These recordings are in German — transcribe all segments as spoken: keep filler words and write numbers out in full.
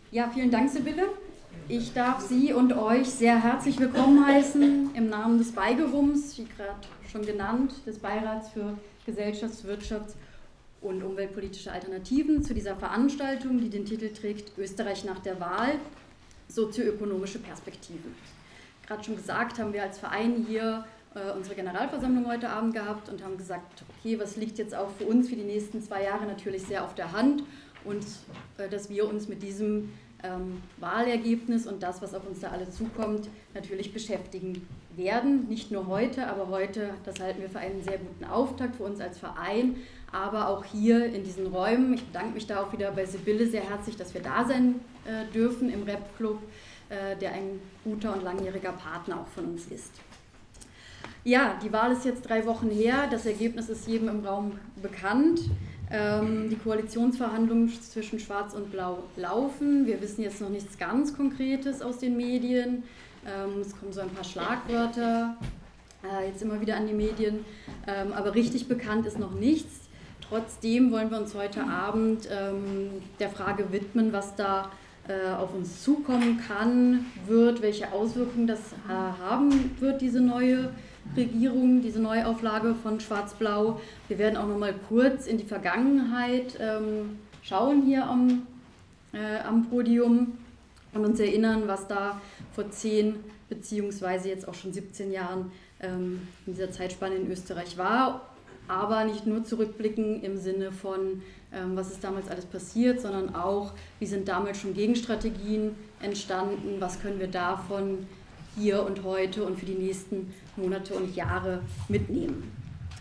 Ja, vielen Dank, Sibylle. Ich darf Sie und euch sehr herzlich willkommen heißen im Namen des BeiGewWUMs, wie gerade schon genannt, des Beirats für Gesellschafts-, Wirtschafts- und umweltpolitische Alternativen zu dieser Veranstaltung, die den Titel trägt Österreich nach der Wahl, sozioökonomische Perspektiven. Gerade schon gesagt, haben wir als Verein hier äh, unsere Generalversammlung heute Abend gehabt und haben gesagt, okay, was liegt jetzt auch für uns für die nächsten zwei Jahre natürlich sehr auf der Hand und äh, dass wir uns mit diesem ähm, Wahlergebnis und das, was auf uns da alle zukommt, natürlich beschäftigen werden. Nicht nur heute, aber heute, das halten wir für einen sehr guten Auftakt für uns als Verein, aber auch hier in diesen Räumen. Ich bedanke mich da auch wieder bei Sibylle sehr herzlich, dass wir da sein äh, dürfen im Rap-Club, äh, der ein guter und langjähriger Partner auch von uns ist. Ja, die Wahl ist jetzt drei Wochen her, das Ergebnis ist jedem im Raum bekannt. Ähm, die Koalitionsverhandlungen zwischen Schwarz und Blau laufen. Wir wissen jetzt noch nichts ganz Konkretes aus den Medien. Ähm, es kommen so ein paar Schlagwörter äh, jetzt immer wieder an die Medien, ähm, aber richtig bekannt ist noch nichts. Trotzdem wollen wir uns heute Abend ähm, der Frage widmen, was da äh, auf uns zukommen kann, wird, welche Auswirkungen das äh, haben wird, diese neue Regierung, diese Neuauflage von Schwarz-Blau. Wir werden auch noch mal kurz in die Vergangenheit ähm, schauen hier am, äh, am Podium und uns erinnern, was da vor zehn beziehungsweise jetzt auch schon siebzehn Jahren ähm, in dieser Zeitspanne in Österreich war. Aber nicht nur zurückblicken im Sinne von, ähm, was ist damals alles passiert, sondern auch, wie sind damals schon Gegenstrategien entstanden, was können wir davon hier und heute und für die nächsten Monate und Jahre mitnehmen.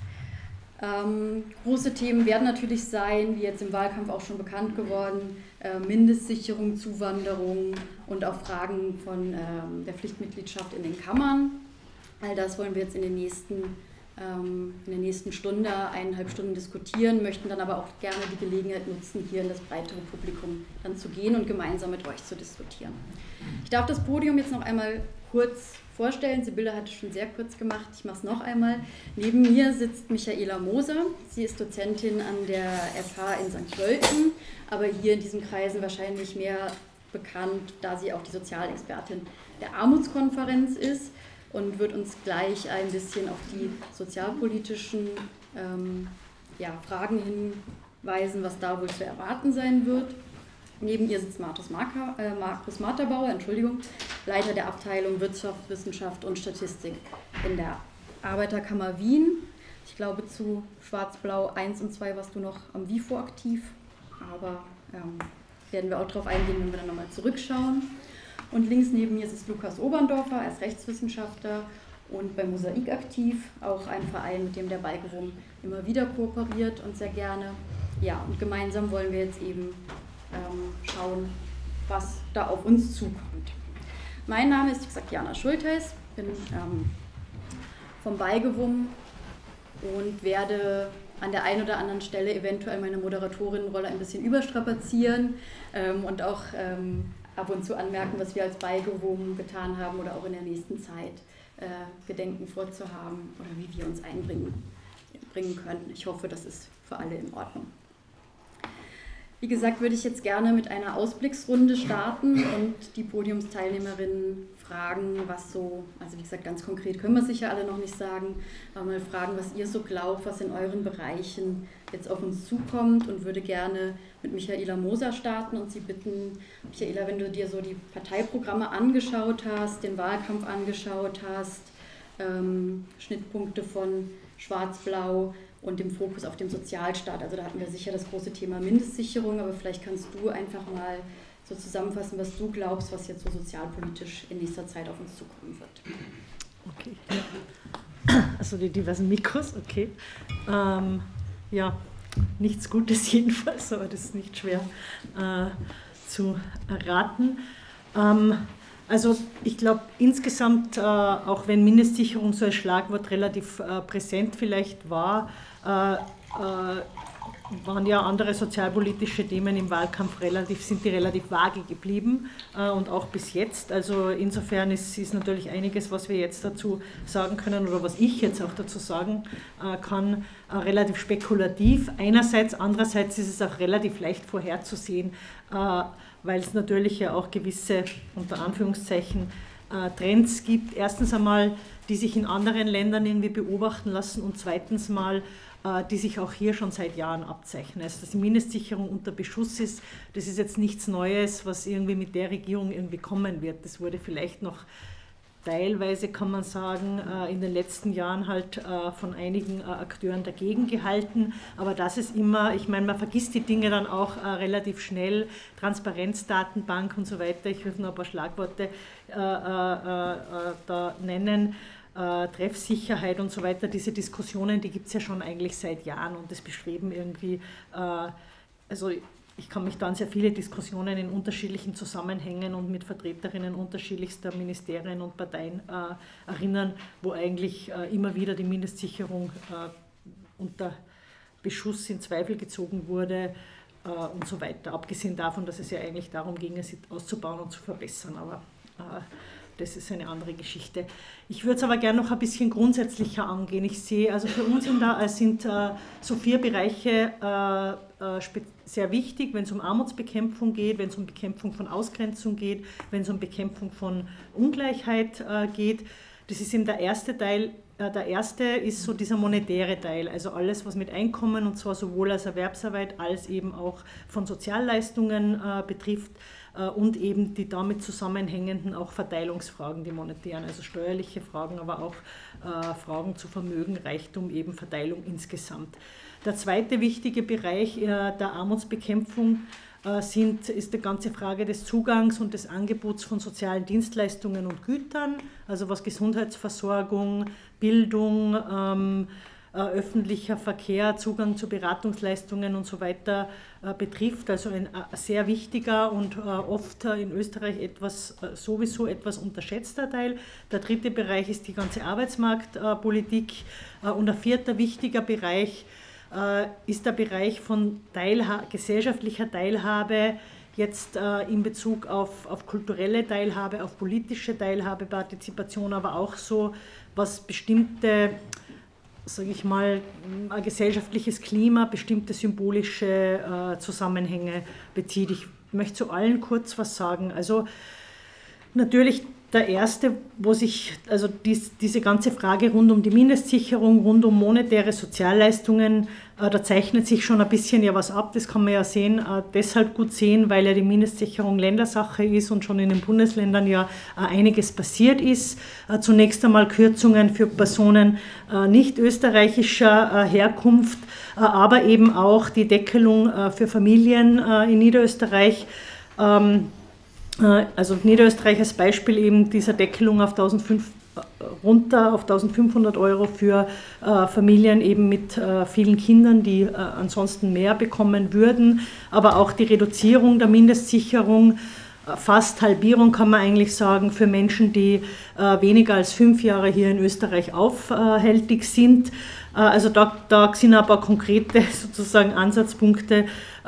Ähm, große Themen werden natürlich sein, wie jetzt im Wahlkampf auch schon bekannt geworden, äh, Mindestsicherung, Zuwanderung und auch Fragen von ähm, der Pflichtmitgliedschaft in den Kammern. All das wollen wir jetzt in, den nächsten, ähm, in der nächsten Stunde, eineinhalb Stunden diskutieren, möchten dann aber auch gerne die Gelegenheit nutzen, hier in das breitere Publikum dann zu gehen und gemeinsam mit euch zu diskutieren. Ich darf das Podium jetzt noch einmal kurz vorstellen. Sibylle hat es schon sehr kurz gemacht, ich mache es noch einmal. Neben mir sitzt Michaela Moser. Sie ist Dozentin an der F H in Sankt Pölten, aber hier in diesen Kreisen wahrscheinlich mehr bekannt, da sie auch die Sozialexpertin der Armutskonferenz ist und wird uns gleich ein bisschen auf die sozialpolitischen ähm, ja, Fragen hinweisen, was da wohl zu erwarten sein wird. Neben ihr sitzt Markus, Marker, äh, Markus Marterbauer, Entschuldigung, Leiter der Abteilung Wirtschaft, Wissenschaft und Statistik in der Arbeiterkammer Wien. Ich glaube, zu Schwarz-Blau eins und zwei warst du noch am WIFO aktiv, aber ähm, werden wir auch darauf eingehen, wenn wir dann nochmal zurückschauen. Und links neben mir sitzt Lukas Oberndorfer, er ist Rechtswissenschaftler und bei Mosaik aktiv, auch ein Verein, mit dem der BeiGewWUM immer wieder kooperiert und sehr gerne. Ja, und gemeinsam wollen wir jetzt eben ähm, schauen, was da auf uns zukommt. Mein Name ist, wie gesagt, Jana Schultheis, bin ähm, vom BeiGewWUM und werde an der einen oder anderen Stelle eventuell meine Moderatorinnenrolle ein bisschen überstrapazieren ähm, und auch ähm, ab und zu anmerken, was wir als BeiGewWUM getan haben oder auch in der nächsten Zeit äh, gedenken vorzuhaben oder wie wir uns einbringen bringen können. Ich hoffe, das ist für alle in Ordnung. Wie gesagt, würde ich jetzt gerne mit einer Ausblicksrunde starten und die Podiumsteilnehmerinnen fragen, was so, also wie gesagt, ganz konkret können wir sicher alle noch nicht sagen, aber mal fragen, was ihr so glaubt, was in euren Bereichen jetzt auf uns zukommt und würde gerne mit Michaela Moser starten und Sie bitten, Michaela, wenn du dir so die Parteiprogramme angeschaut hast, den Wahlkampf angeschaut hast, ähm, Schnittpunkte von Schwarz-Blau, und dem Fokus auf den Sozialstaat. Also da hatten wir sicher das große Thema Mindestsicherung, aber vielleicht kannst du einfach mal so zusammenfassen, was du glaubst, was jetzt so sozialpolitisch in nächster Zeit auf uns zukommen wird. Okay, ja. Also die diversen Mikros, okay. Ähm, ja, nichts Gutes jedenfalls, aber das ist nicht schwer äh, zu erraten. Ähm, Also ich glaube insgesamt, äh, auch wenn Mindestsicherung so ein Schlagwort relativ äh, präsent vielleicht war, äh, äh, waren ja andere sozialpolitische Themen im Wahlkampf relativ, sind die relativ vage geblieben äh, und auch bis jetzt. Also insofern ist, ist natürlich einiges, was wir jetzt dazu sagen können oder was ich jetzt auch dazu sagen äh, kann, äh, relativ spekulativ. Einerseits, andererseits ist es auch relativ leicht vorherzusehen, äh, weil es natürlich ja auch gewisse, unter Anführungszeichen, äh, Trends gibt. Erstens einmal, die sich in anderen Ländern irgendwie beobachten lassen und zweitens mal, die sich auch hier schon seit Jahren abzeichnen. Also dass die Mindestsicherung unter Beschuss ist, das ist jetzt nichts Neues, was irgendwie mit der Regierung irgendwie kommen wird. Das wurde vielleicht noch teilweise, kann man sagen, in den letzten Jahren halt von einigen Akteuren dagegen gehalten. Aber das ist immer, ich meine, man vergisst die Dinge dann auch relativ schnell. Transparenzdatenbank und so weiter, ich will nur ein paar Schlagworte da nennen. Äh, Treffsicherheit und so weiter, diese Diskussionen, die gibt es ja schon eigentlich seit Jahren und das bestreben irgendwie, äh, also ich kann mich da an sehr viele Diskussionen in unterschiedlichen Zusammenhängen und mit Vertreterinnen unterschiedlichster Ministerien und Parteien äh, erinnern, wo eigentlich äh, immer wieder die Mindestsicherung äh, unter Beschuss in Zweifel gezogen wurde äh, und so weiter, abgesehen davon, dass es ja eigentlich darum ging, es auszubauen und zu verbessern, aber äh, das ist eine andere Geschichte. Ich würde es aber gerne noch ein bisschen grundsätzlicher angehen. Ich sehe, also für uns sind, da, sind äh, so vier Bereiche äh, äh, sehr wichtig, wenn es um Armutsbekämpfung geht, wenn es um Bekämpfung von Ausgrenzung geht, wenn es um Bekämpfung von Ungleichheit äh, geht. Das ist eben der erste Teil. Äh, der erste ist so dieser monetäre Teil, also alles, was mit Einkommen und zwar sowohl als Erwerbsarbeit als eben auch von Sozialleistungen äh, betrifft. Und eben die damit zusammenhängenden auch Verteilungsfragen, die monetären, also steuerliche Fragen, aber auch äh, Fragen zu Vermögen, Reichtum, eben Verteilung insgesamt. Der zweite wichtige Bereich äh, der Armutsbekämpfung äh, sind, ist die ganze Frage des Zugangs und des Angebots von sozialen Dienstleistungen und Gütern, also was Gesundheitsversorgung, Bildung, ähm, öffentlicher Verkehr, Zugang zu Beratungsleistungen und so weiter äh, betrifft. Also ein äh, sehr wichtiger und äh, oft äh, in Österreich etwas, äh, sowieso etwas unterschätzter Teil. Der dritte Bereich ist die ganze Arbeitsmarktpolitik äh, und der vierte wichtiger Bereich äh, ist der Bereich von Teilha- gesellschaftlicher Teilhabe, jetzt äh, in Bezug auf, auf kulturelle Teilhabe, auf politische Teilhabe, Partizipation, aber auch so, was bestimmte, sage ich mal, ein gesellschaftliches Klima, bestimmte symbolische äh, Zusammenhänge bezieht. Ich möchte zu allen kurz was sagen. Also natürlich der erste, wo sich, also dies, diese ganze Frage rund um die Mindestsicherung, rund um monetäre Sozialleistungen, äh, da zeichnet sich schon ein bisschen ja was ab, das kann man ja sehen, äh, deshalb gut sehen, weil ja die Mindestsicherung Ländersache ist und schon in den Bundesländern ja äh, einiges passiert ist. Äh, zunächst einmal Kürzungen für Personen äh, nicht österreichischer äh, Herkunft, äh, aber eben auch die Deckelung äh, für Familien äh, in Niederösterreich. Ähm, Also Niederösterreich als Beispiel eben dieser Deckelung auf eintausendfünfhundert, runter auf eintausendfünfhundert Euro für äh, Familien eben mit äh, vielen Kindern, die äh, ansonsten mehr bekommen würden, aber auch die Reduzierung der Mindestsicherung, äh, fast Halbierung kann man eigentlich sagen, für Menschen, die äh, weniger als fünf Jahre hier in Österreich aufhältig sind. Äh, also da, da sind ein paar konkrete sozusagen Ansatzpunkte,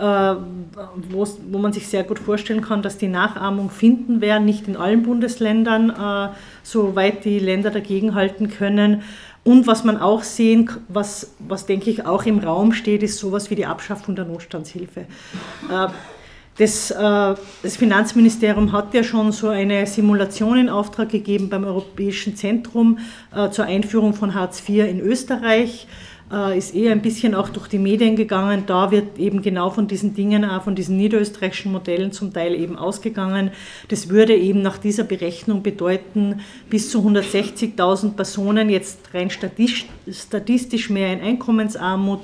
wo man sich sehr gut vorstellen kann, dass die Nachahmung finden werden, nicht in allen Bundesländern, soweit die Länder dagegenhalten können. Und was man auch sehen, was, was denke ich auch im Raum steht, ist sowas wie die Abschaffung der Notstandshilfe. Das, das Finanzministerium hat ja schon so eine Simulation in Auftrag gegeben beim Europäischen Zentrum zur Einführung von Hartz vier in Österreich. Ist eher ein bisschen auch durch die Medien gegangen. Da wird eben genau von diesen Dingen, auch von diesen niederösterreichischen Modellen zum Teil eben ausgegangen. Das würde eben nach dieser Berechnung bedeuten, bis zu hundertsechzigtausend Personen jetzt rein statistisch mehr in Einkommensarmut,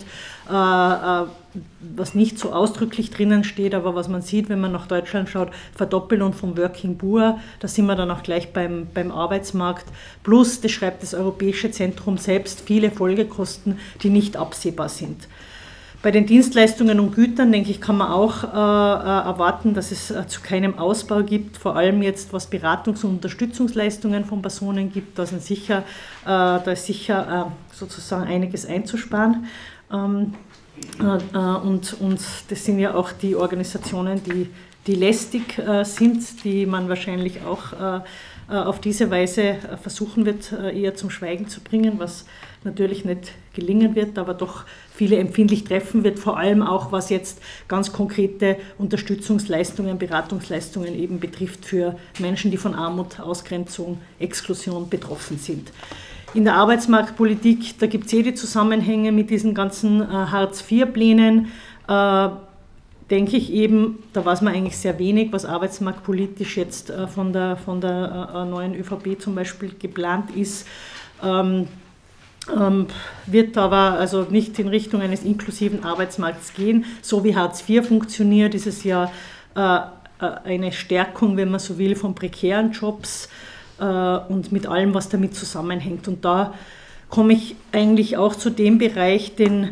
was nicht so ausdrücklich drinnen steht, aber was man sieht, wenn man nach Deutschland schaut, Verdoppelung vom Working Poor, da sind wir dann auch gleich beim, beim Arbeitsmarkt, plus, das schreibt das Europäische Zentrum selbst, viele Folgekosten, die nicht absehbar sind. Bei den Dienstleistungen und Gütern, denke ich, kann man auch äh, erwarten, dass es äh, zu keinem Ausbau gibt, vor allem jetzt, was Beratungs- und Unterstützungsleistungen von Personen gibt, da, sind sicher, äh, da ist sicher äh, sozusagen einiges einzusparen. Ähm, Und, und das sind ja auch die Organisationen, die, die lästig sind, die man wahrscheinlich auch auf diese Weise versuchen wird, eher zum Schweigen zu bringen, was natürlich nicht gelingen wird, aber doch viele empfindlich treffen wird, vor allem auch was jetzt ganz konkrete Unterstützungsleistungen, Beratungsleistungen eben betrifft für Menschen, die von Armut, Ausgrenzung, Exklusion betroffen sind. In der Arbeitsmarktpolitik, da gibt es eh die Zusammenhänge mit diesen ganzen äh, Hartz vier Plänen, äh, denke ich eben, da weiß man eigentlich sehr wenig, was arbeitsmarktpolitisch jetzt äh, von der, von der äh, neuen ÖVP zum Beispiel geplant ist. Ähm, ähm, wird aber also nicht in Richtung eines inklusiven Arbeitsmarkts gehen. So wie Hartz vier funktioniert, ist es ja äh, eine Stärkung, wenn man so will, von prekären Jobs äh, und mit allem, was damit zusammenhängt. Und da komme ich eigentlich auch zu dem Bereich, den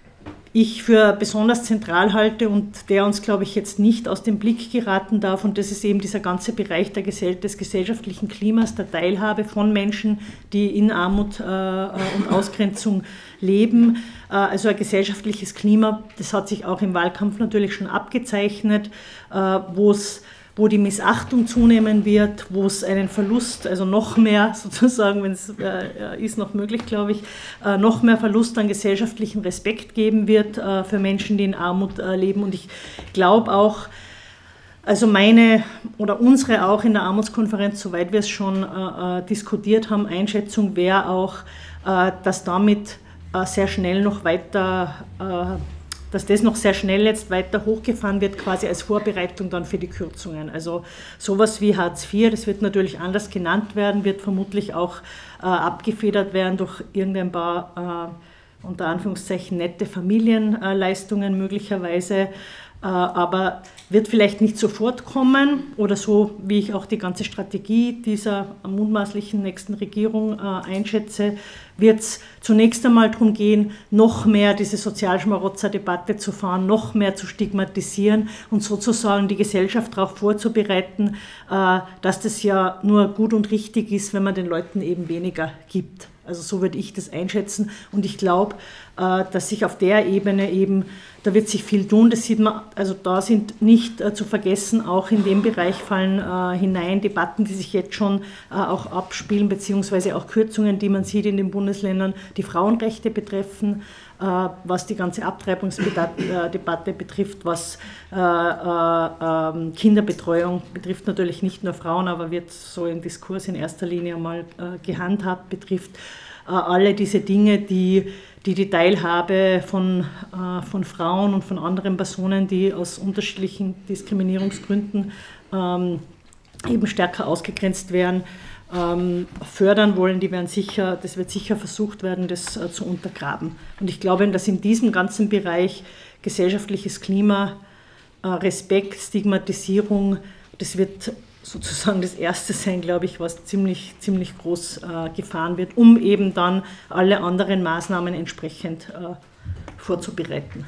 ich für besonders zentral halte und der uns, glaube ich, jetzt nicht aus dem Blick geraten darf. Und das ist eben dieser ganze Bereich der Gesell- des gesellschaftlichen Klimas, der Teilhabe von Menschen, die in Armut äh, und Ausgrenzung leben. Äh, also ein gesellschaftliches Klima, das hat sich auch im Wahlkampf natürlich schon abgezeichnet, äh, wo es wo die Missachtung zunehmen wird, wo es einen Verlust, also noch mehr sozusagen, wenn es äh, ist noch möglich, glaube ich, äh, noch mehr Verlust an gesellschaftlichem Respekt geben wird äh, für Menschen, die in Armut äh, leben. Und ich glaube auch, also meine oder unsere auch in der Armutskonferenz, soweit wir es schon äh, diskutiert haben, Einschätzung wäre auch, äh, dass damit äh, sehr schnell noch weiter äh, dass das noch sehr schnell jetzt weiter hochgefahren wird, quasi als Vorbereitung dann für die Kürzungen. Also sowas wie Hartz vier, das wird natürlich anders genannt werden, wird vermutlich auch äh, abgefedert werden durch irgendein paar, äh, unter Anführungszeichen, nette Familienleistungen möglicherweise, äh, aber wird vielleicht nicht sofort kommen oder so, wie ich auch die ganze Strategie dieser mutmaßlichen nächsten Regierung äh, einschätze, wird es zunächst einmal darum gehen, noch mehr diese Sozialschmarotzer-Debatte zu fahren, noch mehr zu stigmatisieren und sozusagen die Gesellschaft darauf vorzubereiten, äh, dass das ja nur gut und richtig ist, wenn man den Leuten eben weniger gibt. Also so würde ich das einschätzen und ich glaube, äh, dass sich auf der Ebene eben, da wird sich viel tun, das sieht man, also da sind nicht äh, zu vergessen, auch in dem Bereich fallen äh, hinein Debatten, die sich jetzt schon äh, auch abspielen, beziehungsweise auch Kürzungen, die man sieht in den Bundesländern, die Frauenrechte betreffen, äh, was die ganze Abtreibungsdebatte betrifft, was äh, äh, Kinderbetreuung betrifft, natürlich nicht nur Frauen, aber wird so im Diskurs in erster Linie mal äh, gehandhabt, betrifft äh, alle diese Dinge, die die die Teilhabe von, äh, von Frauen und von anderen Personen, die aus unterschiedlichen Diskriminierungsgründen ähm, eben stärker ausgegrenzt werden, ähm, fördern wollen, die werden sicher, das wird sicher versucht werden, das äh, zu untergraben. Und ich glaube, dass in diesem ganzen Bereich gesellschaftliches Klima, äh, Respekt, Stigmatisierung, das wird sozusagen das Erste sein, glaube ich, was ziemlich, ziemlich groß äh, gefahren wird, um eben dann alle anderen Maßnahmen entsprechend äh, vorzubereiten.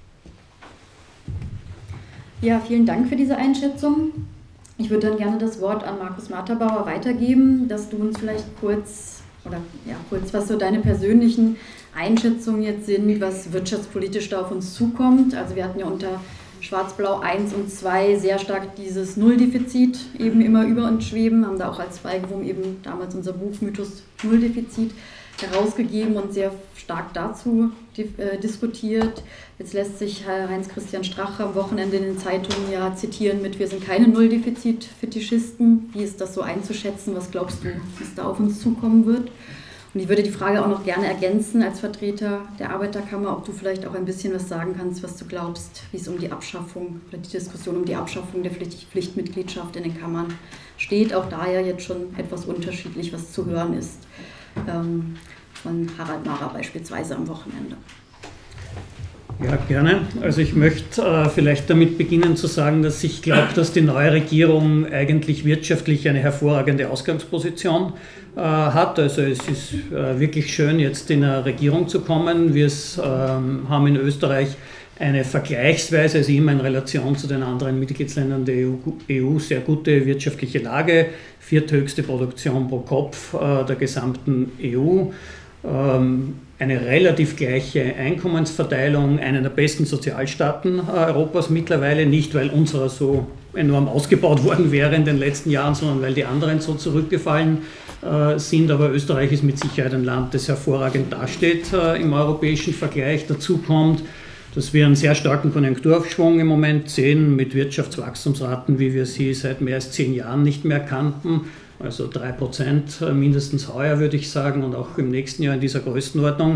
Ja, vielen Dank für diese Einschätzung. Ich würde dann gerne das Wort an Markus Materbauer weitergeben, dass du uns vielleicht kurz, oder ja, kurz, was so deine persönlichen Einschätzungen jetzt sind, was wirtschaftspolitisch da auf uns zukommt. Also wir hatten ja unter Schwarz-Blau eins und zwei sehr stark dieses Nulldefizit eben immer über uns schweben, haben da auch als Beigewum eben damals unser Buch Mythos Nulldefizit herausgegeben und sehr stark dazu äh, diskutiert. Jetzt lässt sich Heinz-Christian Strache am Wochenende in den Zeitungen ja zitieren mit: Wir sind keine Nulldefizit-Fetischisten. Wie ist das so einzuschätzen? Was glaubst du, was da auf uns zukommen wird? Und ich würde die Frage auch noch gerne ergänzen als Vertreter der Arbeiterkammer, ob du vielleicht auch ein bisschen was sagen kannst, was du glaubst, wie es um die Abschaffung oder die Diskussion um die Abschaffung der Pflicht, Pflichtmitgliedschaft in den Kammern steht. Auch da ja jetzt schon etwas unterschiedlich, was zu hören ist, ähm, von Harald Marra beispielsweise am Wochenende. Ja, gerne. Also ich möchte äh, vielleicht damit beginnen zu sagen, dass ich glaube, dass die neue Regierung eigentlich wirtschaftlich eine hervorragende Ausgangsposition äh, hat. Also es ist äh, wirklich schön, jetzt in eine Regierung zu kommen. Wir ähm, haben in Österreich eine vergleichsweise, also immer in Relation zu den anderen Mitgliedsländern der E U, sehr gute wirtschaftliche Lage, vierthöchste Produktion pro Kopf äh, der gesamten E U. ähm, eine relativ gleiche Einkommensverteilung, einen der besten Sozialstaaten äh, Europas mittlerweile, nicht weil unserer so enorm ausgebaut worden wäre in den letzten Jahren, sondern weil die anderen so zurückgefallen äh, sind. Aber Österreich ist mit Sicherheit ein Land, das hervorragend dasteht äh, im europäischen Vergleich. Dazu kommt, dass wir einen sehr starken Konjunkturaufschwung im Moment sehen, mit Wirtschaftswachstumsraten, wie wir sie seit mehr als zehn Jahren nicht mehr kannten. Also drei Prozent mindestens heuer, würde ich sagen, und auch im nächsten Jahr in dieser Größenordnung,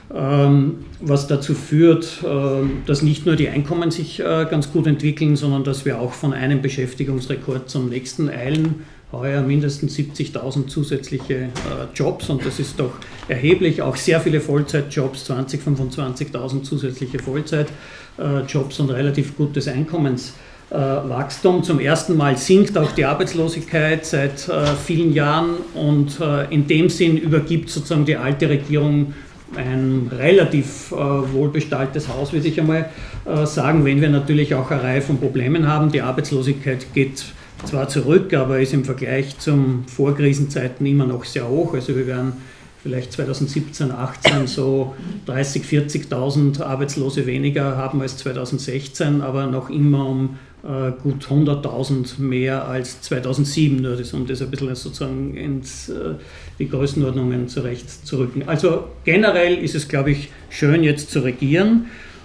was dazu führt, dass nicht nur die Einkommen sich ganz gut entwickeln, sondern dass wir auch von einem Beschäftigungsrekord zum nächsten eilen. Heuer mindestens siebzigtausend zusätzliche Jobs, und das ist doch erheblich. Auch sehr viele Vollzeitjobs, zwanzigtausend, fünfundzwanzigtausend zusätzliche Vollzeitjobs und relativ gutes Einkommens. Wachstum. Zum ersten Mal sinkt auch die Arbeitslosigkeit seit äh, vielen Jahren, und äh, in dem Sinn übergibt sozusagen die alte Regierung ein relativ äh, wohlbestalltes Haus, würde ich einmal äh, sagen, wenn wir natürlich auch eine Reihe von Problemen haben. Die Arbeitslosigkeit geht zwar zurück, aber ist im Vergleich zum Vorkrisenzeiten immer noch sehr hoch. Also wir werden vielleicht zweitausendsiebzehn, achtzehn so dreißigtausend, vierzigtausend Arbeitslose weniger haben als zweitausendsechzehn, aber noch immer um äh, gut hunderttausend mehr als zweitausendsieben, nur das, um das ein bisschen sozusagen ins, äh, die Größenordnungen zurecht zu rücken. Also generell ist es, glaube ich, schön jetzt zu regieren.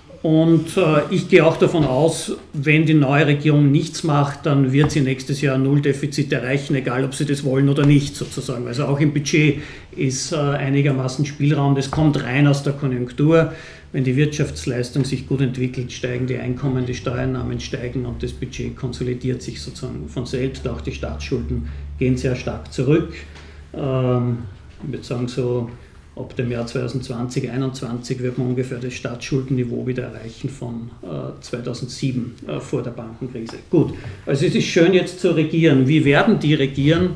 Und äh, ich gehe auch davon aus, wenn die neue Regierung nichts macht, dann wird sie nächstes Jahr ein Nulldefizit erreichen, egal ob sie das wollen oder nicht sozusagen. Also auch im Budget ist äh, einigermaßen Spielraum. Das kommt rein aus der Konjunktur. Wenn die Wirtschaftsleistung sich gut entwickelt, steigen die Einkommen, die Steuereinnahmen steigen und das Budget konsolidiert sich sozusagen von selbst. Auch die Staatsschulden gehen sehr stark zurück. Ähm, ich würde sagen, so ab dem Jahr zweitausendzwanzig, zweitausendeinundzwanzig wird man ungefähr das Staatsschuldenniveau wieder erreichen von äh, zweitausendsieben, äh, vor der Bankenkrise. Gut, also es ist schön jetzt zu regieren. Wie werden die regieren?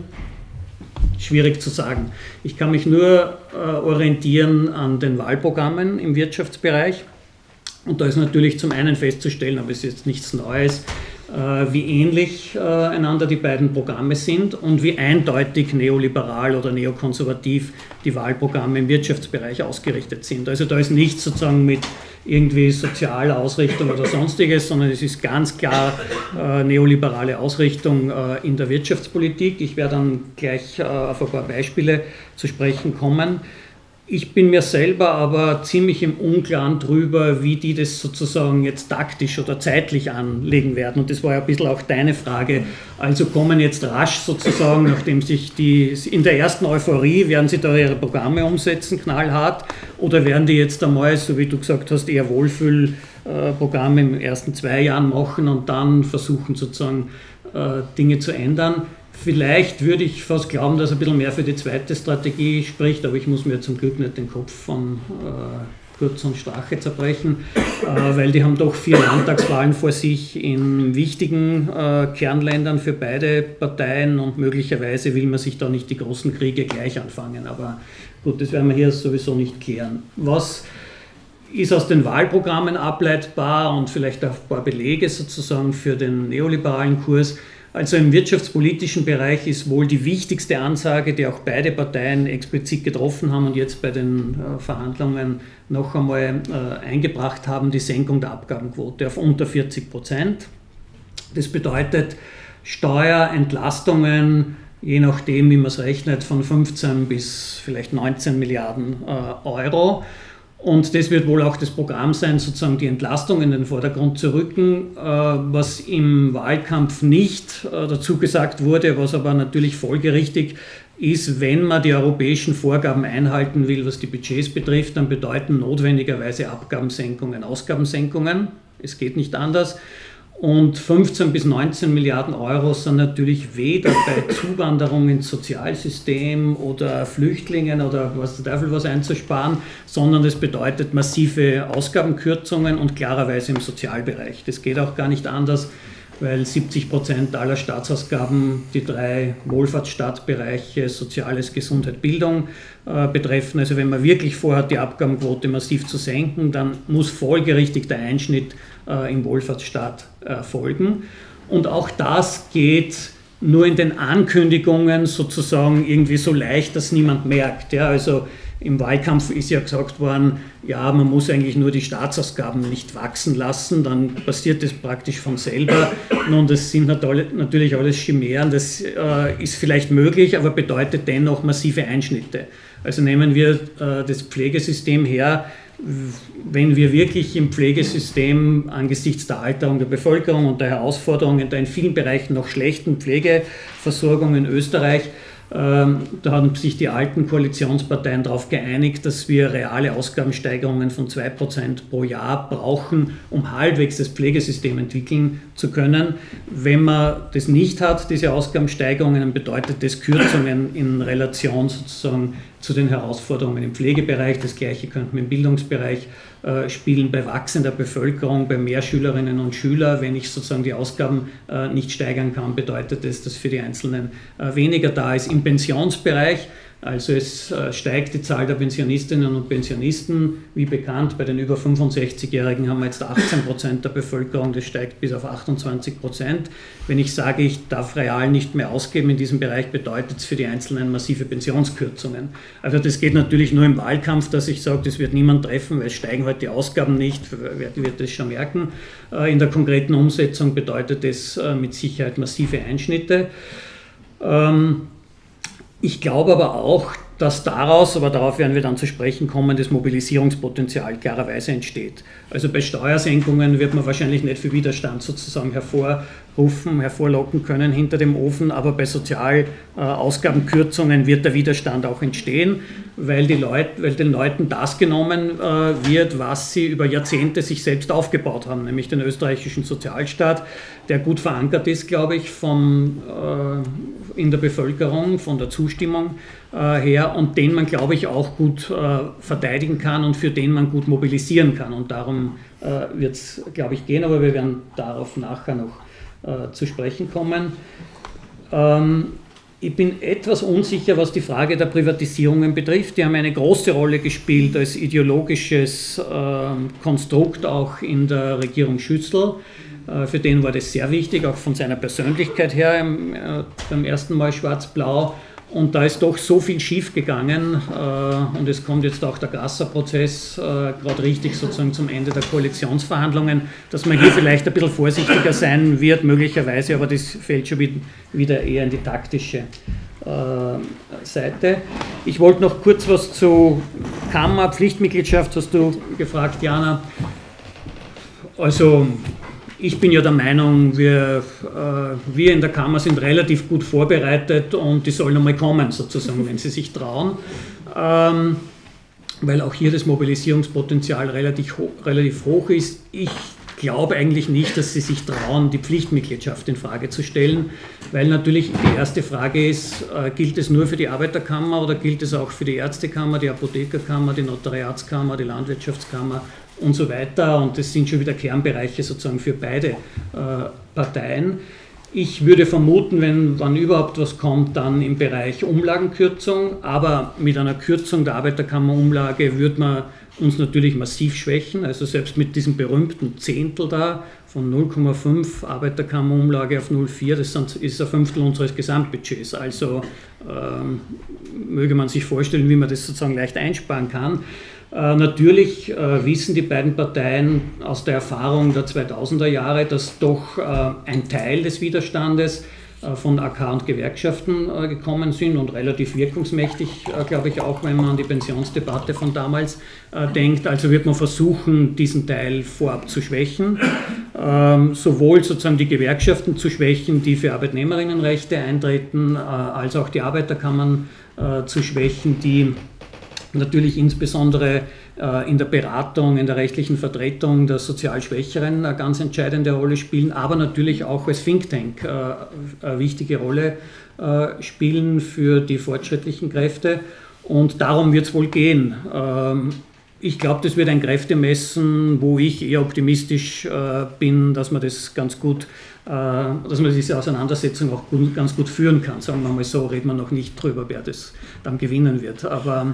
Schwierig zu sagen. Ich kann mich nur äh, orientieren an den Wahlprogrammen im Wirtschaftsbereich. Und da ist natürlich zum einen festzustellen, aber es ist jetzt nichts Neues, äh, wie ähnlich äh, einander die beiden Programme sind und wie eindeutig neoliberal oder neokonservativ die Wahlprogramme im Wirtschaftsbereich ausgerichtet sind. Also da ist nichts sozusagen mit irgendwie sozialer Ausrichtung oder sonstiges, sondern es ist ganz klar äh, neoliberale Ausrichtung äh, in der Wirtschaftspolitik. Ich werde dann gleich äh, auf ein paar Beispiele zu sprechen kommen. Ich bin mir selber aber ziemlich im Unklaren drüber, wie die das sozusagen jetzt taktisch oder zeitlich anlegen werden. Und das war ja ein bisschen auch deine Frage. Also kommen jetzt rasch sozusagen, nachdem sich die, in der ersten Euphorie, werden sie da ihre Programme umsetzen, knallhart, oder werden die jetzt einmal, so wie du gesagt hast, eher Wohlfühlprogramme in den ersten zwei Jahren machen und dann versuchen sozusagen Dinge zu ändern? Vielleicht würde ich fast glauben, dass ein bisschen mehr für die zweite Strategie spricht, aber ich muss mir zum Glück nicht den Kopf von äh, Kurz und Strache zerbrechen, äh, weil die haben doch vier Landtagswahlen vor sich in wichtigen äh, Kernländern für beide Parteien, und möglicherweise will man sich da nicht die großen Kriege gleich anfangen. Aber gut, das werden wir hier sowieso nicht klären. Was ist aus den Wahlprogrammen ableitbar und vielleicht auch ein paar Belege sozusagen für den neoliberalen Kurs? Also im wirtschaftspolitischen Bereich ist wohl die wichtigste Ansage, die auch beide Parteien explizit getroffen haben und jetzt bei den äh, Verhandlungen noch einmal äh, eingebracht haben, die Senkung der Abgabenquote auf unter vierzig Prozent. Das bedeutet Steuerentlastungen, je nachdem, wie man es rechnet, von fünfzehn bis vielleicht neunzehn Milliarden äh, Euro. Und das wird wohl auch das Programm sein, sozusagen die Entlastung in den Vordergrund zu rücken, was im Wahlkampf nicht dazu gesagt wurde, was aber natürlich folgerichtig ist, wenn man die europäischen Vorgaben einhalten will, was die Budgets betrifft, dann bedeuten notwendigerweise Abgabensenkungen, Ausgabensenkungen. Es geht nicht anders. Und fünfzehn bis neunzehn Milliarden Euro sind natürlich weder bei Zuwanderung ins Sozialsystem oder Flüchtlingen oder was der Teufel was einzusparen, sondern das bedeutet massive Ausgabenkürzungen und klarerweise im Sozialbereich. Das geht auch gar nicht anders, weil siebzig Prozent aller Staatsausgaben die drei Wohlfahrtsstaatbereiche Soziales, Gesundheit, Bildung äh, betreffen. Also wenn man wirklich vorhat, die Abgabenquote massiv zu senken, dann muss folgerichtig der Einschnitt äh, im Wohlfahrtsstaat erfolgen. Und auch das geht nur in den Ankündigungen sozusagen irgendwie so leicht, dass niemand merkt. Ja, also Im Wahlkampf ist ja gesagt worden, ja, man muss eigentlich nur die Staatsausgaben nicht wachsen lassen, dann passiert das praktisch von selber. Nun, das sind natürlich alles Chimären, das äh, ist vielleicht möglich, aber bedeutet dennoch massive Einschnitte. Also nehmen wir äh, das Pflegesystem her. Wenn wir wirklich im Pflegesystem angesichts der Alterung der Bevölkerung und der Herausforderungen der in vielen Bereichen noch schlechten Pflegeversorgung in Österreich, ähm, da haben sich die alten Koalitionsparteien darauf geeinigt, dass wir reale Ausgabensteigerungen von zwei Prozent pro Jahr brauchen, um halbwegs das Pflegesystem entwickeln zu können. Wenn man das nicht hat, diese Ausgabensteigerungen, dann bedeutet das Kürzungen in Relation sozusagen zu den Herausforderungen im Pflegebereich. Das Gleiche könnte man im Bildungsbereich äh, spielen, bei wachsender Bevölkerung, bei mehr Schülerinnen und Schülern. Wenn ich sozusagen die Ausgaben äh, nicht steigern kann, bedeutet das, dass für die Einzelnen äh, weniger da ist. Im Pensionsbereich, also es äh, steigt die Zahl der Pensionistinnen und Pensionisten. Wie bekannt, bei den über fünfundsechzigjährigen haben wir jetzt achtzehn Prozent der Bevölkerung, das steigt bis auf achtundzwanzig Prozent. Wenn ich sage, ich darf real nicht mehr ausgeben in diesem Bereich, bedeutet es für die Einzelnen massive Pensionskürzungen. Also das geht natürlich nur im Wahlkampf, dass ich sage, das wird niemand treffen, weil es steigen heute die Ausgaben nicht, wer wird das schon merken. Äh, in der konkreten Umsetzung bedeutet das äh, mit Sicherheit massive Einschnitte. Ähm, Ich glaube aber auch, dass daraus, aber darauf werden wir dann zu sprechen kommen, das Mobilisierungspotenzial klarerweise entsteht. Also bei Steuersenkungen wird man wahrscheinlich nicht viel Widerstand sozusagen hervorrufen, hervorlocken können hinter dem Ofen, aber bei Sozialausgabenkürzungen wird der Widerstand auch entstehen, weil, die Leut, weil den Leuten das genommen äh, wird, was sie über Jahrzehnte sich selbst aufgebaut haben, nämlich den österreichischen Sozialstaat, der gut verankert ist, glaube ich, von, äh, in der Bevölkerung, von der Zustimmung äh, her und den man, glaube ich, auch gut äh, verteidigen kann und für den man gut mobilisieren kann. Und darum äh, wird es, glaube ich, gehen, aber wir werden darauf nachher noch äh, zu sprechen kommen. Ähm, Ich bin etwas unsicher, was die Frage der Privatisierungen betrifft. Die haben eine große Rolle gespielt als ideologisches äh, Konstrukt auch in der Regierung Schüssel. Äh, für den war das sehr wichtig, auch von seiner Persönlichkeit her im, äh, beim ersten Mal Schwarz-Blau. Und da ist doch so viel schief gegangen äh, und es kommt jetzt auch der Grasser-Prozess äh, gerade richtig sozusagen zum Ende der Koalitionsverhandlungen, dass man hier vielleicht ein bisschen vorsichtiger sein wird, möglicherweise, aber das fällt schon wieder eher in die taktische äh, Seite. Ich wollte noch kurz was zu Kammer, Pflichtmitgliedschaft, hast du gefragt, Jana. Also ich bin ja der Meinung, wir, äh, wir in der Kammer sind relativ gut vorbereitet und die sollen einmal kommen, sozusagen, wenn sie sich trauen, ähm, weil auch hier das Mobilisierungspotenzial relativ, ho relativ hoch ist. Ich glaube eigentlich nicht, dass sie sich trauen, die Pflichtmitgliedschaft in Frage zu stellen, weil natürlich die erste Frage ist, äh, gilt es nur für die Arbeiterkammer oder gilt es auch für die Ärztekammer, die Apothekerkammer, die Notariatskammer, die Landwirtschaftskammer und so weiter, und das sind schon wieder Kernbereiche sozusagen für beide äh, Parteien. Ich würde vermuten, wenn wann überhaupt was kommt, dann im Bereich Umlagenkürzung, aber mit einer Kürzung der Arbeiterkammerumlage würde man uns natürlich massiv schwächen, also selbst mit diesem berühmten Zehntel da von null Komma fünf Arbeiterkammerumlage auf null Komma vier, das ist ein Fünftel unseres Gesamtbudgets, also ähm, möge man sich vorstellen, wie man das sozusagen leicht einsparen kann. Äh, natürlich äh, wissen die beiden Parteien aus der Erfahrung der zweitausender Jahre, dass doch äh, ein Teil des Widerstandes äh, von A K und Gewerkschaften äh, gekommen sind und relativ wirkungsmächtig, äh, glaube ich, auch wenn man an die Pensionsdebatte von damals äh, denkt. Also wird man versuchen, diesen Teil vorab zu schwächen, ähm, sowohl sozusagen die Gewerkschaften zu schwächen, die für Arbeitnehmerinnenrechte eintreten, äh, als auch die Arbeiterkammern äh, zu schwächen, die natürlich insbesondere äh, in der Beratung, in der rechtlichen Vertretung der sozial Schwächeren eine ganz entscheidende Rolle spielen, aber natürlich auch als Think Tank äh, eine wichtige Rolle äh, spielen für die fortschrittlichen Kräfte. Und darum wird es wohl gehen. Ähm, ich glaube, das wird ein Kräftemessen, wo ich eher optimistisch äh, bin, dass man das ganz gut dass man diese Auseinandersetzung auch gut, ganz gut führen kann. Sagen wir mal so, reden wir noch nicht drüber, wer das dann gewinnen wird. Aber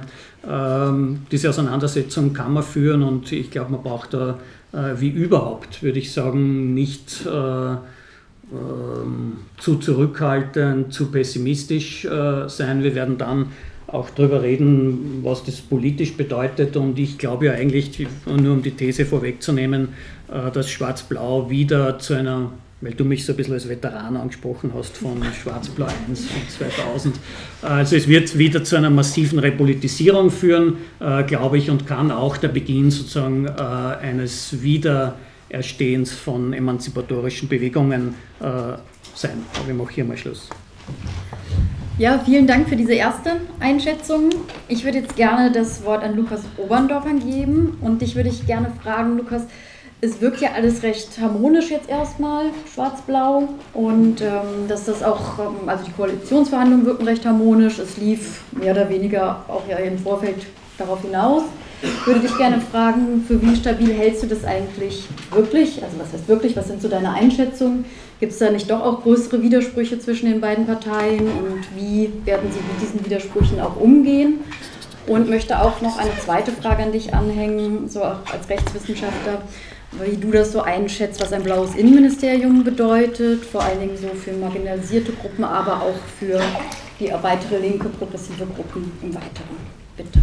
ähm, diese Auseinandersetzung kann man führen und ich glaube, man braucht da äh, wie überhaupt, würde ich sagen, nicht äh, äh, zu zurückhaltend, zu pessimistisch äh, sein. Wir werden dann auch darüber reden, was das politisch bedeutet. Und ich glaube ja eigentlich, nur um die These vorwegzunehmen, dass Schwarz-Blau wieder zu einer, weil du mich so ein bisschen als Veteran angesprochen hast von Schwarz-Blau eins von zweitausend, also es wird wieder zu einer massiven Repolitisierung führen, glaube ich, und kann auch der Beginn sozusagen eines Wiedererstehens von emanzipatorischen Bewegungen sein. Aber ich mache hier mal Schluss. Ja, vielen Dank für diese erste Einschätzung. Ich würde jetzt gerne das Wort an Lukas Oberndorfer geben und dich würde ich gerne fragen, Lukas, es wirkt ja alles recht harmonisch jetzt erstmal, schwarz-blau, und ähm, dass das auch, also die Koalitionsverhandlungen wirken recht harmonisch, es lief mehr oder weniger auch ja im Vorfeld darauf hinaus. Ich würde dich gerne fragen, für wie stabil hältst du das eigentlich wirklich? Also was heißt wirklich, was sind so deine Einschätzungen? Gibt es da nicht doch auch größere Widersprüche zwischen den beiden Parteien und wie werden sie mit diesen Widersprüchen auch umgehen? Und möchte auch noch eine zweite Frage an dich anhängen, so auch als Rechtswissenschaftler, wie du das so einschätzt, was ein blaues Innenministerium bedeutet, vor allen Dingen so für marginalisierte Gruppen, aber auch für die weitere linke, progressive Gruppen im Weiteren. Bitte.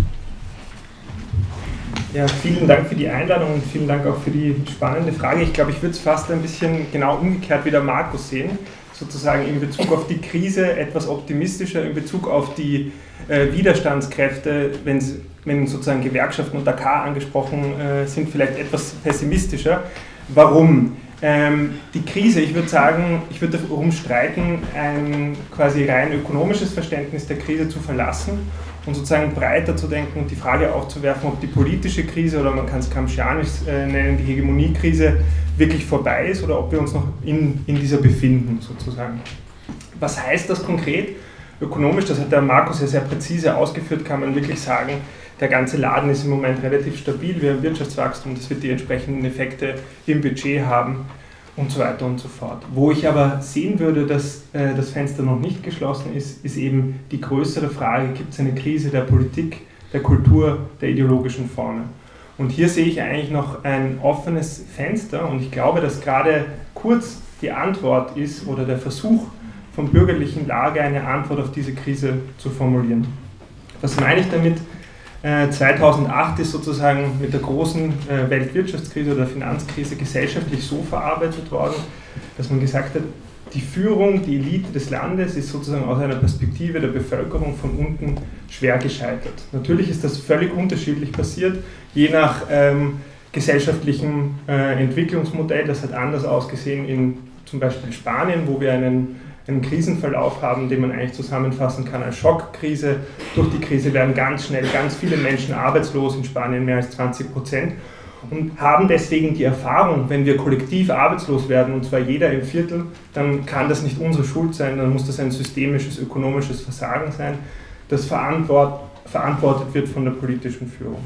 Ja, vielen Dank für die Einladung und vielen Dank auch für die spannende Frage. Ich glaube, ich würde es fast ein bisschen genau umgekehrt wie der Markus sehen, sozusagen in Bezug auf die Krise etwas optimistischer, in Bezug auf die äh, Widerstandskräfte, wenn, wenn sozusagen Gewerkschaften und A K angesprochen äh, sind, vielleicht etwas pessimistischer. Warum? Ähm, die Krise, ich würde sagen, ich würde darum streiten, ein quasi rein ökonomisches Verständnis der Krise zu verlassen und sozusagen breiter zu denken und die Frage aufzuwerfen, ob die politische Krise, oder man kann es gramscianisch äh, nennen, die Hegemoniekrise, wirklich vorbei ist oder ob wir uns noch in, in dieser befinden, sozusagen. Was heißt das konkret? Ökonomisch, das hat der Markus ja sehr präzise ausgeführt, kann man wirklich sagen, der ganze Laden ist im Moment relativ stabil, wir haben Wirtschaftswachstum, das wird die entsprechenden Effekte im Budget haben und so weiter und so fort. Wo ich aber sehen würde, dass äh, das Fenster noch nicht geschlossen ist, ist eben die größere Frage, gibt es eine Krise der Politik, der Kultur, der ideologischen Formen? Und hier sehe ich eigentlich noch ein offenes Fenster und ich glaube, dass gerade kurz die Antwort ist oder der Versuch vom bürgerlichen Lager eine Antwort auf diese Krise zu formulieren. Was meine ich damit? zweitausendacht ist sozusagen mit der großen Weltwirtschaftskrise oder Finanzkrise gesellschaftlich so verarbeitet worden, dass man gesagt hat, die Führung, die Elite des Landes ist sozusagen aus einer Perspektive der Bevölkerung von unten schwer gescheitert. Natürlich ist das völlig unterschiedlich passiert, je nach ähm, gesellschaftlichem äh, Entwicklungsmodell. Das hat anders ausgesehen in zum Beispiel Spanien, wo wir einen einen Krisenverlauf haben, den man eigentlich zusammenfassen kann als Schockkrise. Durch die Krise werden ganz schnell ganz viele Menschen arbeitslos, in Spanien mehr als zwanzig Prozent, und haben deswegen die Erfahrung, wenn wir kollektiv arbeitslos werden, und zwar jeder im Viertel, dann kann das nicht unsere Schuld sein, dann muss das ein systemisches, ökonomisches Versagen sein, das verantwort, verantwortet wird von der politischen Führung.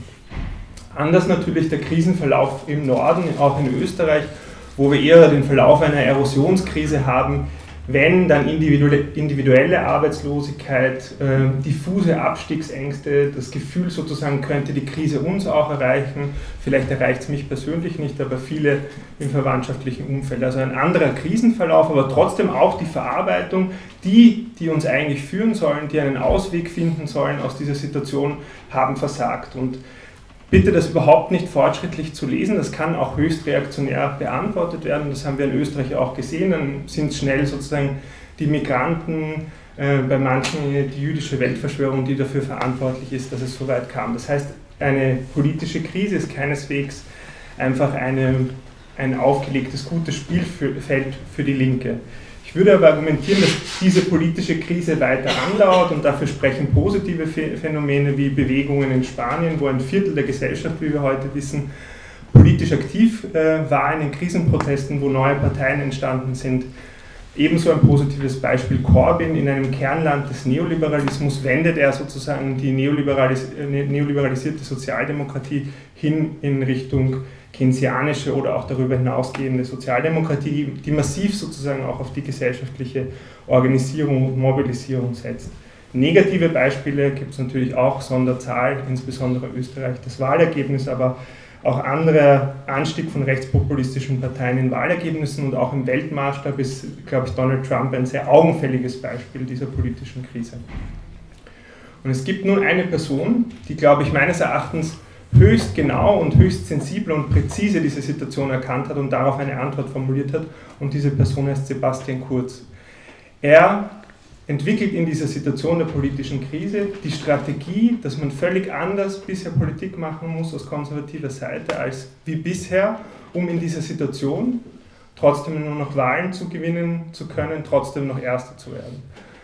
Anders natürlich der Krisenverlauf im Norden, auch in Österreich, wo wir eher den Verlauf einer Erosionskrise haben, wenn dann individuelle Arbeitslosigkeit, äh, diffuse Abstiegsängste, das Gefühl sozusagen, könnte die Krise uns auch erreichen, vielleicht erreicht es mich persönlich nicht, aber viele im verwandtschaftlichen Umfeld. Also ein anderer Krisenverlauf, aber trotzdem auch die Verarbeitung, die, die uns eigentlich führen sollen, die einen Ausweg finden sollen aus dieser Situation, haben versagt. Und bitte das überhaupt nicht fortschrittlich zu lesen, das kann auch höchst reaktionär beantwortet werden, das haben wir in Österreich auch gesehen, dann sind schnell sozusagen die Migranten, äh, bei manchen die jüdische Weltverschwörung, die dafür verantwortlich ist, dass es so weit kam. Das heißt, eine politische Krise ist keineswegs einfach eine, ein aufgelegtes, gutes Spielfeld für die Linke. Ich würde aber argumentieren, dass diese politische Krise weiter andauert und dafür sprechen positive Phänomene wie Bewegungen in Spanien, wo ein Viertel der Gesellschaft, wie wir heute wissen, politisch aktiv äh, war in den Krisenprotesten, wo neue Parteien entstanden sind. Ebenso ein positives Beispiel Corbyn in einem Kernland des Neoliberalismus wendet er sozusagen die neoliberalis neoliberalisierte Sozialdemokratie hin in Richtung keynesianische oder auch darüber hinausgehende Sozialdemokratie, die massiv sozusagen auch auf die gesellschaftliche Organisierung und Mobilisierung setzt. Negative Beispiele gibt es natürlich auch, Sonderzahl, insbesondere Österreich, das Wahlergebnis, aber auch anderer Anstieg von rechtspopulistischen Parteien in Wahlergebnissen und auch im Weltmaßstab ist, glaube ich, Donald Trump ein sehr augenfälliges Beispiel dieser politischen Krise. Und es gibt nun eine Person, die, glaube ich, meines Erachtens höchst genau und höchst sensibel und präzise diese Situation erkannt hat und darauf eine Antwort formuliert hat. Und diese Person heißt Sebastian Kurz. Er entwickelt in dieser Situation der politischen Krise die Strategie, dass man völlig anders bisher Politik machen muss aus konservativer Seite als wie bisher, um in dieser Situation trotzdem nur noch Wahlen zu gewinnen zu können, trotzdem noch Erster zu werden.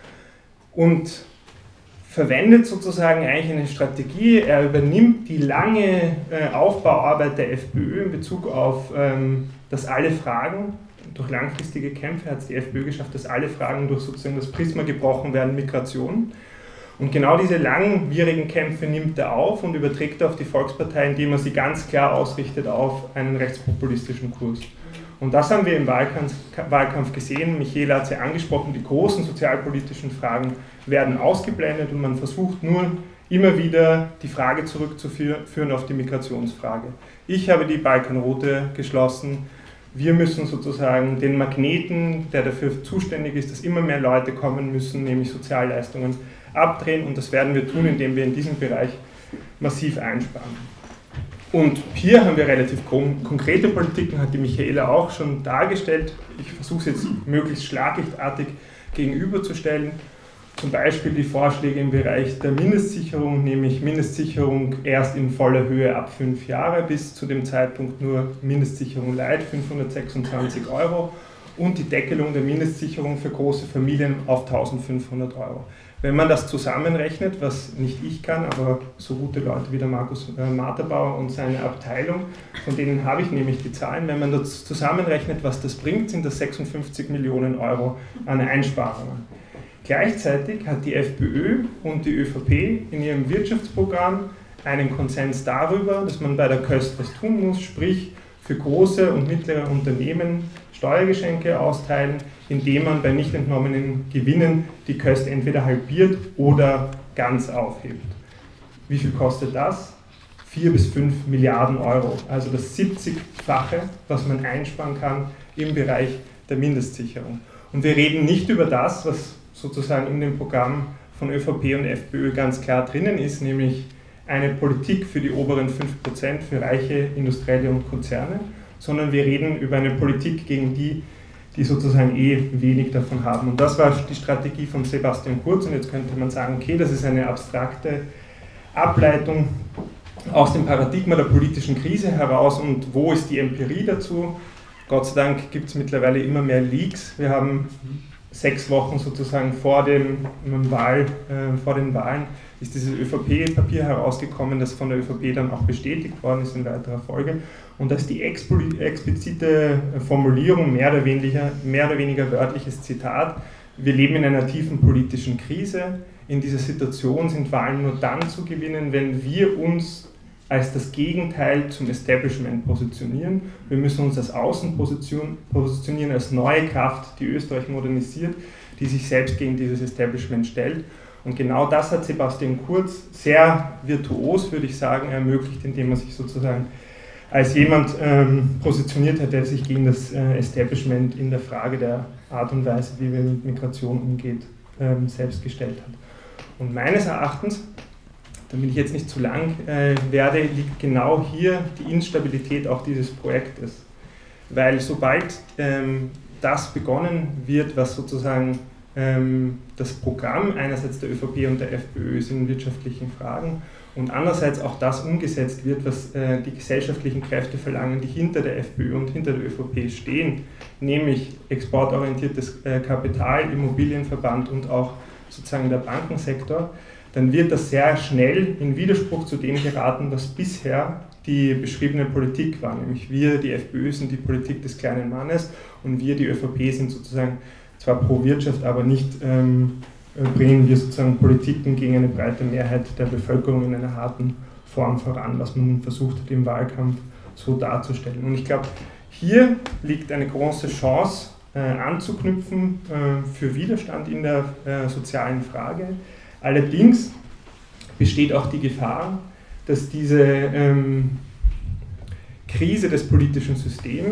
Und verwendet sozusagen eigentlich eine Strategie, er übernimmt die lange äh, Aufbauarbeit der FPÖ in Bezug auf, ähm, dass alle Fragen, durch langfristige Kämpfe hat es die FPÖ geschafft, dass alle Fragen durch sozusagen das Prisma gebrochen werden, Migration. Und genau diese langwierigen Kämpfe nimmt er auf und überträgt er auf die Volkspartei, indem er sie ganz klar ausrichtet auf einen rechtspopulistischen Kurs. Und das haben wir im Wahlkampf, Wahlkampf gesehen. Michele hat es ja angesprochen, die großen sozialpolitischen Fragen werden ausgeblendet und man versucht nur immer wieder die Frage zurückzuführen auf die Migrationsfrage. Ich habe die Balkanroute geschlossen. Wir müssen sozusagen den Magneten, der dafür zuständig ist, dass immer mehr Leute kommen müssen, nämlich Sozialleistungen, abdrehen. Und das werden wir tun, indem wir in diesem Bereich massiv einsparen. Und hier haben wir relativ konkrete Politiken, hat die Michaela auch schon dargestellt. Ich versuche es jetzt möglichst schlaglichtartig gegenüberzustellen. Zum Beispiel die Vorschläge im Bereich der Mindestsicherung, nämlich Mindestsicherung erst in voller Höhe ab fünf Jahre, bis zu dem Zeitpunkt nur Mindestsicherung Light, fünfhundertsechsundzwanzig Euro, und die Deckelung der Mindestsicherung für große Familien auf eintausendfünfhundert Euro. Wenn man das zusammenrechnet, was nicht ich kann, aber so gute Leute wie der Markus äh, Marterbauer und seine Abteilung, von denen habe ich nämlich die Zahlen, wenn man das zusammenrechnet, was das bringt, sind das sechsundfünfzig Millionen Euro an Einsparungen. Gleichzeitig hat die FPÖ und die ÖVP in ihrem Wirtschaftsprogramm einen Konsens darüber, dass man bei der Köst was tun muss, sprich für große und mittlere Unternehmen Steuergeschenke austeilen, indem man bei nicht entnommenen Gewinnen die Köst entweder halbiert oder ganz aufhebt. Wie viel kostet das? vier bis fünf Milliarden Euro, also das siebzigfache, was man einsparen kann im Bereich der Mindestsicherung. Und wir reden nicht über das, was sozusagen in dem Programm von ÖVP und FPÖ ganz klar drinnen ist, nämlich eine Politik für die oberen fünf Prozent für reiche Industrielle und Konzerne, sondern wir reden über eine Politik gegen die, die sozusagen eh wenig davon haben. Und das war die Strategie von Sebastian Kurz. Und jetzt könnte man sagen, okay, das ist eine abstrakte Ableitung aus dem Paradigma der politischen Krise heraus. Und wo ist die Empirie dazu? Gott sei Dank gibt es mittlerweile immer mehr Leaks. Wir haben sechs Wochen sozusagen vor, dem Wahl, äh, vor den Wahlen ist dieses ÖVP-Papier herausgekommen, das von der ÖVP dann auch bestätigt worden ist in weiterer Folge. Und da ist die explizite Formulierung, mehr oder weniger, mehr oder weniger wörtliches Zitat: Wir leben in einer tiefen politischen Krise. In dieser Situation sind Wahlen nur dann zu gewinnen, wenn wir uns als das Gegenteil zum Establishment positionieren. Wir müssen uns als Außen positionieren, als neue Kraft, die Österreich modernisiert, die sich selbst gegen dieses Establishment stellt. Und genau das hat Sebastian Kurz sehr virtuos, würde ich sagen, ermöglicht, indem er sich sozusagen als jemand ähm, positioniert hat, der sich gegen das äh, Establishment in der Frage der Art und Weise, wie wir mit Migration umgeht, ähm, selbst gestellt hat. Und meines Erachtens, damit ich jetzt nicht zu lang äh, werde, liegt genau hier die Instabilität auch dieses Projektes. Weil sobald ähm, das begonnen wird, was sozusagen ähm, das Programm einerseits der ÖVP und der FPÖ ist in wirtschaftlichen Fragen und andererseits auch das umgesetzt wird, was äh, die gesellschaftlichen Kräfte verlangen, die hinter der FPÖ und hinter der ÖVP stehen, nämlich exportorientiertes äh, Kapital, Immobilienverband und auch sozusagen der Bankensektor, dann wird das sehr schnell in Widerspruch zu dem geraten, was bisher die beschriebene Politik war. Nämlich wir, die FPÖ, sind die Politik des kleinen Mannes und wir, die ÖVP, sind sozusagen zwar pro Wirtschaft, aber nicht ähm, bringen wir sozusagen Politiken gegen eine breite Mehrheit der Bevölkerung in einer harten Form voran, was man versucht hat im Wahlkampf so darzustellen. Und ich glaube, hier liegt eine große Chance äh, anzuknüpfen äh, für Widerstand in der äh, sozialen Frage. Allerdings besteht auch die Gefahr, dass diese ähm, Krise des politischen Systems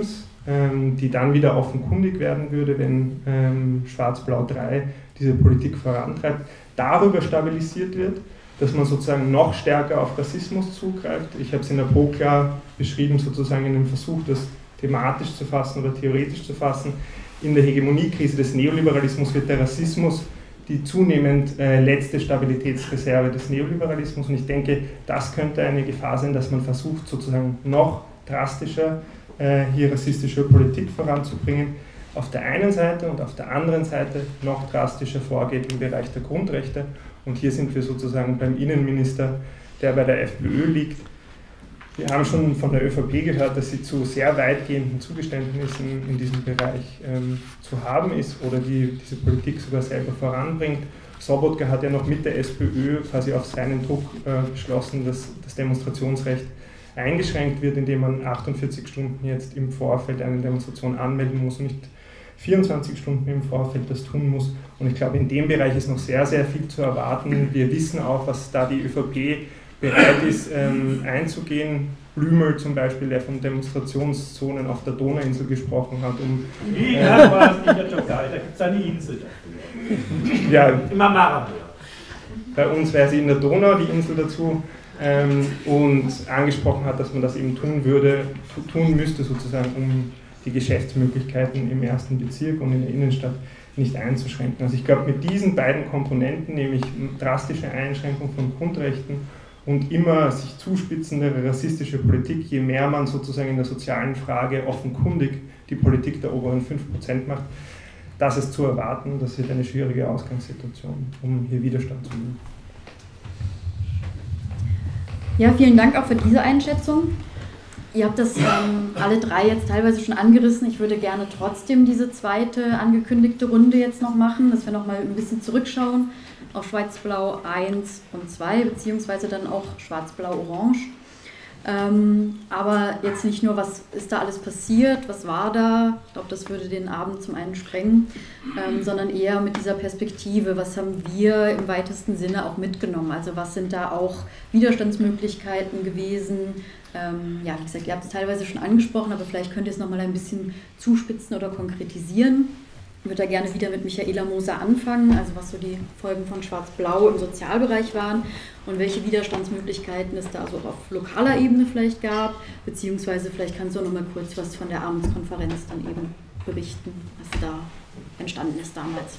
ähm, die dann wieder offenkundig werden würde, wenn ähm, Schwarz-Blau drei diese Politik vorantreibt, darüber stabilisiert wird, dass man sozusagen noch stärker auf Rassismus zugreift. Ich habe es in der ProKlar beschrieben, sozusagen in dem Versuch, das thematisch zu fassen oder theoretisch zu fassen. In der Hegemoniekrise des Neoliberalismus wird der Rassismus die zunehmend äh, letzte Stabilitätsreserve des Neoliberalismus. Und ich denke, das könnte eine Gefahr sein, dass man versucht, sozusagen noch drastischer äh, hier rassistische Politik voranzubringen. Auf der einen Seite und auf der anderen Seite noch drastischer vorgeht im Bereich der Grundrechte. Und hier sind wir sozusagen beim Innenminister, der bei der FPÖ liegt. Wir haben schon von der ÖVP gehört, dass sie zu sehr weitgehenden Zugeständnissen in diesem Bereich ähm, zu haben ist oder die diese Politik sogar selber voranbringt. Sobotka hat ja noch mit der SPÖ quasi auf seinen Druck äh, beschlossen, dass das Demonstrationsrecht eingeschränkt wird, indem man achtundvierzig Stunden jetzt im Vorfeld eine Demonstration anmelden muss und nicht vierundzwanzig Stunden im Vorfeld das tun muss. Und ich glaube, in dem Bereich ist noch sehr, sehr viel zu erwarten. Wir wissen auch, was da die ÖVP bereit ist, ähm, einzugehen. Blümel zum Beispiel, der von Demonstrationszonen auf der Donauinsel gesprochen hat. Um, Wie äh, war es in der Türkei? Da gibt es eine Insel dafür. Ja, Im Marmara. Bei uns wäre sie in der Donau, die Insel dazu. Ähm, und angesprochen hat, dass man das eben tun würde, tun müsste sozusagen, um die Geschäftsmöglichkeiten im ersten Bezirk und in der Innenstadt nicht einzuschränken. Also ich glaube, mit diesen beiden Komponenten, nämlich drastische Einschränkung von Grundrechten und immer sich zuspitzendere rassistische Politik, je mehr man sozusagen in der sozialen Frage offenkundig die Politik der oberen fünf Prozent macht, das ist zu erwarten, das wird eine schwierige Ausgangssituation, um hier Widerstand zu üben. Ja, vielen Dank auch für diese Einschätzung. Ihr habt das ähm, alle drei jetzt teilweise schon angerissen. Ich würde gerne trotzdem diese zweite angekündigte Runde jetzt noch machen, dass wir noch mal ein bisschen zurückschauen auf Schwarz-Blau eins und zwei, beziehungsweise dann auch Schwarz-Blau-Orange. Ähm, aber jetzt nicht nur, was ist da alles passiert, was war da, ich glaube, das würde den Abend zum einen sprengen, ähm, sondern eher mit dieser Perspektive, was haben wir im weitesten Sinne auch mitgenommen, also was sind da auch Widerstandsmöglichkeiten gewesen. Ähm, ja, wie gesagt, ihr habt es teilweise schon angesprochen, aber vielleicht könnt ihr es nochmal ein bisschen zuspitzen oder konkretisieren. Ich würde da gerne wieder mit Michaela Moser anfangen, also was so die Folgen von Schwarz-Blau im Sozialbereich waren und welche Widerstandsmöglichkeiten es da so auf lokaler Ebene vielleicht gab, beziehungsweise vielleicht kannst du auch noch mal kurz was von der Armutskonferenz dann eben berichten, was da entstanden ist damals.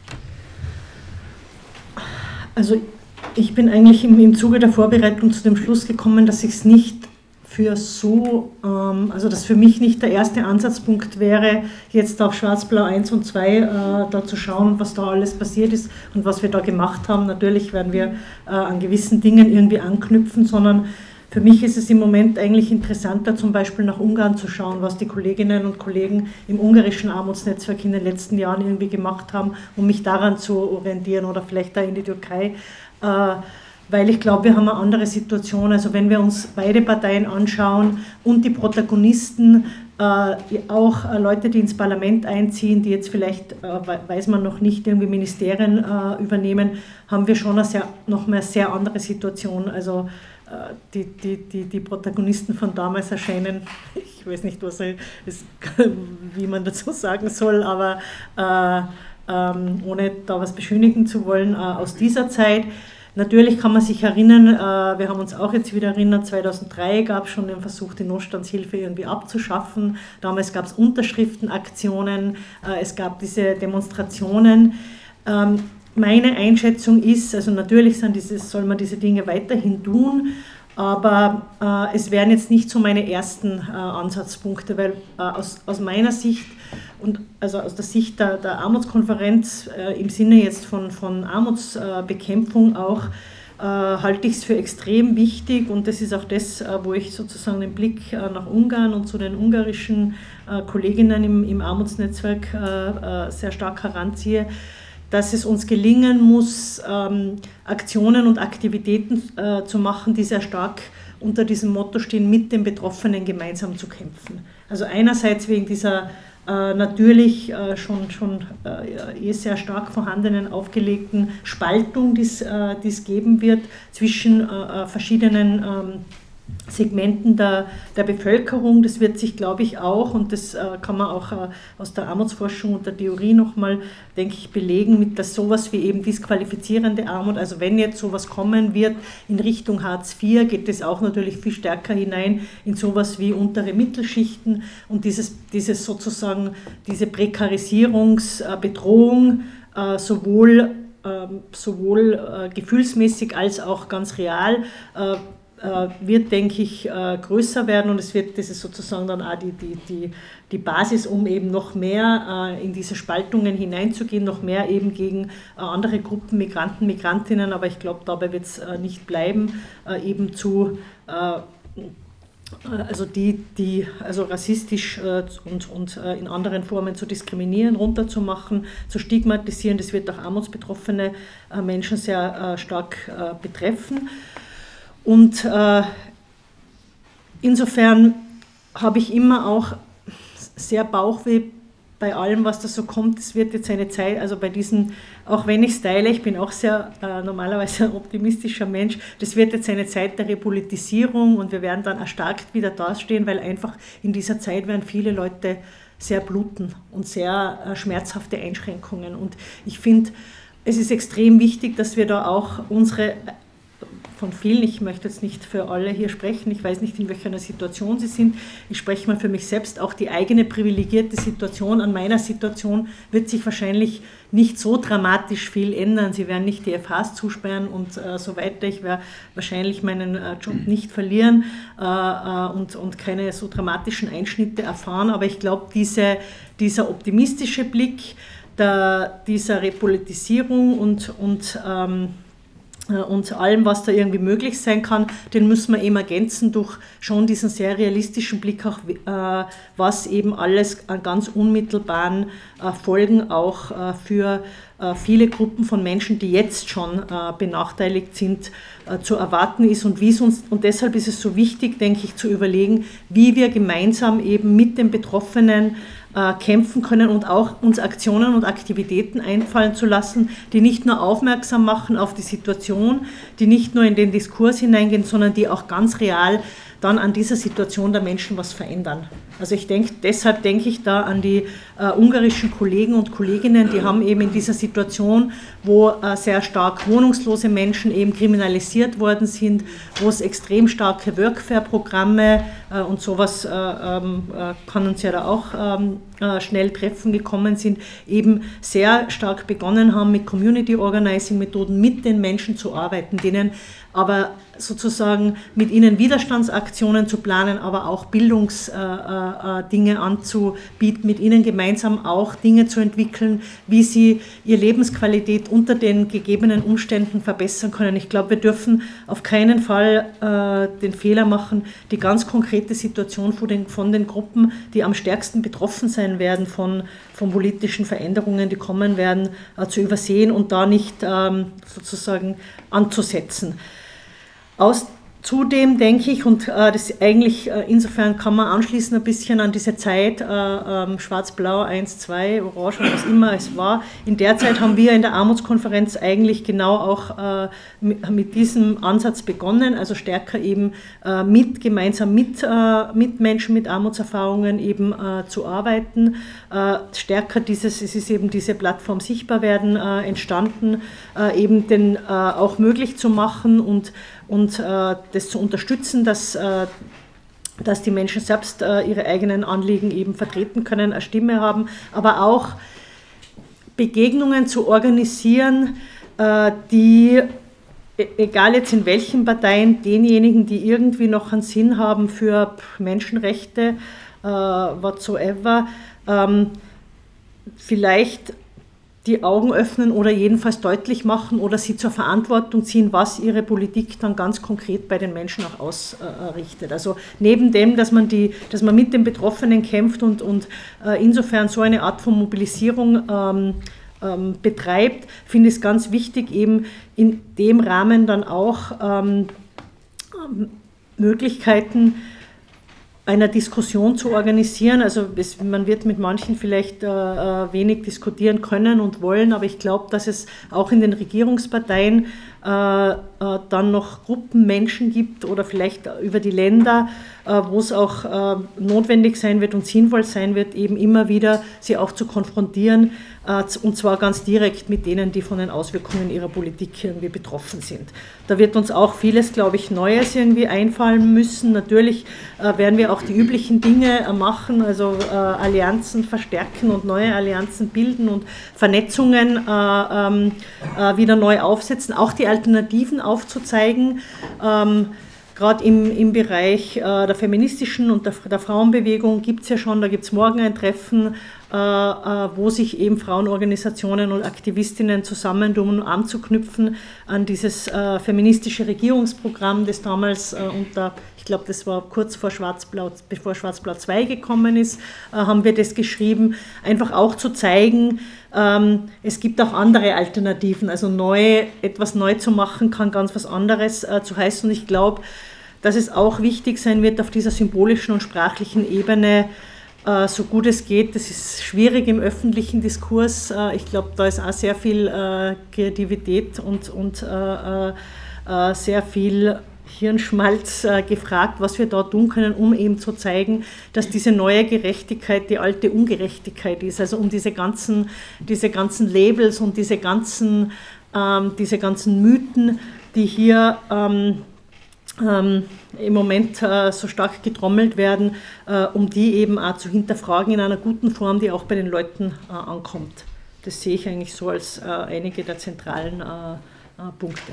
Also ich bin eigentlich im, im Zuge der Vorbereitung zu dem Schluss gekommen, dass ich es nicht für so, ähm, also dass für mich nicht der erste Ansatzpunkt wäre, jetzt auf Schwarz-Blau eins und zwei äh, da zu schauen, was da alles passiert ist und was wir da gemacht haben. Natürlich werden wir äh, an gewissen Dingen irgendwie anknüpfen, sondern für mich ist es im Moment eigentlich interessanter, zum Beispiel nach Ungarn zu schauen, was die Kolleginnen und Kollegen im ungarischen Armutsnetzwerk in den letzten Jahren irgendwie gemacht haben, um mich daran zu orientieren oder vielleicht da in die Türkei. Äh, Weil ich glaube, wir haben eine andere Situation. Also wenn wir uns beide Parteien anschauen und die Protagonisten, äh, auch äh, Leute, die ins Parlament einziehen, die jetzt vielleicht, äh, weiß man noch nicht, irgendwie Ministerien äh, übernehmen, haben wir schon eine sehr, noch mal eine sehr andere Situation. Also äh, die, die, die, die Protagonisten von damals erscheinen, ich weiß nicht, was ich, wie man dazu sagen soll, aber äh, äh, ohne da was beschönigen zu wollen, äh, aus dieser Zeit. Natürlich kann man sich erinnern, wir haben uns auch jetzt wieder erinnert, zweitausenddrei gab es schon den Versuch, die Notstandshilfe irgendwie abzuschaffen. Damals gab es Unterschriftenaktionen, es gab diese Demonstrationen. Meine Einschätzung ist, also natürlich sind dieses, soll man diese Dinge weiterhin tun, aber es wären jetzt nicht so meine ersten Ansatzpunkte, weil aus, aus meiner Sicht und also aus der Sicht der, der Armutskonferenz äh, im Sinne jetzt von, von Armutsbekämpfung auch, äh, halte ich es für extrem wichtig und das ist auch das, äh, wo ich sozusagen den Blick äh, nach Ungarn und zu den ungarischen äh, Kolleginnen im, im Armutsnetzwerk äh, äh, sehr stark heranziehe, dass es uns gelingen muss, ähm, Aktionen und Aktivitäten äh, zu machen, die sehr stark unter diesem Motto stehen, mit den Betroffenen gemeinsam zu kämpfen. Also einerseits wegen dieser Äh, natürlich äh, schon, schon äh, eh sehr stark vorhandenen aufgelegten Spaltung, die es äh, geben wird zwischen äh, verschiedenen ähm, Segmenten der, der Bevölkerung. Das wird sich, glaube ich, auch, und das äh, kann man auch äh, aus der Armutsforschung und der Theorie nochmal, denke ich, belegen, mit dass sowas wie eben disqualifizierende Armut, also wenn jetzt sowas kommen wird in Richtung Hartz vier, geht es auch natürlich viel stärker hinein in sowas wie untere Mittelschichten und dieses, dieses sozusagen, diese Prekarisierungsbedrohung äh, sowohl, äh, sowohl äh, gefühlsmäßig als auch ganz real äh, wird, denke ich, größer werden und es wird, das ist sozusagen dann auch die, die, die, die Basis, um eben noch mehr in diese Spaltungen hineinzugehen, noch mehr eben gegen andere Gruppen, Migranten, Migrantinnen, aber ich glaube, dabei wird es nicht bleiben, eben zu, also die, die also rassistisch und, und in anderen Formen zu diskriminieren, runterzumachen, zu stigmatisieren, das wird auch armutsbetroffene Menschen sehr stark betreffen. Und äh, insofern habe ich immer auch sehr Bauchweh bei allem, was da so kommt. Es wird jetzt eine Zeit, also bei diesen, auch wenn ich style, ich bin auch sehr äh, normalerweise ein optimistischer Mensch, das wird jetzt eine Zeit der Repolitisierung und wir werden dann erstarkt wieder dastehen, weil einfach in dieser Zeit werden viele Leute sehr bluten und sehr äh, schmerzhafte Einschränkungen. Und ich finde, es ist extrem wichtig, dass wir da auch unsere von vielen, ich möchte jetzt nicht für alle hier sprechen, ich weiß nicht, in welcher Situation sie sind, ich spreche mal für mich selbst, auch die eigene privilegierte Situation an meiner Situation wird sich wahrscheinlich nicht so dramatisch viel ändern, sie werden nicht die F Hs zusperren und äh, so weiter, ich werde wahrscheinlich meinen äh, Job nicht verlieren äh, äh, und, und keine so dramatischen Einschnitte erfahren, aber ich glaube, diese, dieser optimistische Blick der, dieser Repolitisierung und, und ähm, und allem, was da irgendwie möglich sein kann, den müssen wir eben ergänzen durch schon diesen sehr realistischen Blick auch, äh, was eben alles an ganz unmittelbaren äh, Folgen auch äh, für äh, viele Gruppen von Menschen, die jetzt schon äh, benachteiligt sind, äh, zu erwarten ist und wie es uns, und deshalb ist es so wichtig, denke ich, zu überlegen, wie wir gemeinsam eben mit den Betroffenen kämpfen können und auch uns Aktionen und Aktivitäten einfallen zu lassen, die nicht nur aufmerksam machen auf die Situation, die nicht nur in den Diskurs hineingehen, sondern die auch ganz real dann an dieser Situation der Menschen was verändern. Also ich denke, deshalb denke ich da an die äh, ungarischen Kollegen und Kolleginnen, die haben eben in dieser Situation, wo äh, sehr stark wohnungslose Menschen eben kriminalisiert worden sind, wo es extrem starke Workfare-Programme äh, und sowas äh, ähm, äh, kann uns ja da auch ähm, äh, schnell treffen gekommen sind, eben sehr stark begonnen haben mit Community-Organizing-Methoden, mit den Menschen zu arbeiten, denen aber sozusagen mit ihnen Widerstandsaktionen zu planen, aber auch Bildungsdinge äh, äh, anzubieten, mit ihnen gemeinsam auch Dinge zu entwickeln, wie sie ihre Lebensqualität unter den gegebenen Umständen verbessern können. Ich glaube, wir dürfen auf keinen Fall äh, den Fehler machen, die ganz konkrete Situation von den, von den Gruppen, die am stärksten betroffen sein werden von, von politischen Veränderungen, die kommen werden, äh, zu übersehen und da nicht ähm, sozusagen anzusetzen. Aus, zudem denke ich, und äh, das eigentlich, äh, insofern kann man anschließen ein bisschen an diese Zeit, äh, äh, Schwarz-Blau, eins, zwei, Orange, was immer es war. In der Zeit haben wir in der Armutskonferenz eigentlich genau auch äh, mit, mit diesem Ansatz begonnen, also stärker eben äh, mit, gemeinsam mit, äh, mit Menschen mit Armutserfahrungen eben äh, zu arbeiten. Äh, stärker dieses, es ist eben diese Plattform Sichtbarwerden äh, entstanden, äh, eben den äh, auch möglich zu machen und und äh, das zu unterstützen, dass, äh, dass die Menschen selbst äh, ihre eigenen Anliegen eben vertreten können, eine Stimme haben, aber auch Begegnungen zu organisieren, äh, die, egal jetzt in welchen Parteien, denjenigen, die irgendwie noch einen Sinn haben für Menschenrechte, äh, whatsoever, ähm, vielleicht die Augen öffnen oder jedenfalls deutlich machen oder sie zur Verantwortung ziehen, was ihre Politik dann ganz konkret bei den Menschen auch ausrichtet. Also neben dem, dass man, die, dass man mit den Betroffenen kämpft und, und äh, insofern so eine Art von Mobilisierung ähm, ähm, betreibt, finde ich es ganz wichtig, eben in dem Rahmen dann auch ähm, Möglichkeiten einer Diskussion zu organisieren. Also es, man wird mit manchen vielleicht äh, wenig diskutieren können und wollen, aber ich glaube, dass es auch in den Regierungsparteien äh, äh, dann noch Gruppen Menschen gibt oder vielleicht über die Länder, äh, wo es auch äh, notwendig sein wird und sinnvoll sein wird, eben immer wieder sie auch zu konfrontieren, äh, und zwar ganz direkt mit denen, die von den Auswirkungen ihrer Politik irgendwie betroffen sind. Da wird uns auch vieles, glaube ich, Neues irgendwie einfallen müssen. Natürlich äh, werden wir auch die üblichen Dinge äh, machen, also äh, Allianzen verstärken und neue Allianzen bilden und Vernetzungen äh, ähm, äh, wieder neu aufsetzen, auch die Alternativen aufzuzeigen. Ähm, Gerade im, im Bereich äh, der feministischen und der, der Frauenbewegung gibt es ja schon, da gibt es morgen ein Treffen, äh, äh, wo sich eben Frauenorganisationen und Aktivistinnen zusammentun, um anzuknüpfen an dieses äh, feministische Regierungsprogramm, das damals äh, unter, ich glaube, das war kurz vor Schwarz-Blau, bevor Schwarz-Blau zwei gekommen ist, äh, haben wir das geschrieben, einfach auch zu zeigen, ähm, es gibt auch andere Alternativen, also neu, etwas neu zu machen kann ganz was anderes äh, zu heißen, und ich glaube, dass es auch wichtig sein wird, auf dieser symbolischen und sprachlichen Ebene, äh, so gut es geht, das ist schwierig im öffentlichen Diskurs, äh, ich glaube, da ist auch sehr viel äh, Kreativität und, und äh, äh, sehr viel Hirnschmalz äh, gefragt, was wir da tun können, um eben zu zeigen, dass diese neue Gerechtigkeit die alte Ungerechtigkeit ist, also um diese ganzen, diese ganzen Labels und diese ganzen, ähm, diese ganzen Mythen, die hier ähm, ähm, im Moment äh, so stark getrommelt werden, äh, um die eben auch zu hinterfragen in einer guten Form, die auch bei den Leuten äh, ankommt. Das sehe ich eigentlich so als äh, einige der zentralen äh, äh, Punkte.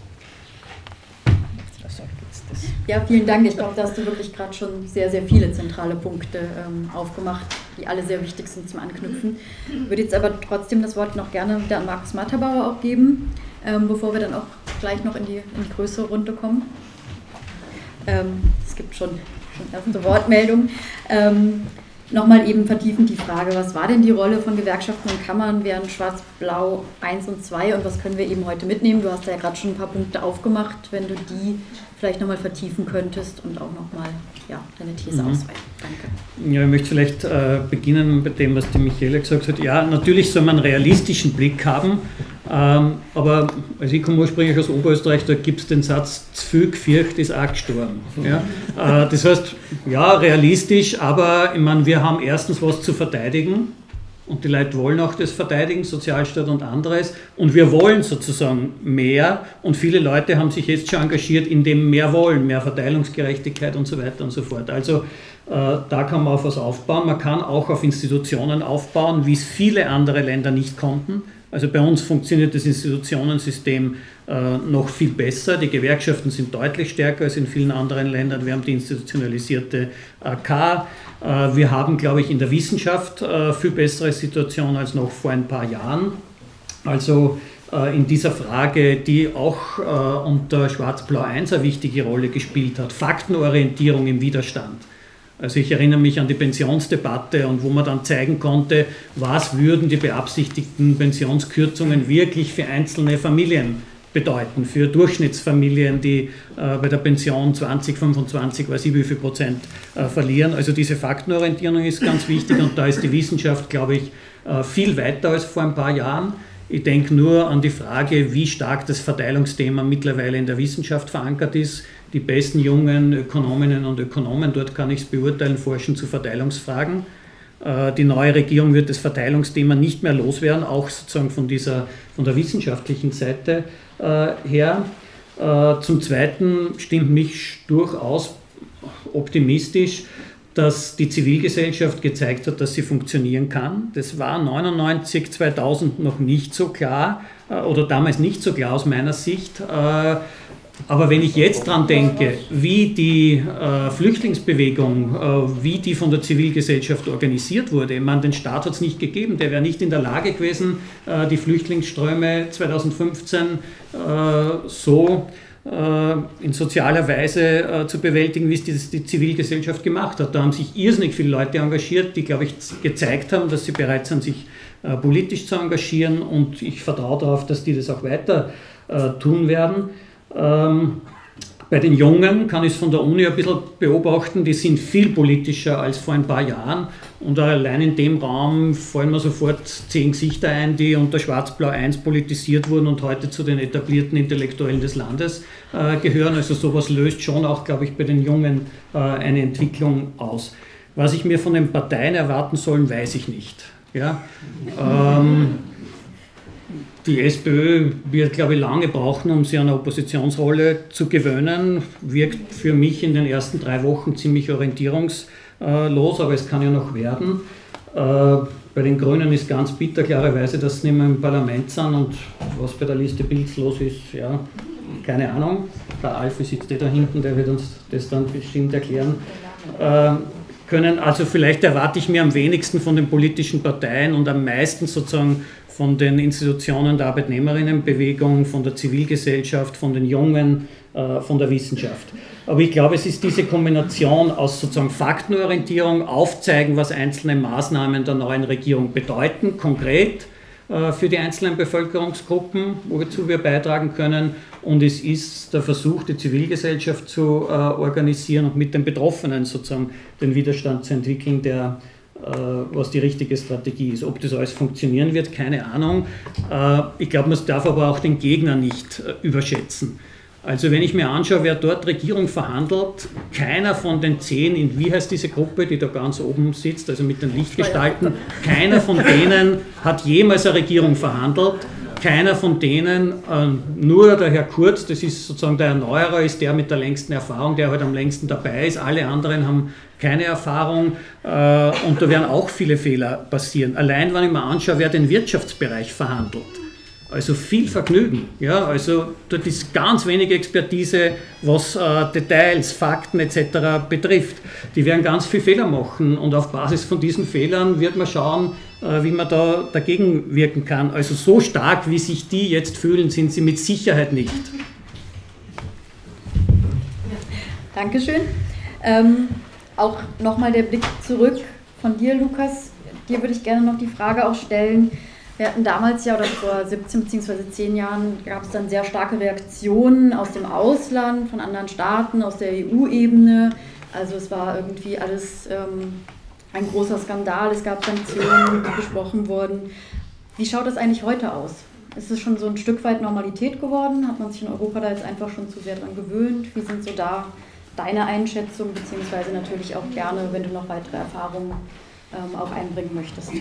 Ja, vielen Dank. Ich glaube, da hast du wirklich gerade schon sehr, sehr viele zentrale Punkte ähm, aufgemacht, die alle sehr wichtig sind zum Anknüpfen. Ich würde jetzt aber trotzdem das Wort noch gerne wieder an Markus Matterbauer auch geben, ähm, bevor wir dann auch gleich noch in die, in die größere Runde kommen. Ähm, es gibt schon, schon erste Wortmeldungen. Ähm, Nochmal eben vertiefend die Frage, was war denn die Rolle von Gewerkschaften und Kammern während Schwarz-Blau eins und zwei und was können wir eben heute mitnehmen? Du hast ja gerade schon ein paar Punkte aufgemacht, wenn du die vielleicht nochmal vertiefen könntest und auch nochmal ja, deine These mhm. ausweiten. Danke. Ja, ich möchte vielleicht äh, beginnen bei dem, was die Michaela gesagt hat. Ja, natürlich soll man einen realistischen Blick haben, ähm, aber also ich komme ursprünglich aus Oberösterreich, da gibt es den Satz, zu viel gefürcht ist auch gestorben. Ja? Äh, das heißt, ja, realistisch, aber ich meine, wir haben erstens was zu verteidigen. Und die Leute wollen auch das verteidigen, Sozialstaat und anderes. Und wir wollen sozusagen mehr. Und viele Leute haben sich jetzt schon engagiert in dem mehr wollen, mehr Verteilungsgerechtigkeit und so weiter und so fort. Also äh, da kann man auf was aufbauen. Man kann auch auf Institutionen aufbauen, wie es viele andere Länder nicht konnten. Also bei uns funktioniert das Institutionensystem äh, noch viel besser. Die Gewerkschaften sind deutlich stärker als in vielen anderen Ländern. Wir haben die institutionalisierte A K. Äh, wir haben, glaube ich, in der Wissenschaft äh, viel bessere Situation als noch vor ein paar Jahren. Also äh, in dieser Frage, die auch äh, unter Schwarz-Blau eins eine wichtige Rolle gespielt hat, Faktenorientierung im Widerstand. Also ich erinnere mich an die Pensionsdebatte und wo man dann zeigen konnte, was würden die beabsichtigten Pensionskürzungen wirklich für einzelne Familien bedeuten, für Durchschnittsfamilien, die äh, bei der Pension zwanzig, fünfundzwanzig, weiß ich wie viel Prozent äh, verlieren. Also diese Faktenorientierung ist ganz wichtig und da ist die Wissenschaft, glaube ich, äh, viel weiter als vor ein paar Jahren. Ich denke nur an die Frage, wie stark das Verteilungsthema mittlerweile in der Wissenschaft verankert ist. Die besten jungen Ökonominnen und Ökonomen, dort kann ich es beurteilen, forschen zu Verteilungsfragen. Die neue Regierung wird das Verteilungsthema nicht mehr loswerden, auch sozusagen von, dieser, von der wissenschaftlichen Seite her. Zum Zweiten stimmt mich durchaus optimistisch, dass die Zivilgesellschaft gezeigt hat, dass sie funktionieren kann. Das war neunundneunzig, zweitausend noch nicht so klar oder damals nicht so klar aus meiner Sicht. Aber wenn ich jetzt dran denke, wie die äh, Flüchtlingsbewegung, äh, wie die von der Zivilgesellschaft organisiert wurde, ich meine, den Staat hat es nicht gegeben, der wäre nicht in der Lage gewesen, äh, die Flüchtlingsströme zweitausendfünfzehn äh, so äh, in sozialer Weise äh, zu bewältigen, wie es die, die Zivilgesellschaft gemacht hat. Da haben sich irrsinnig viele Leute engagiert, die, glaube ich, gezeigt haben, dass sie bereit sind, sich äh, politisch zu engagieren und ich vertraue darauf, dass die das auch weiter äh, tun werden. Ähm, Bei den Jungen kann ich es von der Uni ein bisschen beobachten, die sind viel politischer als vor ein paar Jahren. Und allein in dem Raum fallen mir sofort zehn Gesichter ein, die unter Schwarz-Blau eins politisiert wurden und heute zu den etablierten Intellektuellen des Landes äh, gehören. Also sowas löst schon auch, glaube ich, bei den Jungen äh, eine Entwicklung aus. Was ich mir von den Parteien erwarten soll, weiß ich nicht. Ja? Ähm, Die SPÖ wird, glaube ich, lange brauchen, um sich an eine Oppositionsrolle zu gewöhnen. Wirkt für mich in den ersten drei Wochen ziemlich orientierungslos, aber es kann ja noch werden. Bei den Grünen ist ganz bitter, klarerweise, dass sie nicht mehr im Parlament sind und was bei der Liste Pilz los ist, ja, keine Ahnung. Der Alfie sitzt eh da hinten, der wird uns das dann bestimmt erklären können. Also vielleicht erwarte ich mir am wenigsten von den politischen Parteien und am meisten sozusagen von den Institutionen der Arbeitnehmerinnenbewegung, von der Zivilgesellschaft, von den Jungen, äh, von der Wissenschaft. Aber ich glaube, es ist diese Kombination aus sozusagen Faktenorientierung, aufzeigen, was einzelne Maßnahmen der neuen Regierung bedeuten, konkret äh, für die einzelnen Bevölkerungsgruppen, wozu wir beitragen können. Und es ist der Versuch, die Zivilgesellschaft zu äh, organisieren und mit den Betroffenen sozusagen den Widerstand zu entwickeln, der was die richtige Strategie ist. Ob das alles funktionieren wird, keine Ahnung. Ich glaube, man darf aber auch den Gegner nicht überschätzen. Also wenn ich mir anschaue, wer dort Regierung verhandelt, keiner von den zehn, in wie heißt diese Gruppe, die da ganz oben sitzt, also mit den Lichtgestalten, keiner von denen hat jemals eine Regierung verhandelt. Keiner von denen, nur der Herr Kurz, das ist sozusagen der Erneuerer, ist der mit der längsten Erfahrung, der halt am längsten dabei ist. Alle anderen haben keine Erfahrung und da werden auch viele Fehler passieren. Allein, wenn ich mir anschaue, wer den Wirtschaftsbereich verhandelt. Also viel Vergnügen. Ja? Also dort ist ganz wenig Expertise, was äh, Details, Fakten et cetera betrifft. Die werden ganz viel Fehler machen und auf Basis von diesen Fehlern wird man schauen, äh, wie man da dagegen wirken kann. Also so stark, wie sich die jetzt fühlen, sind sie mit Sicherheit nicht. Dankeschön. Ähm, auch nochmal der Blick zurück von dir, Lukas. Dir würde ich gerne noch die Frage auch stellen. Wir hatten damals ja, oder vor siebzehn bzw. zehn Jahren, gab es dann sehr starke Reaktionen aus dem Ausland, von anderen Staaten, aus der E U-Ebene. Also es war irgendwie alles ähm, ein großer Skandal, es gab Sanktionen, die besprochen wurden. Wie schaut das eigentlich heute aus? Ist es schon so ein Stück weit Normalität geworden? Hat man sich in Europa da jetzt einfach schon zu sehr dran gewöhnt? Wie sind so da deine Einschätzungen, beziehungsweise natürlich auch gerne, wenn du noch weitere Erfahrungen ähm, auch einbringen möchtest?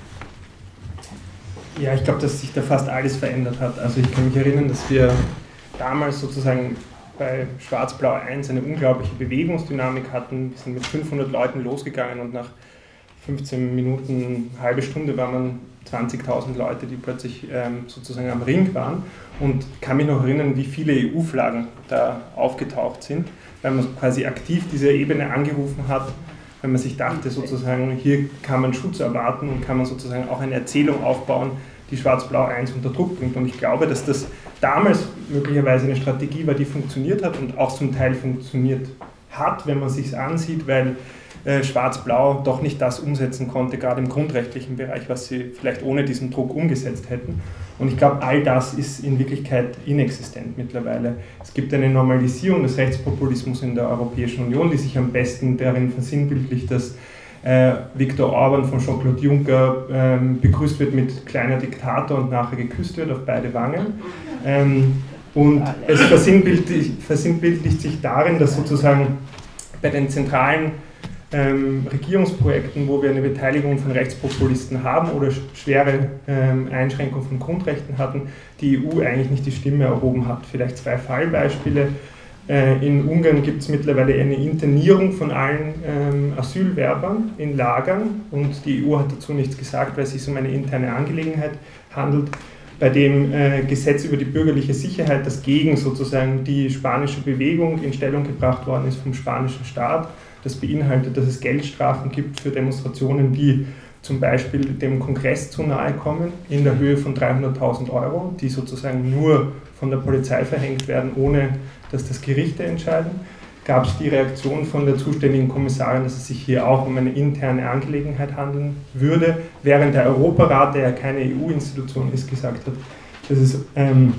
Ja, ich glaube, dass sich da fast alles verändert hat. Also ich kann mich erinnern, dass wir damals sozusagen bei Schwarz-Blau eins eine unglaubliche Bewegungsdynamik hatten. Wir sind mit fünfhundert Leuten losgegangen und nach fünfzehn Minuten, eine halbe Stunde waren man zwanzigtausend Leute, die plötzlich ähm, sozusagen am Ring waren. Und ich kann mich noch erinnern, wie viele E U-Flaggen da aufgetaucht sind, weil man quasi aktiv diese Ebene angerufen hat, wenn man sich dachte, sozusagen, hier kann man Schutz erwarten und kann man sozusagen auch eine Erzählung aufbauen, die Schwarz-Blau eins unter Druck bringt. Und ich glaube, dass das damals möglicherweise eine Strategie war, die funktioniert hat und auch zum Teil funktioniert hat, wenn man es sich ansieht, weil äh, Schwarz-Blau doch nicht das umsetzen konnte, gerade im grundrechtlichen Bereich, was sie vielleicht ohne diesen Druck umgesetzt hätten. Und ich glaube, all das ist in Wirklichkeit inexistent mittlerweile. Es gibt eine Normalisierung des Rechtspopulismus in der Europäischen Union, die sich am besten darin versinnbildlicht, dass äh, Viktor Orban von Jean-Claude Juncker ähm, begrüßt wird mit kleiner Diktator und nachher geküsst wird auf beide Wangen. Ähm, und es versinnbildlicht, versinnbildlicht sich darin, dass sozusagen bei den zentralen Ähm, Regierungsprojekten, wo wir eine Beteiligung von Rechtspopulisten haben oder schwere ähm, Einschränkungen von Grundrechten hatten, die E U eigentlich nicht die Stimme erhoben hat. Vielleicht zwei Fallbeispiele. Äh, in Ungarn gibt es mittlerweile eine Internierung von allen ähm, Asylwerbern in Lagern und die E U hat dazu nichts gesagt, weil es sich um eine interne Angelegenheit handelt. Bei dem äh, Gesetz über die bürgerliche Sicherheit, das gegen sozusagen die spanische Bewegung in Stellung gebracht worden ist vom spanischen Staat. Das beinhaltet, dass es Geldstrafen gibt für Demonstrationen, die zum Beispiel dem Kongress zu nahe kommen, in der Höhe von dreihunderttausend Euro, die sozusagen nur von der Polizei verhängt werden, ohne dass das Gerichte entscheiden. Gab es die Reaktion von der zuständigen Kommissarin, dass es sich hier auch um eine interne Angelegenheit handeln würde, während der Europarat, der ja keine E U-Institution ist, gesagt hat, dass es ähm,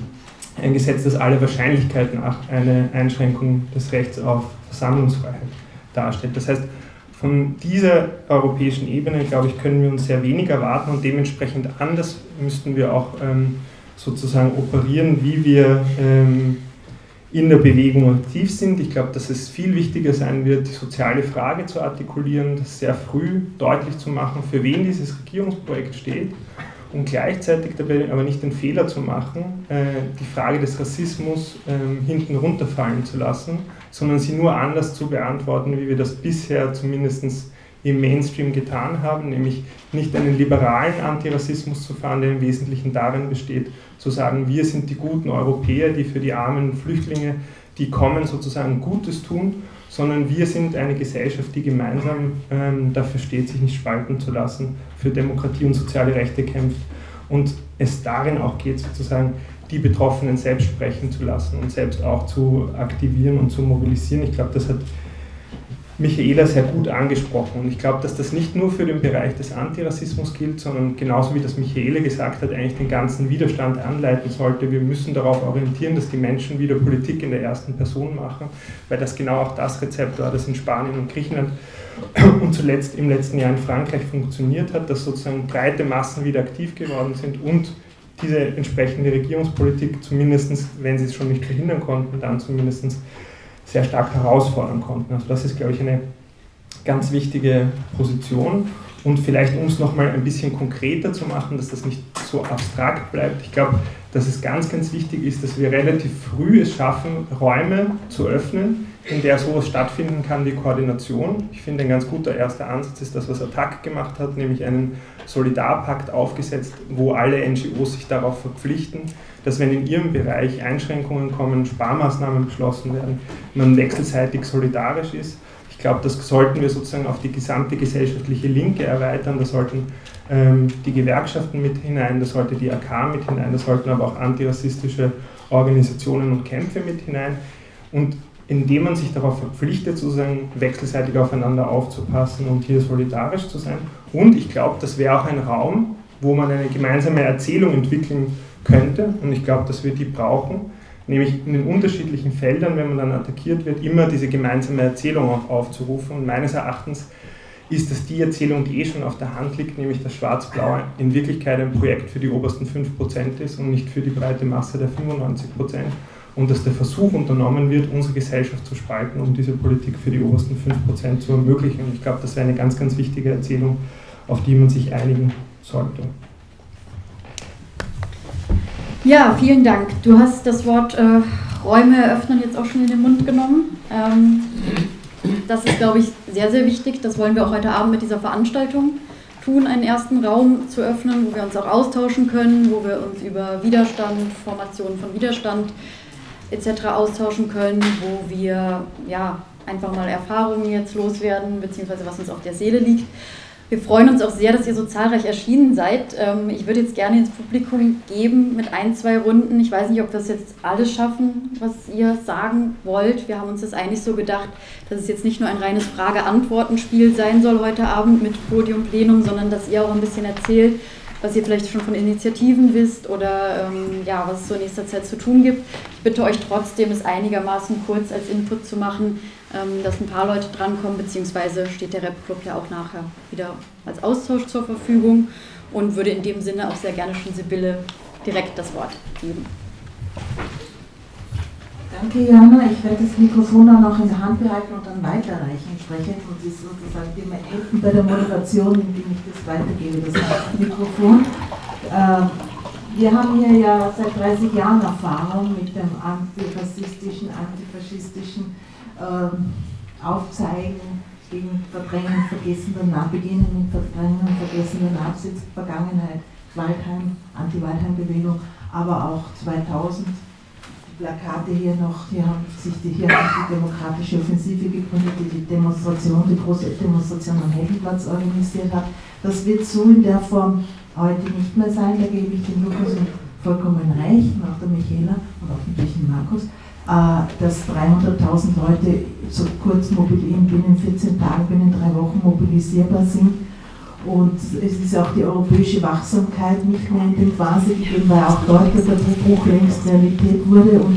ein Gesetz, das aller Wahrscheinlichkeit nach eine Einschränkung des Rechts auf Versammlungsfreiheit darstellt. Das heißt, von dieser europäischen Ebene, glaube ich, können wir uns sehr wenig erwarten und dementsprechend anders müssten wir auch ähm, sozusagen operieren, wie wir ähm, in der Bewegung aktiv sind. Ich glaube, dass es viel wichtiger sein wird, die soziale Frage zu artikulieren, das sehr früh deutlich zu machen, für wen dieses Regierungsprojekt steht und gleichzeitig dabei aber nicht den Fehler zu machen, äh, die Frage des Rassismus äh, hinten runterfallen zu lassen, sondern sie nur anders zu beantworten, wie wir das bisher zumindest im Mainstream getan haben, nämlich nicht einen liberalen Antirassismus zu fahren, der im Wesentlichen darin besteht, zu sagen, wir sind die guten Europäer, die für die armen Flüchtlinge, die kommen, sozusagen Gutes tun, sondern wir sind eine Gesellschaft, die gemeinsam ähm, dafür steht, sich nicht spalten zu lassen, für Demokratie und soziale Rechte kämpft und es darin auch geht, sozusagen die Betroffenen selbst sprechen zu lassen und selbst auch zu aktivieren und zu mobilisieren. Ich glaube, das hat Michaela sehr gut angesprochen und ich glaube, dass das nicht nur für den Bereich des Antirassismus gilt, sondern genauso wie das Michaela gesagt hat, eigentlich den ganzen Widerstand anleiten sollte. Wir müssen darauf orientieren, dass die Menschen wieder Politik in der ersten Person machen, weil das genau auch das Rezept war, das in Spanien und Griechenland und zuletzt im letzten Jahr in Frankreich funktioniert hat, dass sozusagen breite Massen wieder aktiv geworden sind und diese entsprechende Regierungspolitik zumindest, wenn sie es schon nicht verhindern konnten, dann zumindest sehr stark herausfordern konnten. Also das ist, glaube ich, eine ganz wichtige Position. Und vielleicht, um es nochmal ein bisschen konkreter zu machen, dass das nicht so abstrakt bleibt, ich glaube, dass es ganz, ganz wichtig ist, dass wir relativ früh es schaffen, Räume zu öffnen, in der sowas stattfinden kann wie Koordination. Ich finde, ein ganz guter erster Ansatz ist das, was Attac gemacht hat, nämlich einen Solidarpakt aufgesetzt, wo alle N G Os sich darauf verpflichten, dass wenn in ihrem Bereich Einschränkungen kommen, Sparmaßnahmen beschlossen werden, man wechselseitig solidarisch ist. Ich glaube, das sollten wir sozusagen auf die gesamte gesellschaftliche Linke erweitern, da sollten ähm, die Gewerkschaften mit hinein, da sollte die A K mit hinein, da sollten aber auch antirassistische Organisationen und Kämpfe mit hinein. Und indem man sich darauf verpflichtet, sozusagen wechselseitig aufeinander aufzupassen und hier solidarisch zu sein. Und ich glaube, das wäre auch ein Raum, wo man eine gemeinsame Erzählung entwickeln könnte. Und ich glaube, dass wir die brauchen, nämlich in den unterschiedlichen Feldern, wenn man dann attackiert wird, immer diese gemeinsame Erzählung auch aufzurufen. Und meines Erachtens ist das die Erzählung, die eh schon auf der Hand liegt, nämlich dass Schwarz-Blau in Wirklichkeit ein Projekt für die obersten fünf Prozent ist und nicht für die breite Masse der fünfundneunzig Prozent. Und dass der Versuch unternommen wird, unsere Gesellschaft zu spalten, um diese Politik für die obersten fünf Prozent zu ermöglichen. Und ich glaube, das wäre eine ganz, ganz wichtige Erzählung, auf die man sich einigen sollte. Ja, vielen Dank. Du hast das Wort äh, Räume eröffnen jetzt auch schon in den Mund genommen. Ähm, das ist, glaube ich, sehr, sehr wichtig. Das wollen wir auch heute Abend mit dieser Veranstaltung tun, einen ersten Raum zu öffnen, wo wir uns auch austauschen können, wo wir uns über Widerstand, Formationen von Widerstand et cetera austauschen können, wo wir ja, einfach mal Erfahrungen jetzt loswerden, beziehungsweise was uns auf der Seele liegt. Wir freuen uns auch sehr, dass ihr so zahlreich erschienen seid. Ich würde jetzt gerne ins Publikum geben mit ein, zwei Runden. Ich weiß nicht, ob wir es jetzt alles schaffen, was ihr sagen wollt. Wir haben uns das eigentlich so gedacht, dass es jetzt nicht nur ein reines Frage-Antworten-Spiel sein soll heute Abend mit Podium, Plenum, sondern dass ihr auch ein bisschen erzählt, was ihr vielleicht schon von Initiativen wisst oder ähm, ja, was es so in nächster Zeit zu tun gibt. Ich bitte euch trotzdem, es einigermaßen kurz als Input zu machen, ähm, dass ein paar Leute drankommen, beziehungsweise steht der Rap-Club ja auch nachher wieder als Austausch zur Verfügung und würde in dem Sinne auch sehr gerne schon Sibylle direkt das Wort geben. Danke, Jana. Ich werde das Mikrofon dann noch in der Hand behalten und dann weiterreichen. Entsprechend und das sozusagen dem helfen bei der Moderation, indem ich das weitergebe, das Mikrofon. Äh, wir haben hier ja seit dreißig Jahren Erfahrung mit dem antirassistischen, antifaschistischen äh, Aufzeigen gegen Verdrängen, Vergessen danach, beginnen mit Verdrängen, Vergessen danach, Vergangenheit, Waldheim, Anti-Waldheim-Bewegung, aber auch zweitausend. Plakate hier noch, hier haben sich die, hier hat sich die demokratische Offensive gegründet, die die Demonstration, die große Demonstration am Heckenplatz organisiert hat. Das wird so in der Form heute nicht mehr sein, da gebe ich dem Lukas vollkommen recht, und auch der Michaela und auch natürlich dem Markus, äh, dass dreihunderttausend Leute so kurz mobil, binnen vierzehn Tagen, binnen drei Wochen mobilisierbar sind. Und es ist auch die europäische Wachsamkeit nicht mehr in dem Phase gegeben, weil auch dort der Bruch längst Realität wurde. Und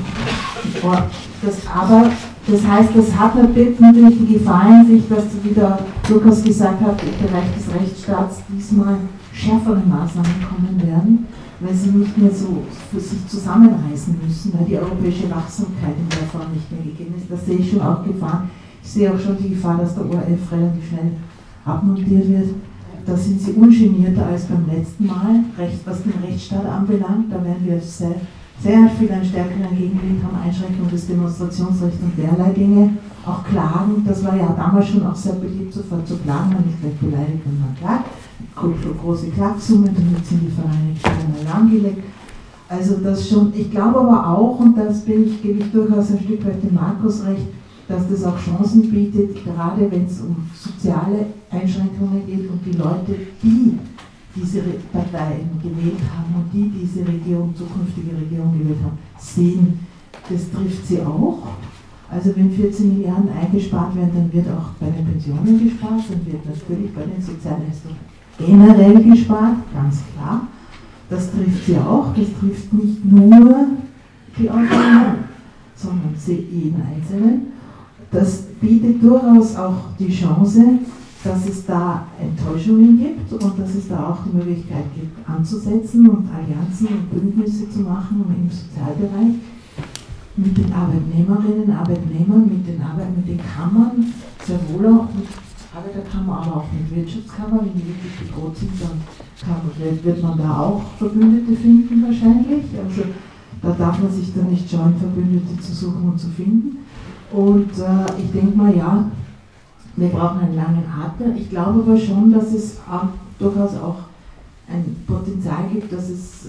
das, aber das heißt, das hat natürlich die Gefahr in sich, dass, wie der Lukas gesagt hat, im Bereich des Rechtsstaats diesmal schärfere Maßnahmen kommen werden, weil sie nicht mehr so für sich zusammenreißen müssen, weil die europäische Wachsamkeit in der Form nicht mehr gegeben ist. Da sehe ich schon auch Gefahren. Ich sehe auch schon die Gefahr, dass der O R F relativ schnell abmontiert wird. Da sind sie ungenierter als beim letzten Mal, recht, was den Rechtsstaat anbelangt. Da werden wir sehr, sehr viel einen stärkeren Gegenwind haben, Einschränkung des Demonstrationsrechts und derlei Dinge. Auch Klagen, das war ja damals schon auch sehr beliebt, sofort zu klagen, man ist gleich beleidigt, wenn man klagt. Große Klagsummen, damit sind die Vereine schnell lahmgelegt. Also das schon, ich glaube aber auch, und das bin ich, gebe ich durchaus ein Stück weit dem Markus recht, dass das auch Chancen bietet, gerade wenn es um soziale Einschränkungen geht und die Leute, die diese Parteien gewählt haben und die diese Regierung, zukünftige Regierung gewählt haben, sehen, das trifft sie auch. Also wenn vierzehn Milliarden eingespart werden, dann wird auch bei den Pensionen gespart, dann wird natürlich bei den Sozialleistungen generell gespart, ganz klar. Das trifft sie auch, das trifft nicht nur die Autonomen, sondern jeden Einzelnen. Das bietet durchaus auch die Chance, dass es da Enttäuschungen gibt und dass es da auch die Möglichkeit gibt, anzusetzen und Allianzen und Bündnisse zu machen im Sozialbereich mit den Arbeitnehmerinnen, Arbeitnehmern, mit den Arbeit, mit den Kammern, sehr wohl auch mit Arbeiterkammer, aber auch mit Wirtschaftskammer. Wenn die wirklich bedroht sind, dann kann, wird man da auch Verbündete finden wahrscheinlich. Also da darf man sich dann nicht scheuen, Verbündete zu suchen und zu finden. Und äh, ich denke mal, ja, wir brauchen einen langen Atem. Ich glaube aber schon, dass es auch, durchaus auch ein Potenzial gibt, dass es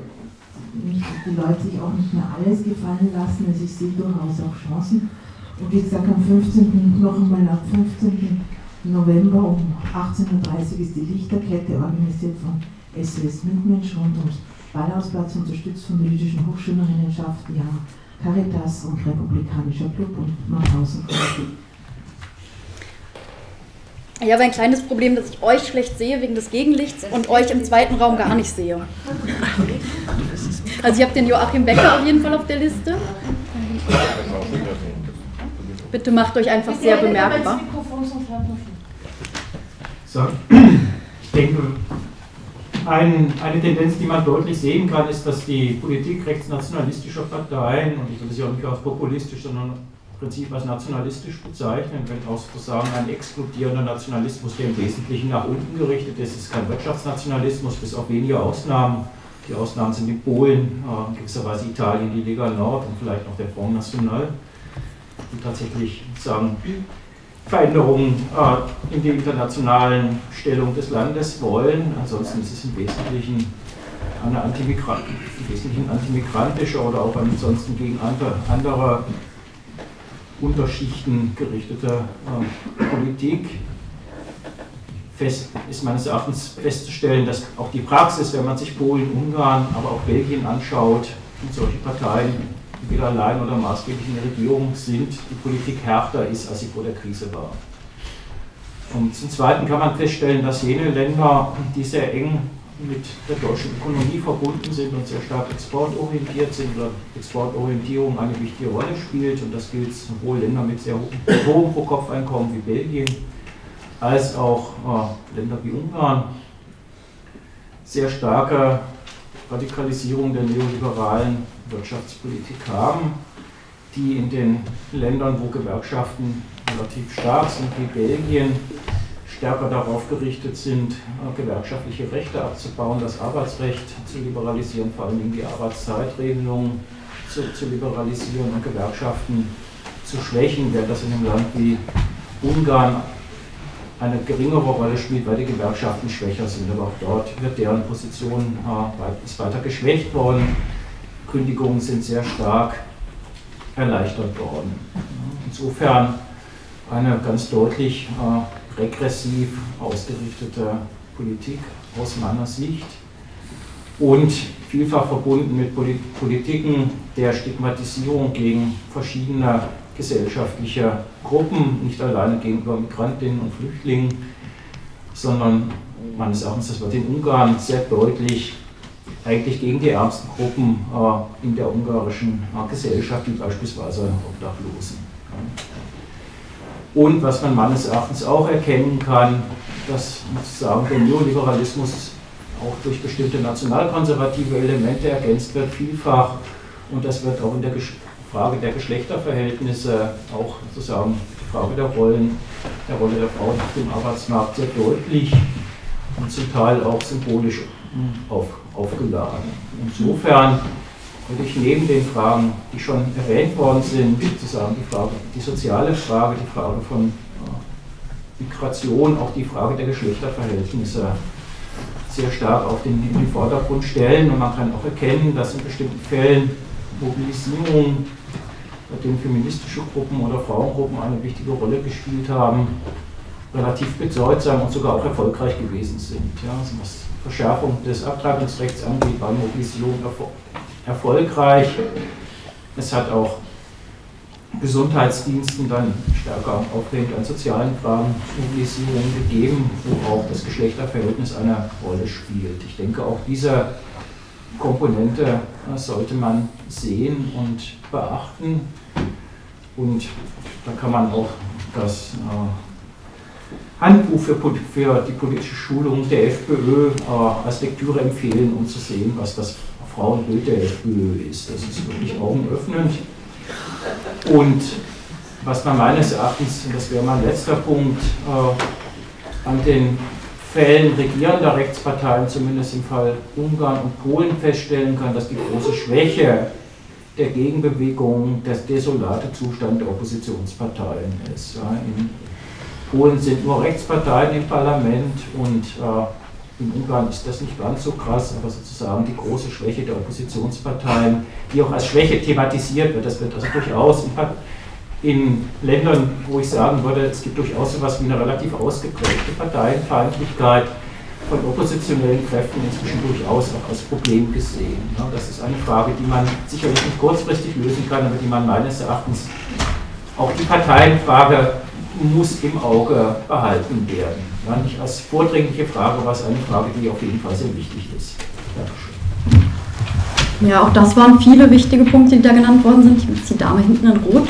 äh, nicht, die Leute sich auch nicht mehr alles gefallen lassen. Also ich sehe durchaus auch Chancen. Und wie gesagt, am fünfzehnten noch einmal am fünfzehnten November um achtzehn Uhr dreißig ist die Lichterkette, organisiert von S O S Mitmensch rund ums Ballhausplatz, unterstützt von der jüdischen Hochschülerinnenschaft, die haben Caritas und Republikanischer Club und Mauthausen. Ich habe ein kleines Problem, dass ich euch schlecht sehe wegen des Gegenlichts und euch im zweiten Raum gar nicht sehe. Also ich habe den Joachim Becker auf jeden Fall auf der Liste. Bitte macht euch einfach sehr bemerkbar. So, ich denke, ein, eine Tendenz, die man deutlich sehen kann, ist, dass die Politik rechtsnationalistischer Parteien, und ich will das ja auch nicht als populistisch, sondern im Prinzip als nationalistisch bezeichnen, wenn auch sozusagen ein explodierender Nationalismus, der im Wesentlichen nach unten gerichtet ist, ist kein Wirtschaftsnationalismus, bis auf wenige Ausnahmen. Die Ausnahmen sind in Polen, äh, in gewisser Weise Italien, die Lega Nord und vielleicht noch der Front National, die tatsächlich sagen, Veränderungen äh, in der internationalen Stellung des Landes wollen. Ansonsten ist es im Wesentlichen eine Antimigran- im Wesentlichen antimigrantische oder auch ansonsten gegen andere, andere Unterschichten gerichtete äh, Politik. Fest ist meines Erachtens festzustellen, dass auch die Praxis, wenn man sich Polen, Ungarn, aber auch Belgien anschaut, und solche Parteien, die weder allein oder maßgeblich in der Regierung sind, die Politik härter ist, als sie vor der Krise war. Und zum Zweiten kann man feststellen, dass jene Länder, die sehr eng mit der deutschen Ökonomie verbunden sind und sehr stark exportorientiert sind, oder Exportorientierung eine wichtige Rolle spielt, und das gilt sowohl Länder mit sehr hohem Pro-Kopf-Einkommen wie Belgien, als auch äh, Länder wie Ungarn, sehr starke Radikalisierung der neoliberalen Wirtschaftspolitik haben, die in den Ländern, wo Gewerkschaften relativ stark sind, wie Belgien, stärker darauf gerichtet sind, gewerkschaftliche Rechte abzubauen, das Arbeitsrecht zu liberalisieren, vor allem die Arbeitszeitregelungen zu, zu liberalisieren und Gewerkschaften zu schwächen, während das in einem Land wie Ungarn eine geringere Rolle spielt, weil die Gewerkschaften schwächer sind. Aber auch dort wird deren Position äh, ist weiter geschwächt worden. Kündigungen sind sehr stark erleichtert worden. Insofern eine ganz deutlich äh, regressiv ausgerichtete Politik aus meiner Sicht und vielfach verbunden mit Polit- Politiken der Stigmatisierung gegen verschiedene gesellschaftliche Gruppen, nicht alleine gegenüber Migrantinnen und Flüchtlingen, sondern meines Erachtens, das wird in Ungarn sehr deutlich eigentlich gegen die ärmsten Gruppen äh, in der ungarischen äh, Gesellschaft, wie beispielsweise Obdachlosen. Und was man meines Erachtens auch erkennen kann, dass sozusagen der Neoliberalismus auch durch bestimmte nationalkonservative Elemente ergänzt wird, vielfach, und das wird auch in der Gesch Frage der Geschlechterverhältnisse, auch sozusagen die Frage der Rollen, der Rolle der Frauen auf dem Arbeitsmarkt sehr deutlich und zum Teil auch symbolisch auf, aufgeladen. Insofern würde ich neben den Fragen, die schon erwähnt worden sind, sozusagen die Frage, die soziale Frage, die Frage von äh, Migration, auch die Frage der Geschlechterverhältnisse sehr stark auf den, in den Vordergrund stellen, und man kann auch erkennen, dass in bestimmten Fällen Mobilisierung, bei denen feministische Gruppen oder Frauengruppen eine wichtige Rolle gespielt haben, relativ bedeutsam und sogar auch erfolgreich gewesen sind. Ja, also was Verschärfung des Abtreibungsrechts angeht, war Mobilisierung erfol erfolgreich. Es hat auch Gesundheitsdiensten dann stärker aufgehend an sozialen Fragen Mobilisierung gegeben, wo auch das Geschlechterverhältnis eine Rolle spielt. Ich denke, auch diese Komponente sollte man sehen und beachten, und da kann man auch das äh, Handbuch für, für die politische Schulung der FPÖ äh, als Lektüre empfehlen, um zu sehen, was das Frauenbild der FPÖ ist. Das ist wirklich augenöffnend. Und was man meines Erachtens, und das wäre mein letzter Punkt, äh, an den Fällen regierender Rechtsparteien, zumindest im Fall Ungarn und Polen, feststellen kann, dass die große Schwäche der Gegenbewegung der desolate Zustand der Oppositionsparteien ist. Ja, in Polen sind nur Rechtsparteien im Parlament, und äh, in Ungarn ist das nicht ganz so krass, aber sozusagen die große Schwäche der Oppositionsparteien, die auch als Schwäche thematisiert wird, das wird also durchaus in, in Ländern, wo ich sagen würde, es gibt durchaus so etwas wie eine relativ ausgeprägte Parteienfeindlichkeit von oppositionellen Kräften inzwischen durchaus auch als Problem gesehen. Ja, das ist eine Frage, die man sicherlich nicht kurzfristig lösen kann, aber die man meines Erachtens, auch die Parteienfrage muss im Auge behalten werden. Ja, nicht als vordringliche Frage, aber als eine Frage, die auf jeden Fall sehr wichtig ist. Dankeschön. Ja, auch das waren viele wichtige Punkte, die da genannt worden sind. Ich bin jetzt die Dame hinten in Rot.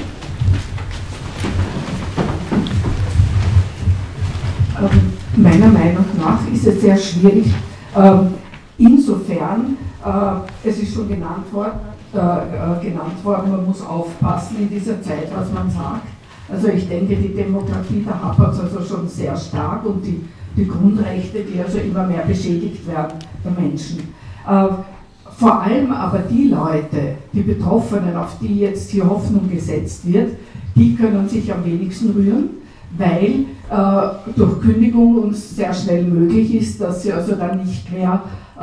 Ähm, meiner Meinung nach ist es sehr schwierig, ähm, insofern, äh, es ist schon genannt worden, äh, äh, genannt worden, man muss aufpassen in dieser Zeit, was man sagt. Also ich denke, die Demokratie, da hapert es also schon sehr stark, und die, die Grundrechte, die also immer mehr beschädigt werden, der Menschen. Äh, vor allem aber die Leute, die Betroffenen, auf die jetzt hier Hoffnung gesetzt wird, die können sich am wenigsten rühren, weil äh, durch Kündigung uns sehr schnell möglich ist, dass sie also dann nicht mehr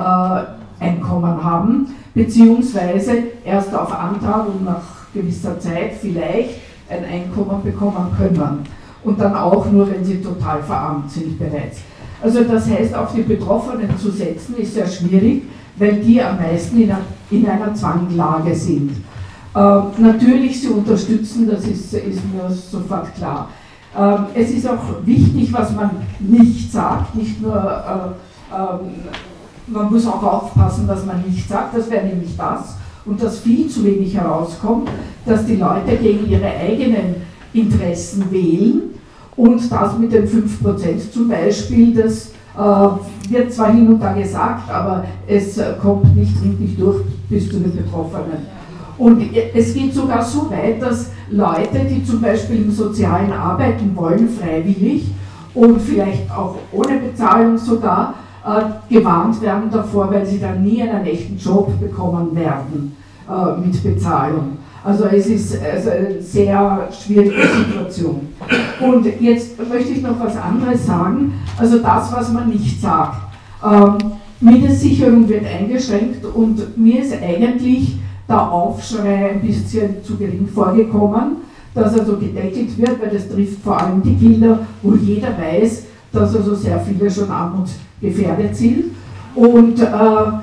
äh, Einkommen haben, beziehungsweise erst auf Antrag und nach gewisser Zeit vielleicht ein Einkommen bekommen können, und dann auch nur, wenn sie total verarmt sind bereits. Also das heißt, auf die Betroffenen zu setzen, ist sehr schwierig, weil die am meisten in einer, in einer Zwanglage sind. Äh, natürlich, sie unterstützen, das ist, ist mir sofort klar. Äh, es ist auch wichtig, was man nicht sagt, nicht nur, äh, äh, man muss auch aufpassen, was man nicht sagt, das wäre nämlich das, und dass viel zu wenig herauskommt, dass die Leute gegen ihre eigenen Interessen wählen, und das mit den fünf Prozent zum Beispiel, das äh, wird zwar hin und da gesagt, aber es äh, kommt nicht richtig durch bis zu den Betroffenen. Und es geht sogar so weit, dass Leute, die zum Beispiel im Sozialen arbeiten wollen, freiwillig und vielleicht auch ohne Bezahlung sogar, äh, gewarnt werden davor, weil sie dann nie einen echten Job bekommen werden äh, mit Bezahlung. Also es ist also eine sehr schwierige Situation. Und jetzt möchte ich noch was anderes sagen, also das, was man nicht sagt. Ähm, Mindestsicherung wird eingeschränkt, und mir ist eigentlich der Aufschrei ein bisschen zu gering vorgekommen, dass also gedeckelt wird, weil das trifft vor allem die Kinder, wo jeder weiß, dass also sehr viele schon armutsgefährdet sind. Und äh,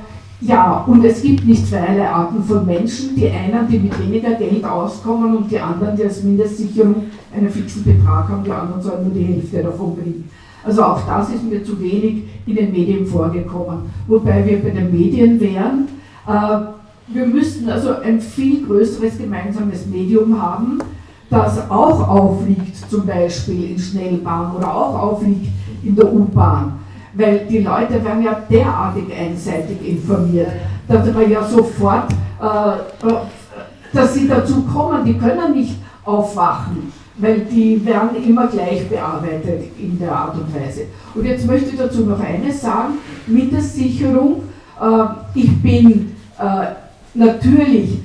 ja, und es gibt nicht zwei Arten von Menschen, die einen, die mit weniger Geld auskommen, und die anderen, die als Mindestsicherung einen fixen Betrag haben, die anderen sollen nur die Hälfte davon kriegen. Also auch das ist mir zu wenig in den Medien vorgekommen. Wobei wir bei den Medien wären, äh, wir müssten also ein viel größeres gemeinsames Medium haben, das auch aufliegt, zum Beispiel in Schnellbahn oder auch aufliegt in der U-Bahn. Weil die Leute werden ja derartig einseitig informiert, dass man ja sofort, äh, dass sie dazu kommen, die können nicht aufwachen, weil die werden immer gleich bearbeitet in der Art und Weise. Und jetzt möchte ich dazu noch eines sagen, Mindestsicherung, äh, ich bin äh, natürlich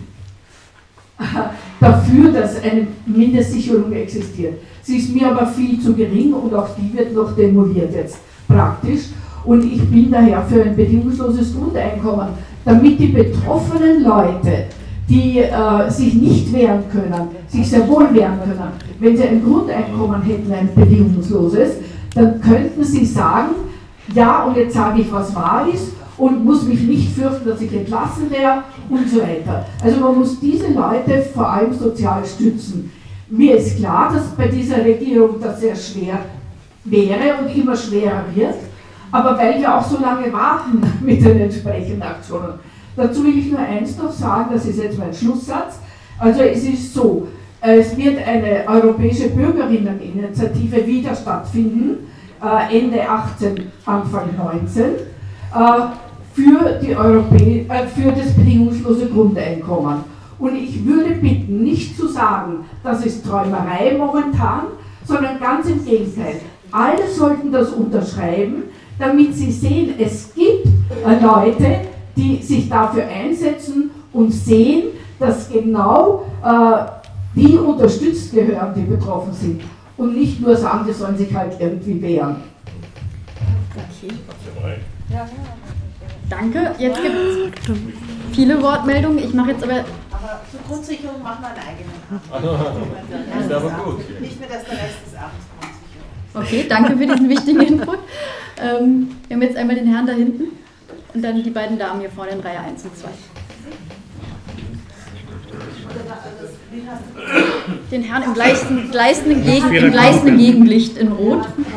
dafür, dass eine Mindestsicherung existiert. Sie ist mir aber viel zu gering und auch die wird noch demoliert jetzt praktisch. Und ich bin daher für ein bedingungsloses Grundeinkommen, damit die betroffenen Leute, die äh, sich nicht wehren können, sich sehr wohl wehren können. Wenn sie ein Grundeinkommen hätten, ein bedingungsloses, dann könnten sie sagen, ja, und jetzt sage ich, was wahr ist und muss mich nicht fürchten, dass ich entlassen werde und so weiter. Also man muss diese Leute vor allem sozial stützen. Mir ist klar, dass bei dieser Regierung das sehr schwer wäre und immer schwerer wird, aber weil wir auch so lange warten mit den entsprechenden Aktionen. Dazu will ich nur eins noch sagen, das ist jetzt mein Schlusssatz. Also es ist so, es wird eine europäische Bürgerinneninitiative wieder stattfinden, äh, Ende achtzehn, Anfang neunzehn, äh, für, die Europä äh, für das bedingungslose Grundeinkommen. Und ich würde bitten, nicht zu sagen, das ist Träumerei momentan, sondern ganz im Gegenteil. Alle sollten das unterschreiben, damit sie sehen, es gibt äh, Leute, die sich dafür einsetzen und sehen, dass genau äh, die unterstützt gehören, die betroffen sind. Und nicht nur sagen, die sollen sich halt irgendwie wehren. Okay. Danke. Jetzt gibt es viele Wortmeldungen. Ich mache jetzt aber... Aber zur Grundsicherung machen wir einen eigenen Antrag. Das ist aber gut. Nicht mehr, dass der Rest des Abends Grundsicherung. Okay, danke für diesen wichtigen Input. Ähm, wir haben jetzt einmal den Herrn da hinten und dann die beiden Damen hier vorne in Reihe eins und zwei. Den Herrn im gleichen, gleißenden, Gegen, im gleißenden Gegenlicht in Rot.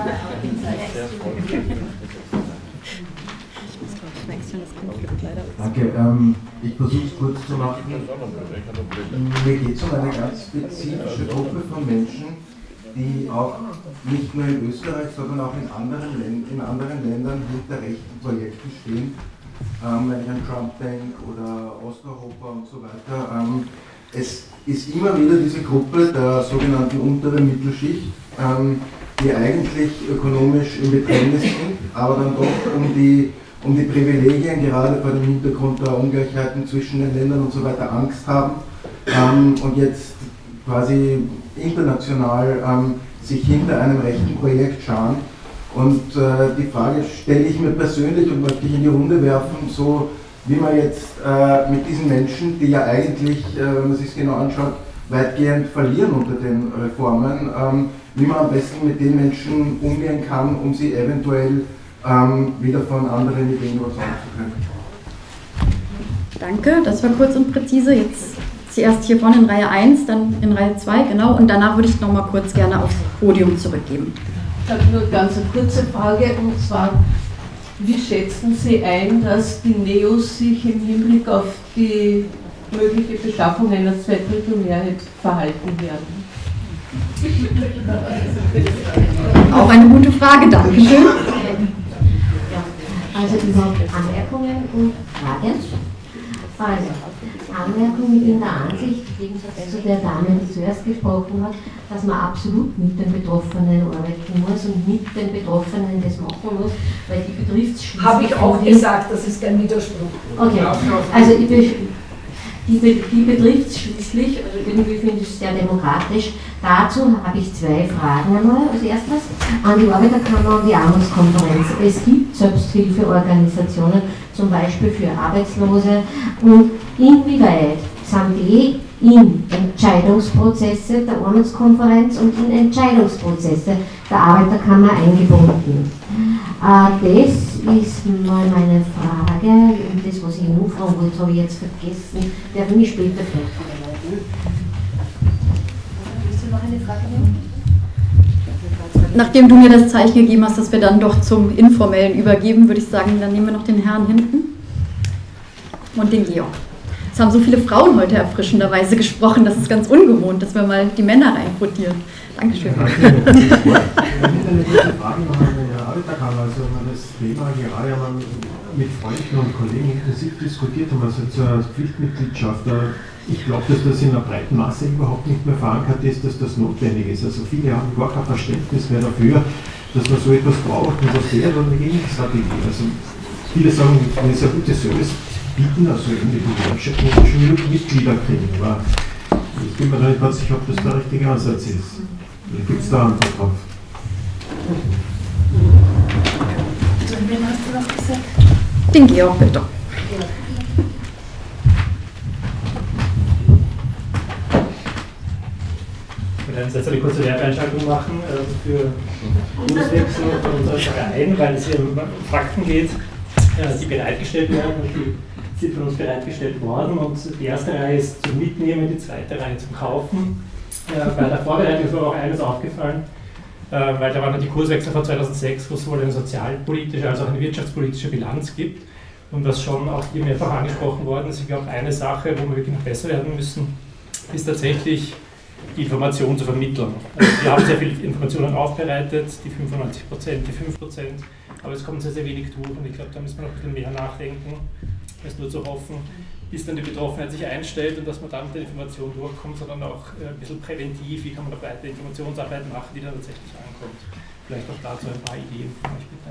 Danke, ähm, ich versuche es kurz zu machen. Mir geht es um eine ganz spezifische Gruppe von Menschen, die auch nicht nur in Österreich, sondern auch in anderen, Länd in anderen Ländern hinter rechten Projekten stehen. Ähm, wenn ich an Trump denke oder Osteuropa und so weiter. Ähm, es ist immer wieder diese Gruppe der sogenannten unteren Mittelschicht, ähm, die eigentlich ökonomisch im Bedrängnis sind, aber dann doch um die, um die Privilegien, gerade vor dem Hintergrund der Ungleichheiten zwischen den Ländern und so weiter, Angst haben ähm, und jetzt quasi international ähm, sich hinter einem rechten Projekt scharen. Und äh, die Frage stelle ich mir persönlich und möchte ich in die Runde werfen, so wie man jetzt äh, mit diesen Menschen, die ja eigentlich, äh, wenn man sich es genau anschaut, weitgehend verlieren unter den Reformen, ähm, wie man am besten mit den Menschen umgehen kann, um sie eventuell ähm, wieder von anderen Ideen überzeugen zu können. Danke, das war kurz und präzise. Jetzt zuerst hier vorne in Reihe eins, dann in Reihe zwei, genau, und danach würde ich noch mal kurz gerne aufs Podium zurückgeben. Ich habe nur eine ganz kurze Frage, und zwar, wie schätzen Sie ein, dass die Neos sich im Hinblick auf die mögliche Beschaffung einer Zweidrittelmehrheit verhalten werden? Auch eine gute Frage, danke schön. Also überhaupt Anmerkungen und Fragen? Also, Anmerkung in der Ansicht, im Gegensatz zu der Dame, die zuerst gesprochen hat, dass man absolut mit den Betroffenen arbeiten muss und mit den Betroffenen das machen muss, weil die betrifft Habe ich auch gesagt, das ist kein Widerspruch. Okay, also ich die, die betrifft es schließlich, also irgendwie finde ich es sehr demokratisch. Dazu habe ich zwei Fragen einmal. Als erstes an die Arbeiterkammer und die Armutskonferenz. Es gibt Selbsthilfeorganisationen, zum Beispiel für Arbeitslose, und inwieweit sind die in Entscheidungsprozesse der Armutskonferenz und in Entscheidungsprozesse der Arbeiterkammer eingebunden? Äh, das ist mal meine Frage, und das, was ich noch fragen wollte, habe ich jetzt vergessen, der will mich später vielleicht vorbereiten. Willst du noch eine Frage nehmen? nachdem du mir das Zeichen gegeben hast, dass wir dann doch zum Informellen übergeben, würde ich sagen, dann nehmen wir noch den Herrn hinten und den Georg. Es haben so viele Frauen heute erfrischenderweise gesprochen, das ist ganz ungewohnt, dass wir mal die Männer reinquotieren. Dankeschön. Ja, ich habe eine gute Frage noch an den Herrn Arbeiterkammer. Also, wenn man das Thema gerade einmal mit Freunden und Kollegen intensiv diskutiert haben, also zur Pflichtmitgliedschaft, ich glaube, dass das in einer breiten Masse überhaupt nicht mehr verankert ist, dass das notwendig ist. Also viele haben gar kein Verständnis mehr dafür, dass man so etwas braucht und das wäre dann eine Gegenstrategie. Also viele sagen, wenn es ein gutes Service bieten, also irgendwie die Gewerkschaft muss schon genug Mitglieder kriegen, aber ich bin mir da nicht ganz sicher, ob das der richtige Ansatz ist. Gibt es da Antwort drauf? Wen hast du noch gesagt? Den Georg, bitte. Ich will jetzt eine kurze Werbeeinschaltung machen also für Kurswechsel von unserem Verein, weil es hier um Fakten geht, die bereitgestellt werden. Und die sind von uns bereitgestellt worden. Und die erste Reihe ist zum Mitnehmen, die zweite Reihe zum Kaufen. Bei der Vorbereitung ist mir auch eines aufgefallen, weil da waren die Kurswechsel von zweitausendsechs, wo es sowohl eine sozialpolitische als auch eine wirtschaftspolitische Bilanz gibt. Und was schon auch hier mehrfach angesprochen worden ist, ich glaube, eine Sache, wo wir wirklich noch besser werden müssen, ist tatsächlich die Information zu vermitteln. Also wir haben sehr viele Informationen aufbereitet, die fünfundneunzig Prozent, die fünf Prozent, aber es kommt sehr, sehr wenig durch und ich glaube, da müssen wir noch ein bisschen mehr nachdenken, als nur zu hoffen, bis dann die Betroffenheit sich einstellt und dass man dann mit der Information durchkommt, sondern auch ein bisschen präventiv, wie kann man da weiter Informationsarbeit machen, die dann tatsächlich ankommt. Vielleicht auch dazu ein paar Ideen von euch, bitte.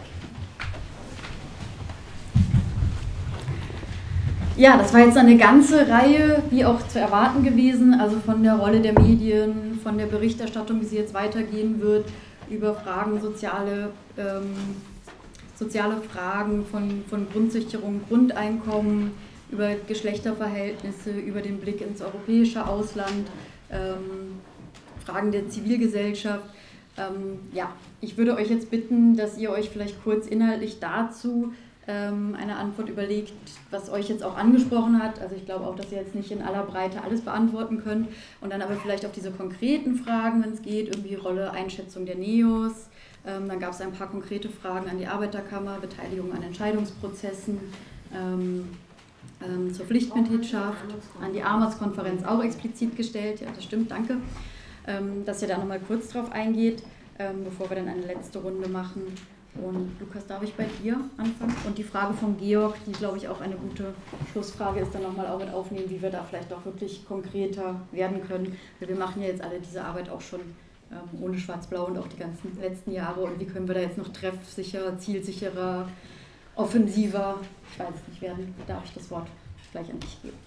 Ja, das war jetzt eine ganze Reihe, wie auch zu erwarten gewesen, also von der Rolle der Medien, von der Berichterstattung, wie sie jetzt weitergehen wird, über Fragen, soziale, ähm, soziale Fragen von, von Grundsicherung, Grundeinkommen, über Geschlechterverhältnisse, über den Blick ins europäische Ausland, ähm, Fragen der Zivilgesellschaft. Ähm, ja, ich würde euch jetzt bitten, dass ihr euch vielleicht kurz inhaltlich dazu ähm, eine Antwort überlegt, was euch jetzt auch angesprochen hat. Also ich glaube auch, dass ihr jetzt nicht in aller Breite alles beantworten könnt und dann aber vielleicht auf diese konkreten Fragen, wenn es geht, irgendwie Rolle, Einschätzung der Neos. Ähm, dann gab es ein paar konkrete Fragen an die Arbeiterkammer, Beteiligung an Entscheidungsprozessen, ähm, ähm, zur Pflichtmitgliedschaft, an die Armutskonferenz auch explizit gestellt. Ja, das stimmt, danke, ähm, dass ihr da nochmal kurz drauf eingeht, ähm, bevor wir dann eine letzte Runde machen. Und Lukas, darf ich bei dir anfangen? Und die Frage von Georg, die glaube ich auch eine gute Schlussfrage ist, dann nochmal auch mit aufnehmen, wie wir da vielleicht auch wirklich konkreter werden können. Weil wir machen ja jetzt alle diese Arbeit auch schon ähm, ohne Schwarz-Blau und auch die ganzen letzten Jahre. Und wie können wir da jetzt noch treffsicher, zielsicherer, offensiver, ich weiß es nicht, werden, darf ich das Wort gleich an dich geben.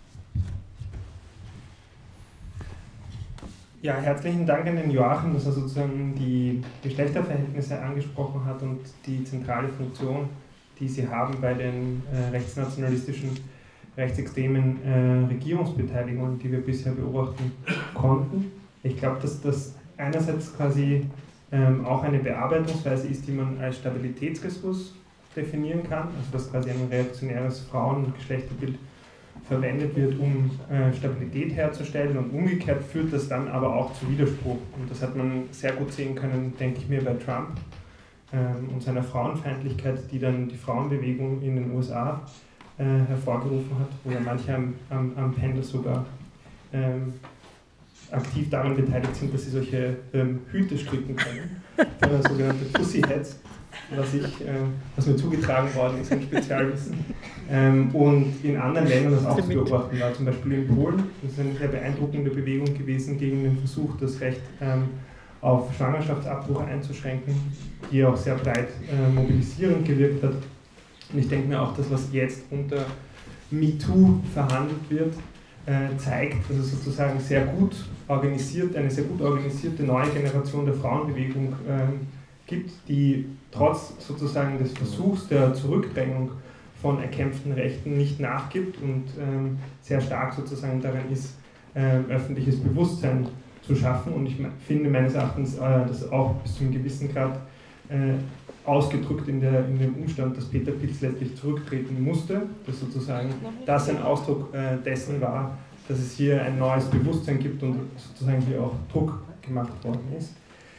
Ja, herzlichen Dank an den Joachim, dass er sozusagen die Geschlechterverhältnisse angesprochen hat und die zentrale Funktion, die sie haben bei den äh, rechtsnationalistischen, rechtsextremen äh, Regierungsbeteiligungen, die wir bisher beobachten konnten. Ich glaube, dass das einerseits quasi ähm, auch eine Bearbeitungsweise ist, die man als Stabilitätsressource definieren kann, also dass quasi ein reaktionäres Frauen- und Geschlechterbild verwendet wird, um äh, Stabilität herzustellen und umgekehrt führt das dann aber auch zu Widerspruch. Und das hat man sehr gut sehen können, denke ich mir, bei Trump ähm, und seiner Frauenfeindlichkeit, die dann die Frauenbewegung in den U S A äh, hervorgerufen hat, wo ja manche am, am, am Pendel sogar ähm, aktiv daran beteiligt sind, dass sie solche ähm, Hüte stricken können, äh, sogenannte Pussyheads, was, ich, äh, was mir zugetragen worden ist, ein Spezialwissen. Ähm, und in anderen Ländern das auch zu beobachten war, zum Beispiel in Polen. Das ist eine sehr beeindruckende Bewegung gewesen gegen den Versuch, das Recht ähm, auf Schwangerschaftsabbruch einzuschränken, die auch sehr breit äh, mobilisierend gewirkt hat. Und ich denke mir auch, dass was jetzt unter MeToo verhandelt wird, äh, zeigt, dass es sozusagen sehr gut organisiert, eine sehr gut organisierte neue Generation der Frauenbewegung äh, gibt, die trotz sozusagen des Versuchs der Zurückdrängung von erkämpften Rechten nicht nachgibt und ähm, sehr stark sozusagen daran ist, äh, öffentliches Bewusstsein zu schaffen. Und ich finde meines Erachtens äh, das auch bis zu einem gewissen Grad äh, ausgedrückt in, der, in dem Umstand, dass Peter Pilz letztlich zurücktreten musste, dass sozusagen das ein Ausdruck äh, dessen war, dass es hier ein neues Bewusstsein gibt und sozusagen hier auch Druck gemacht worden ist.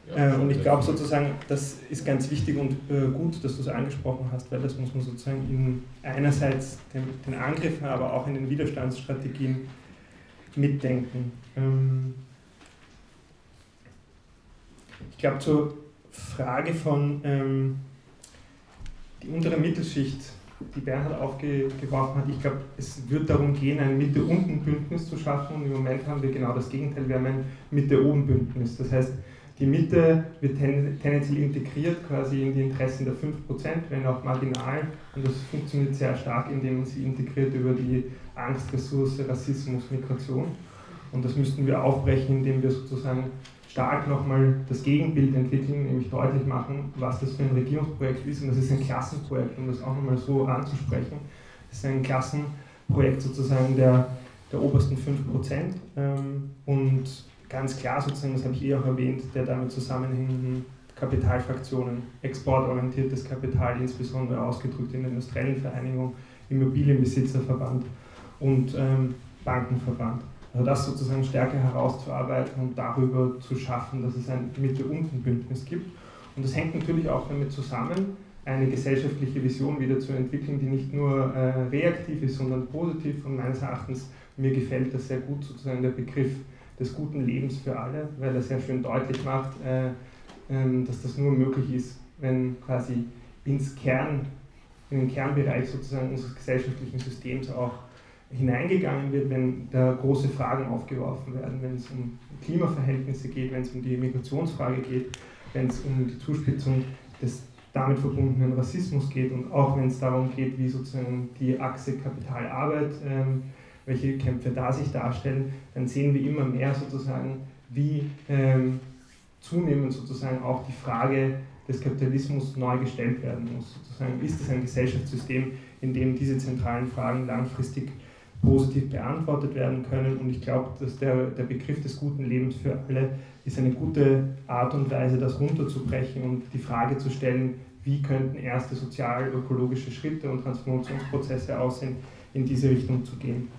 Äh, und ich glaube sozusagen, das ist ganz wichtig und äh, gut, dass du es angesprochen hast, weil das muss man sozusagen in einerseits den, den Angriffen, aber auch in den Widerstandsstrategien mitdenken. Ähm ich glaube, zur Frage von ähm, die untere Mittelschicht, die Bernhard aufgeworfen hat, ich glaube, es wird darum gehen, ein Mitte-Unten-Bündnis zu schaffen, und im Moment haben wir genau das Gegenteil, wir haben ein Mitte-Oben-Bündnis. Das heißt, die Mitte wird ten, tendenziell integriert quasi in die Interessen der fünf Prozent, wenn auch marginal, und das funktioniert sehr stark, indem man sie integriert über die Angst, Ressource, Rassismus, Migration. Und das müssten wir aufbrechen, indem wir sozusagen stark nochmal das Gegenbild entwickeln, nämlich deutlich machen, was das für ein Regierungsprojekt ist. Und das ist ein Klassenprojekt, um das auch nochmal so anzusprechen. Das ist ein Klassenprojekt sozusagen der, der obersten fünf Prozent. Und ganz klar sozusagen, das habe ich eh auch erwähnt, der damit zusammenhängenden Kapitalfraktionen, exportorientiertes Kapital, insbesondere ausgedrückt in der industriellen Vereinigung, Immobilienbesitzerverband und ähm, Bankenverband. Also das sozusagen stärker herauszuarbeiten und darüber zu schaffen, dass es ein Mitte-Unten-Bündnis gibt. Und das hängt natürlich auch damit zusammen, eine gesellschaftliche Vision wieder zu entwickeln, die nicht nur äh, reaktiv ist, sondern positiv. Und meines Erachtens, mir gefällt das sehr gut, sozusagen der Begriff des guten Lebens für alle, weil er sehr schön deutlich macht, äh, äh, dass das nur möglich ist, wenn quasi ins Kern, in den Kernbereich sozusagen unseres gesellschaftlichen Systems auch hineingegangen wird, wenn da große Fragen aufgeworfen werden, wenn es um Klimaverhältnisse geht, wenn es um die Migrationsfrage geht, wenn es um die Zuspitzung des damit verbundenen Rassismus geht und auch wenn es darum geht, wie sozusagen die Achse Kapital-Arbeit, ähm, welche Kämpfe da sich darstellen, dann sehen wir immer mehr sozusagen, wie ähm, zunehmend sozusagen auch die Frage des Kapitalismus neu gestellt werden muss. Sozusagen ist es ein Gesellschaftssystem, in dem diese zentralen Fragen langfristig positiv beantwortet werden können, und ich glaube, dass der, der Begriff des guten Lebens für alle ist eine gute Art und Weise, das runterzubrechen und die Frage zu stellen, wie könnten erste sozial-ökologische Schritte und Transformationsprozesse aussehen, in diese Richtung zu gehen.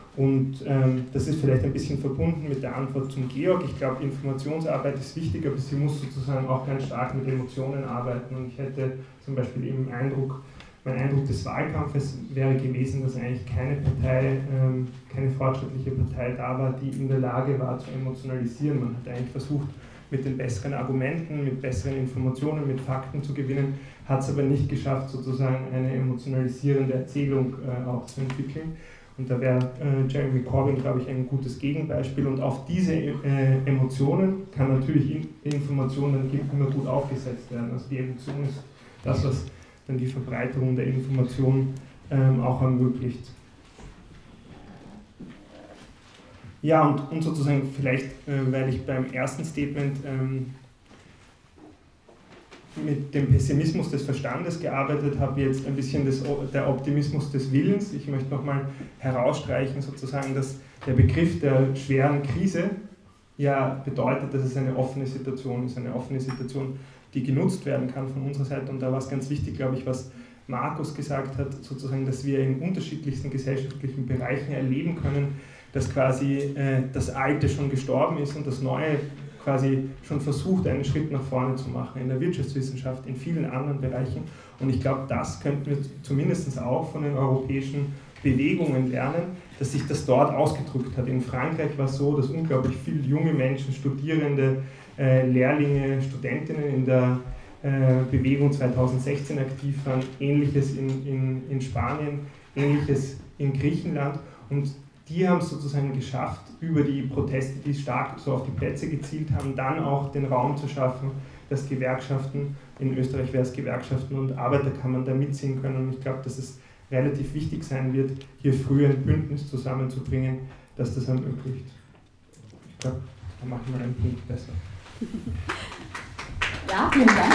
Und ähm, das ist vielleicht ein bisschen verbunden mit der Antwort zum Georg. Ich glaube, Informationsarbeit ist wichtig, aber sie muss sozusagen auch ganz stark mit Emotionen arbeiten, und ich hätte zum Beispiel im Eindruck, mein Eindruck des Wahlkampfes wäre gewesen, dass eigentlich keine Partei, ähm, keine fortschrittliche Partei da war, die in der Lage war zu emotionalisieren. Man hat eigentlich versucht, mit den besseren Argumenten, mit besseren Informationen, mit Fakten zu gewinnen, hat es aber nicht geschafft, sozusagen eine emotionalisierende Erzählung äh, auch zu entwickeln. Und da wäre äh, Jeremy Corbyn, glaube ich, ein gutes Gegenbeispiel. Und auf diese äh, Emotionen kann natürlich in Information dann immer gut aufgesetzt werden. Also die Emotion ist das, was dann die Verbreiterung der Information ähm, auch ermöglicht. Ja, und, und sozusagen vielleicht, äh, weil ich beim ersten Statement ähm, mit dem Pessimismus des Verstandes gearbeitet habe, jetzt ein bisschen des, der Optimismus des Willens. Ich möchte nochmal herausstreichen, sozusagen, dass der Begriff der schweren Krise ja bedeutet, dass es eine offene Situation ist, eine offene Situation, die genutzt werden kann von unserer Seite. Und da war es ganz wichtig, glaube ich, was Markus gesagt hat, sozusagen, dass wir in unterschiedlichsten gesellschaftlichen Bereichen erleben können, dass quasi äh, das Alte schon gestorben ist und das Neue quasi schon versucht, einen Schritt nach vorne zu machen, in der Wirtschaftswissenschaft, in vielen anderen Bereichen. Und ich glaube, das könnten wir zumindest auch von den europäischen Bewegungen lernen, dass sich das dort ausgedrückt hat. In Frankreich war es so, dass unglaublich viele junge Menschen, Studierende, äh, Lehrlinge, Studentinnen in der äh, Bewegung zweitausendsechzehn aktiv waren, Ähnliches in, in, in Spanien, Ähnliches in Griechenland, und die haben es sozusagen geschafft, über die Proteste, die stark so auf die Plätze gezielt haben, dann auch den Raum zu schaffen, dass Gewerkschaften, in Österreich wäre es Gewerkschaften und Arbeiterkammern da mitziehen können. Und ich glaube, dass es relativ wichtig sein wird, hier früher ein Bündnis zusammenzubringen, das das ermöglicht. Ich glaube, da machen wir einen Punkt besser. Ja, vielen Dank.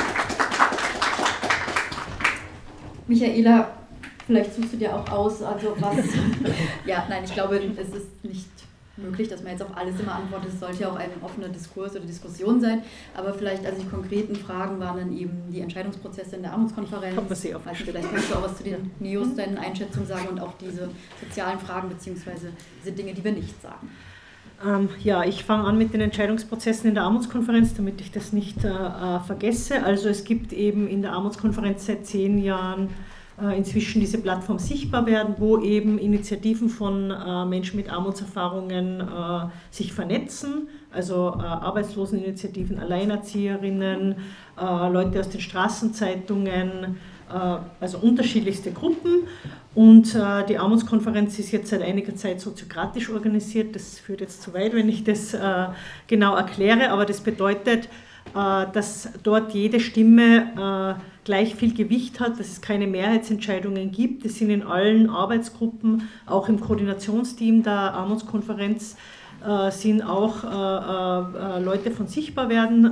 Michaela, vielleicht suchst du dir auch aus, also was, ja, nein, ich glaube, es ist nicht möglich, dass man jetzt auf alles immer antwortet, es sollte ja auch ein offener Diskurs oder Diskussion sein, aber vielleicht, also die konkreten Fragen waren dann eben die Entscheidungsprozesse in der Armutskonferenz, also vielleicht kannst du auch was zu den Neos, deinen Einschätzungen sagen, und auch diese sozialen Fragen, beziehungsweise diese Dinge, die wir nicht sagen. Ähm, ja, ich fange an mit den Entscheidungsprozessen in der Armutskonferenz, damit ich das nicht äh, vergesse. Also es gibt eben in der Armutskonferenz seit zehn Jahren äh, inzwischen diese Plattform Sichtbar werden, wo eben Initiativen von äh, Menschen mit Armutserfahrungen äh, sich vernetzen, also äh, Arbeitsloseninitiativen, Alleinerzieherinnen, äh, Leute aus den Straßenzeitungen, äh, also unterschiedlichste Gruppen. Und äh, die Armutskonferenz ist jetzt seit einiger Zeit soziokratisch organisiert. Das führt jetzt zu weit, wenn ich das äh, genau erkläre, aber das bedeutet, äh, dass dort jede Stimme äh, gleich viel Gewicht hat, dass es keine Mehrheitsentscheidungen gibt. Es sind in allen Arbeitsgruppen, auch im Koordinationsteam der Armutskonferenz, äh, sind auch äh, äh, Leute von Sichtbar werden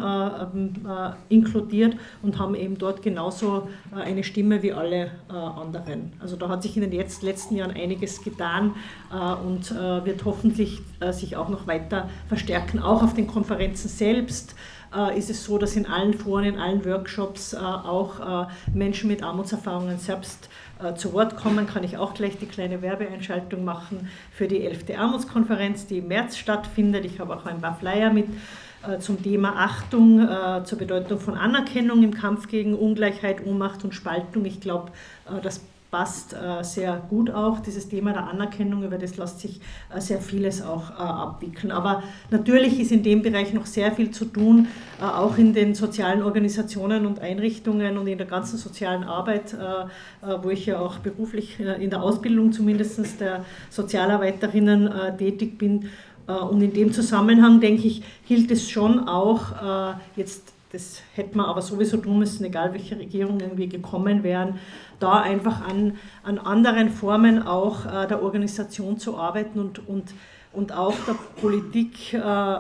äh, äh, inkludiert und haben eben dort genauso äh, eine Stimme wie alle äh, anderen. Also da hat sich in den jetzt, letzten Jahren einiges getan äh, und äh, wird hoffentlich äh, sich auch noch weiter verstärken. Auch auf den Konferenzen selbst äh, ist es so, dass in allen Foren, in allen Workshops äh, auch äh, Menschen mit Armutserfahrungen selbst zu Wort kommen. Kann ich auch gleich die kleine Werbeeinschaltung machen für die elfte Armutskonferenz, die im März stattfindet. Ich habe auch ein paar Flyer mit äh, zum Thema Achtung, äh, zur Bedeutung von Anerkennung im Kampf gegen Ungleichheit, Ohnmacht und Spaltung. Ich glaube, äh, das passt äh, sehr gut auch, dieses Thema der Anerkennung, über das lässt sich äh, sehr vieles auch äh, abwickeln. Aber natürlich ist in dem Bereich noch sehr viel zu tun, äh, auch in den sozialen Organisationen und Einrichtungen und in der ganzen sozialen Arbeit, äh, äh, wo ich ja auch beruflich äh, in der Ausbildung zumindest der Sozialarbeiterinnen äh, tätig bin. Äh, und in dem Zusammenhang, denke ich, gilt es schon auch äh, jetzt, das hätte man aber sowieso tun müssen, egal welche Regierung irgendwie gekommen wären, da einfach an, an anderen Formen auch äh, der Organisation zu arbeiten und, und, und auch der Politik äh,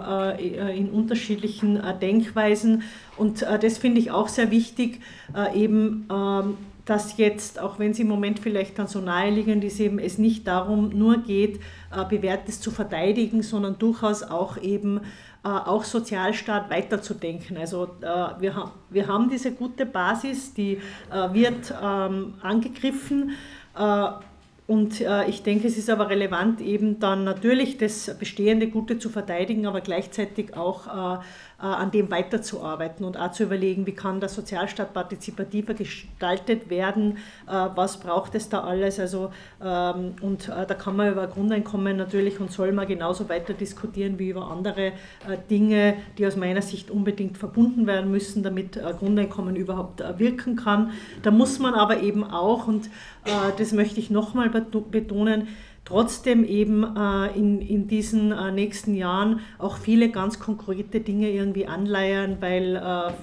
äh, in unterschiedlichen äh, Denkweisen. Und äh, das finde ich auch sehr wichtig, äh, eben, äh, dass jetzt, auch wenn es im Moment vielleicht dann so naheliegend ist, eben es nicht darum nur geht, äh, Bewährtes zu verteidigen, sondern durchaus auch eben äh, auch Sozialstaat weiterzudenken. Also äh, wir, ha wir haben diese gute Basis, die äh, wird ähm, angegriffen. Äh, Und äh, ich denke, es ist aber relevant, eben dann natürlich das bestehende Gute zu verteidigen, aber gleichzeitig auch äh, äh, an dem weiterzuarbeiten und auch zu überlegen, wie kann der Sozialstaat partizipativer gestaltet werden, äh, was braucht es da alles. Also, ähm, und äh, da kann man über Grundeinkommen natürlich und soll man genauso weiter diskutieren wie über andere äh, Dinge, die aus meiner Sicht unbedingt verbunden werden müssen, damit äh, Grundeinkommen überhaupt äh, wirken kann. Da muss man aber eben auch, und äh, das möchte ich nochmal betonen, trotzdem eben äh, in, in diesen äh, nächsten Jahren auch viele ganz konkrete Dinge irgendwie anleiern, weil, äh,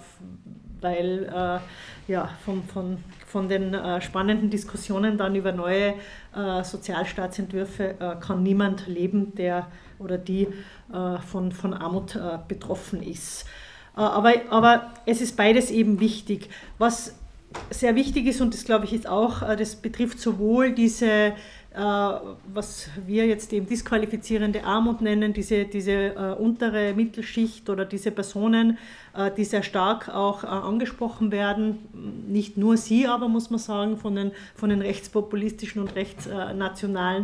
weil äh, ja, von, von, von den äh, spannenden Diskussionen dann über neue äh, Sozialstaatsentwürfe äh, kann niemand leben, der oder die äh, von, von Armut äh, betroffen ist. Äh, aber, aber es ist beides eben wichtig. Was sehr wichtig ist, und das glaube ich ist auch, das betrifft sowohl diese, was wir jetzt eben disqualifizierende Armut nennen, diese, diese untere Mittelschicht oder diese Personen, die sehr stark auch angesprochen werden, nicht nur sie, aber muss man sagen, von den, von den rechtspopulistischen und rechtsnationalen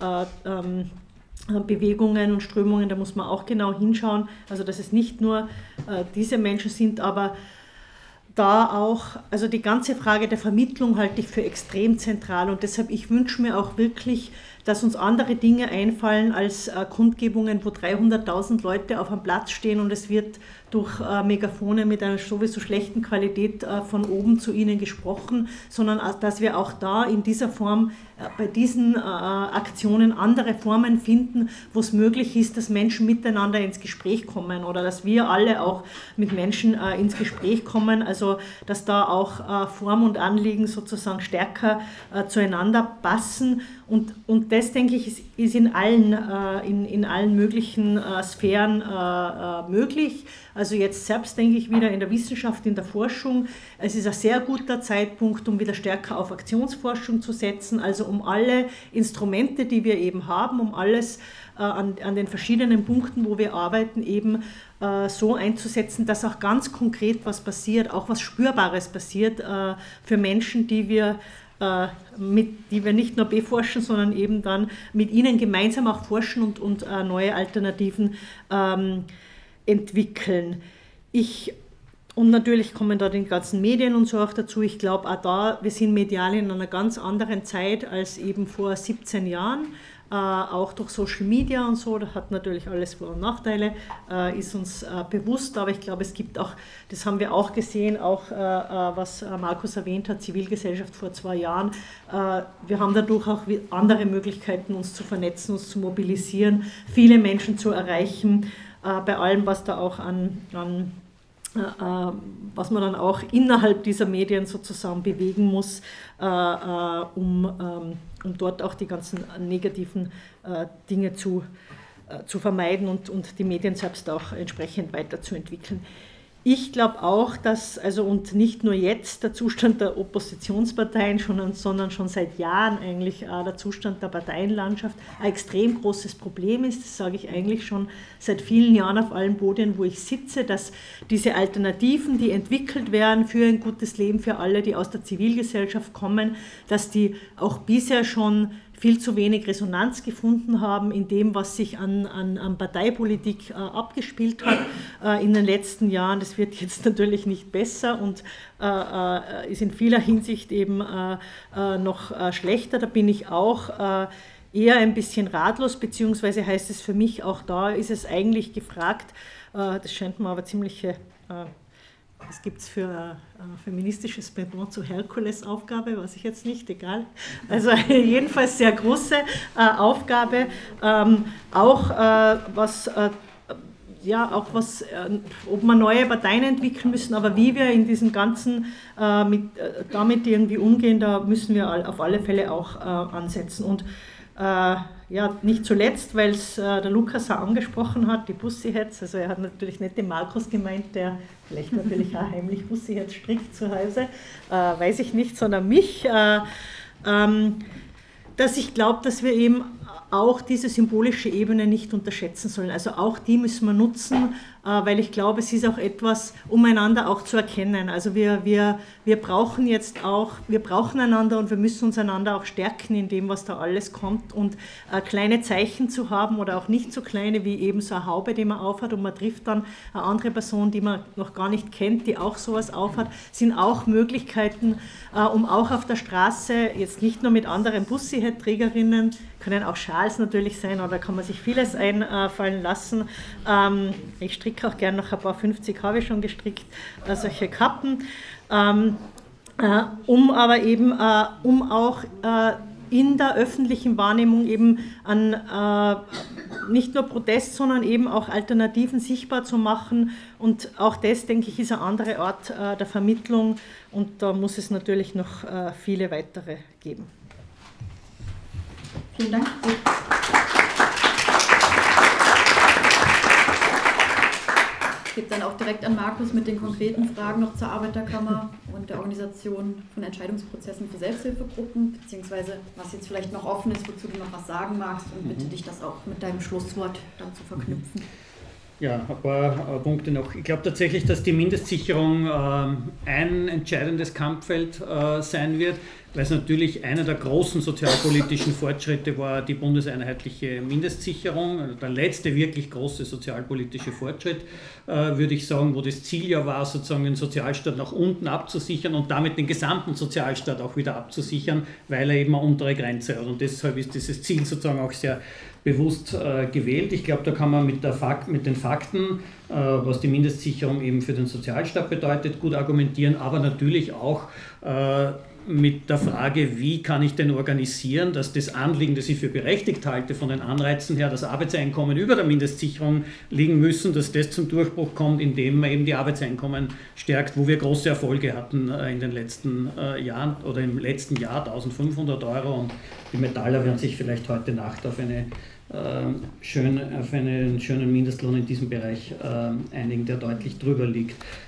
Bewegungen und Strömungen, da muss man auch genau hinschauen, also dass es nicht nur diese Menschen sind, aber da auch, also die ganze Frage der Vermittlung halte ich für extrem zentral und deshalb, ich wünsche mir auch wirklich, dass uns andere Dinge einfallen als äh, Kundgebungen, wo dreihunderttausend Leute auf einem Platz stehen und es wird durch äh, Megafone mit einer sowieso schlechten Qualität äh, von oben zu ihnen gesprochen, sondern äh, dass wir auch da in dieser Form äh, bei diesen äh, Aktionen andere Formen finden, wo es möglich ist, dass Menschen miteinander ins Gespräch kommen oder dass wir alle auch mit Menschen äh, ins Gespräch kommen, also dass da auch äh, Form und Anliegen sozusagen stärker äh, zueinander passen und, und das, denke ich, ist, ist in, allen, äh, in, in allen möglichen äh, Sphären äh, äh, möglich. Also jetzt selbst denke ich wieder in der Wissenschaft, in der Forschung. Es ist ein sehr guter Zeitpunkt, um wieder stärker auf Aktionsforschung zu setzen, also um alle Instrumente, die wir eben haben, um alles äh, an, an den verschiedenen Punkten, wo wir arbeiten, eben äh, so einzusetzen, dass auch ganz konkret was passiert, auch was Spürbares passiert äh, für Menschen, die wir äh, mit, die wir nicht nur beforschen, sondern eben dann mit ihnen gemeinsam auch forschen und, und äh, neue Alternativen ähm, entwickeln. Ich, und natürlich kommen da die ganzen Medien und so auch dazu. Ich glaube auch da, wir sind medial in einer ganz anderen Zeit als eben vor siebzehn Jahren. Äh, auch durch Social Media und so, das hat natürlich alles Vor- und Nachteile, äh, ist uns äh, bewusst, aber ich glaube, es gibt auch, das haben wir auch gesehen, auch äh, was Markus erwähnt hat, Zivilgesellschaft vor zwei Jahren, äh, wir haben dadurch auch andere Möglichkeiten, uns zu vernetzen, uns zu mobilisieren, viele Menschen zu erreichen, äh, bei allem, was da auch an, an äh, was man dann auch innerhalb dieser Medien sozusagen bewegen muss, äh, äh, um ähm, um dort auch die ganzen negativen äh, Dinge zu, äh, zu vermeiden und, und die Medien selbst auch entsprechend weiterzuentwickeln. Ich glaube auch, dass, also und nicht nur jetzt der Zustand der Oppositionsparteien, schon, sondern schon seit Jahren eigentlich äh, der Zustand der Parteienlandschaft ein extrem großes Problem ist. Das sage ich eigentlich schon seit vielen Jahren auf allen Podien, wo ich sitze, dass diese Alternativen, die entwickelt werden für ein gutes Leben für alle, die aus der Zivilgesellschaft kommen, dass die auch bisher schon viel zu wenig Resonanz gefunden haben in dem, was sich an, an, an Parteipolitik äh, abgespielt hat äh, in den letzten Jahren. Das wird jetzt natürlich nicht besser und äh, äh, ist in vieler Hinsicht eben äh, äh, noch äh, schlechter. Da bin ich auch äh, eher ein bisschen ratlos, beziehungsweise heißt es für mich, auch da ist es eigentlich gefragt, äh, das scheint mir aber ziemliche... Äh, Was gibt es für ein feministisches Pendant zur Herkulesaufgabe, weiß ich jetzt nicht, egal. Also jedenfalls sehr große äh, Aufgabe, ähm, auch äh, was, äh, ja, auch was, äh, ob wir neue Parteien entwickeln müssen, aber wie wir in diesem Ganzen äh, mit, äh, damit irgendwie umgehen, da müssen wir all, auf alle Fälle auch äh, ansetzen. Und äh, ja, nicht zuletzt, weil es äh, der Lukas auch angesprochen hat, die Pussyheads, also er hat natürlich nicht den Markus gemeint, der vielleicht natürlich auch heimlich Pussyheads strickt zu Hause, äh, weiß ich nicht, sondern mich, äh, ähm, dass ich glaube, dass wir eben auch diese symbolische Ebene nicht unterschätzen sollen. Also auch die müssen wir nutzen, weil ich glaube, es ist auch etwas, um einander auch zu erkennen. Also wir, wir, wir brauchen jetzt auch, wir brauchen einander und wir müssen uns einander auch stärken in dem, was da alles kommt. Und äh, kleine Zeichen zu haben oder auch nicht so kleine, wie eben so eine Haube, die man aufhat und man trifft dann eine andere Person, die man noch gar nicht kennt, die auch sowas aufhat, sind auch Möglichkeiten, äh, um auch auf der Straße, jetzt nicht nur mit anderen Pussyhead-Trägerinnen, können auch Schals natürlich sein, oder kann man sich vieles einfallen lassen. Ähm, ich stricke auch gerne noch ein paar fünfzig, habe ich schon gestrickt, äh, solche Kappen, ähm, äh, um aber eben, äh, um auch äh, in der öffentlichen Wahrnehmung eben an äh, nicht nur Protest, sondern eben auch Alternativen sichtbar zu machen. Und auch das, denke ich, ist eine andere Art äh, der Vermittlung, und da muss es natürlich noch äh, viele weitere geben. Vielen Dank. Ich gebe dann auch direkt an Markus mit den konkreten Fragen noch zur Arbeiterkammer und der Organisation von Entscheidungsprozessen für Selbsthilfegruppen, beziehungsweise was jetzt vielleicht noch offen ist, wozu du noch was sagen magst, und bitte dich das auch mit deinem Schlusswort dann zu verknüpfen. Ja, ein paar äh, Punkte noch. Ich glaube tatsächlich, dass die Mindestsicherung äh, ein entscheidendes Kampffeld äh, sein wird, weil es natürlich einer der großen sozialpolitischen Fortschritte war, die bundeseinheitliche Mindestsicherung. Also der letzte wirklich große sozialpolitische Fortschritt, äh, würde ich sagen, wo das Ziel ja war, sozusagen den Sozialstaat nach unten abzusichern und damit den gesamten Sozialstaat auch wieder abzusichern, weil er eben eine untere Grenze hat. Und deshalb ist dieses Ziel sozusagen auch sehr bewusst äh, gewählt. Ich glaube, da kann man mit, der Fakt, mit den Fakten, äh, was die Mindestsicherung eben für den Sozialstaat bedeutet, gut argumentieren, aber natürlich auch äh, mit der Frage, wie kann ich denn organisieren, dass das Anliegen, das ich für berechtigt halte, von den Anreizen her, dass Arbeitseinkommen über der Mindestsicherung liegen müssen, dass das zum Durchbruch kommt, indem man eben die Arbeitseinkommen stärkt, wo wir große Erfolge hatten äh, in den letzten äh, Jahren oder im letzten Jahr, eintausendfünfhundert Euro, und die Metaller werden sich vielleicht heute Nacht auf, eine, äh, schön, auf einen schönen Mindestlohn in diesem Bereich äh, einigen, der deutlich drüber liegt.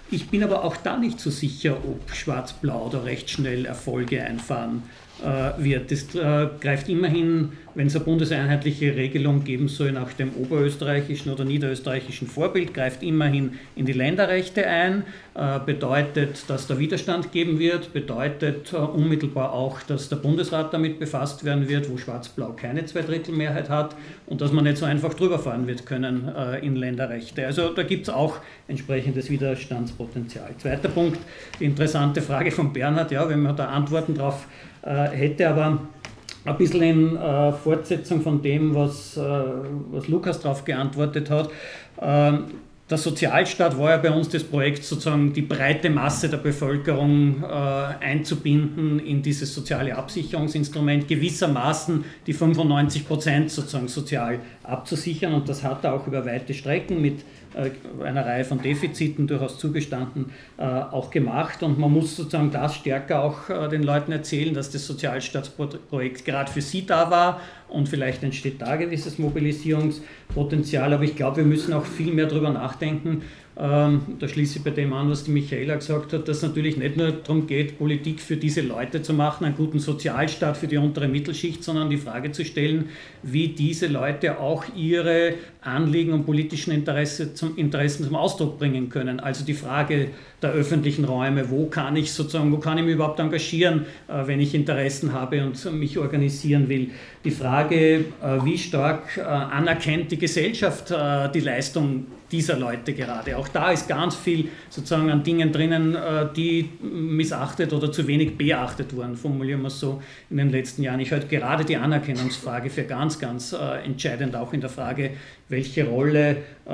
Ich bin aber auch da nicht so sicher, ob Schwarz-Blau da recht schnell Erfolge einfahren äh, wird. Das äh, greift immerhin, wenn es eine bundeseinheitliche Regelung geben soll, nach dem oberösterreichischen oder niederösterreichischen Vorbild, greift immerhin in die Länderrechte ein, äh, bedeutet, dass da Widerstand geben wird, bedeutet äh, unmittelbar auch, dass der Bundesrat damit befasst werden wird, wo Schwarz-Blau keine Zweidrittelmehrheit hat und dass man nicht so einfach drüber fahren wird können äh, in Länderrechte. Also da gibt es auch entsprechendes Widerstandspotenzial. Zweiter Punkt, die interessante Frage von Bernhard, ja, wenn man da Antworten drauf äh, hätte, aber ein bisschen in äh, Fortsetzung von dem, was, äh, was Lukas darauf geantwortet hat. Ähm, der Sozialstaat war ja bei uns das Projekt, sozusagen die breite Masse der Bevölkerung äh, einzubinden in dieses soziale Absicherungsinstrument, gewissermaßen die fünfundneunzig Prozent sozusagen sozial abzusichern, und das hat er auch über weite Strecken mit äh, einer Reihe von Defiziten durchaus zugestanden, äh, auch gemacht, und man muss sozusagen das stärker auch äh, den Leuten erzählen, dass das Sozialstaatsprojekt gerade für sie da war, und vielleicht entsteht da gewisses Mobilisierungspotenzial, aber ich glaube, wir müssen auch viel mehr darüber nachdenken. Ähm, da schließe ich bei dem an, was die Michaela gesagt hat, dass es natürlich nicht nur darum geht, Politik für diese Leute zu machen, einen guten Sozialstaat für die untere Mittelschicht, sondern die Frage zu stellen, wie diese Leute auch ihre Anliegen und politischen Interesse zum, Interessen zum Ausdruck bringen können. Also die Frage der öffentlichen Räume, wo kann ich sozusagen, wo kann ich mich überhaupt engagieren, äh, wenn ich Interessen habe und mich organisieren will. Die Frage, äh, wie stark äh, anerkennt die Gesellschaft äh, die Leistung dieser Leute gerade. Auch da ist ganz viel sozusagen an Dingen drinnen, die missachtet oder zu wenig beachtet wurden, formulieren wir es so, in den letzten Jahren. Ich halte gerade die Anerkennungsfrage für ganz, ganz entscheidend, auch in der Frage, welche Rolle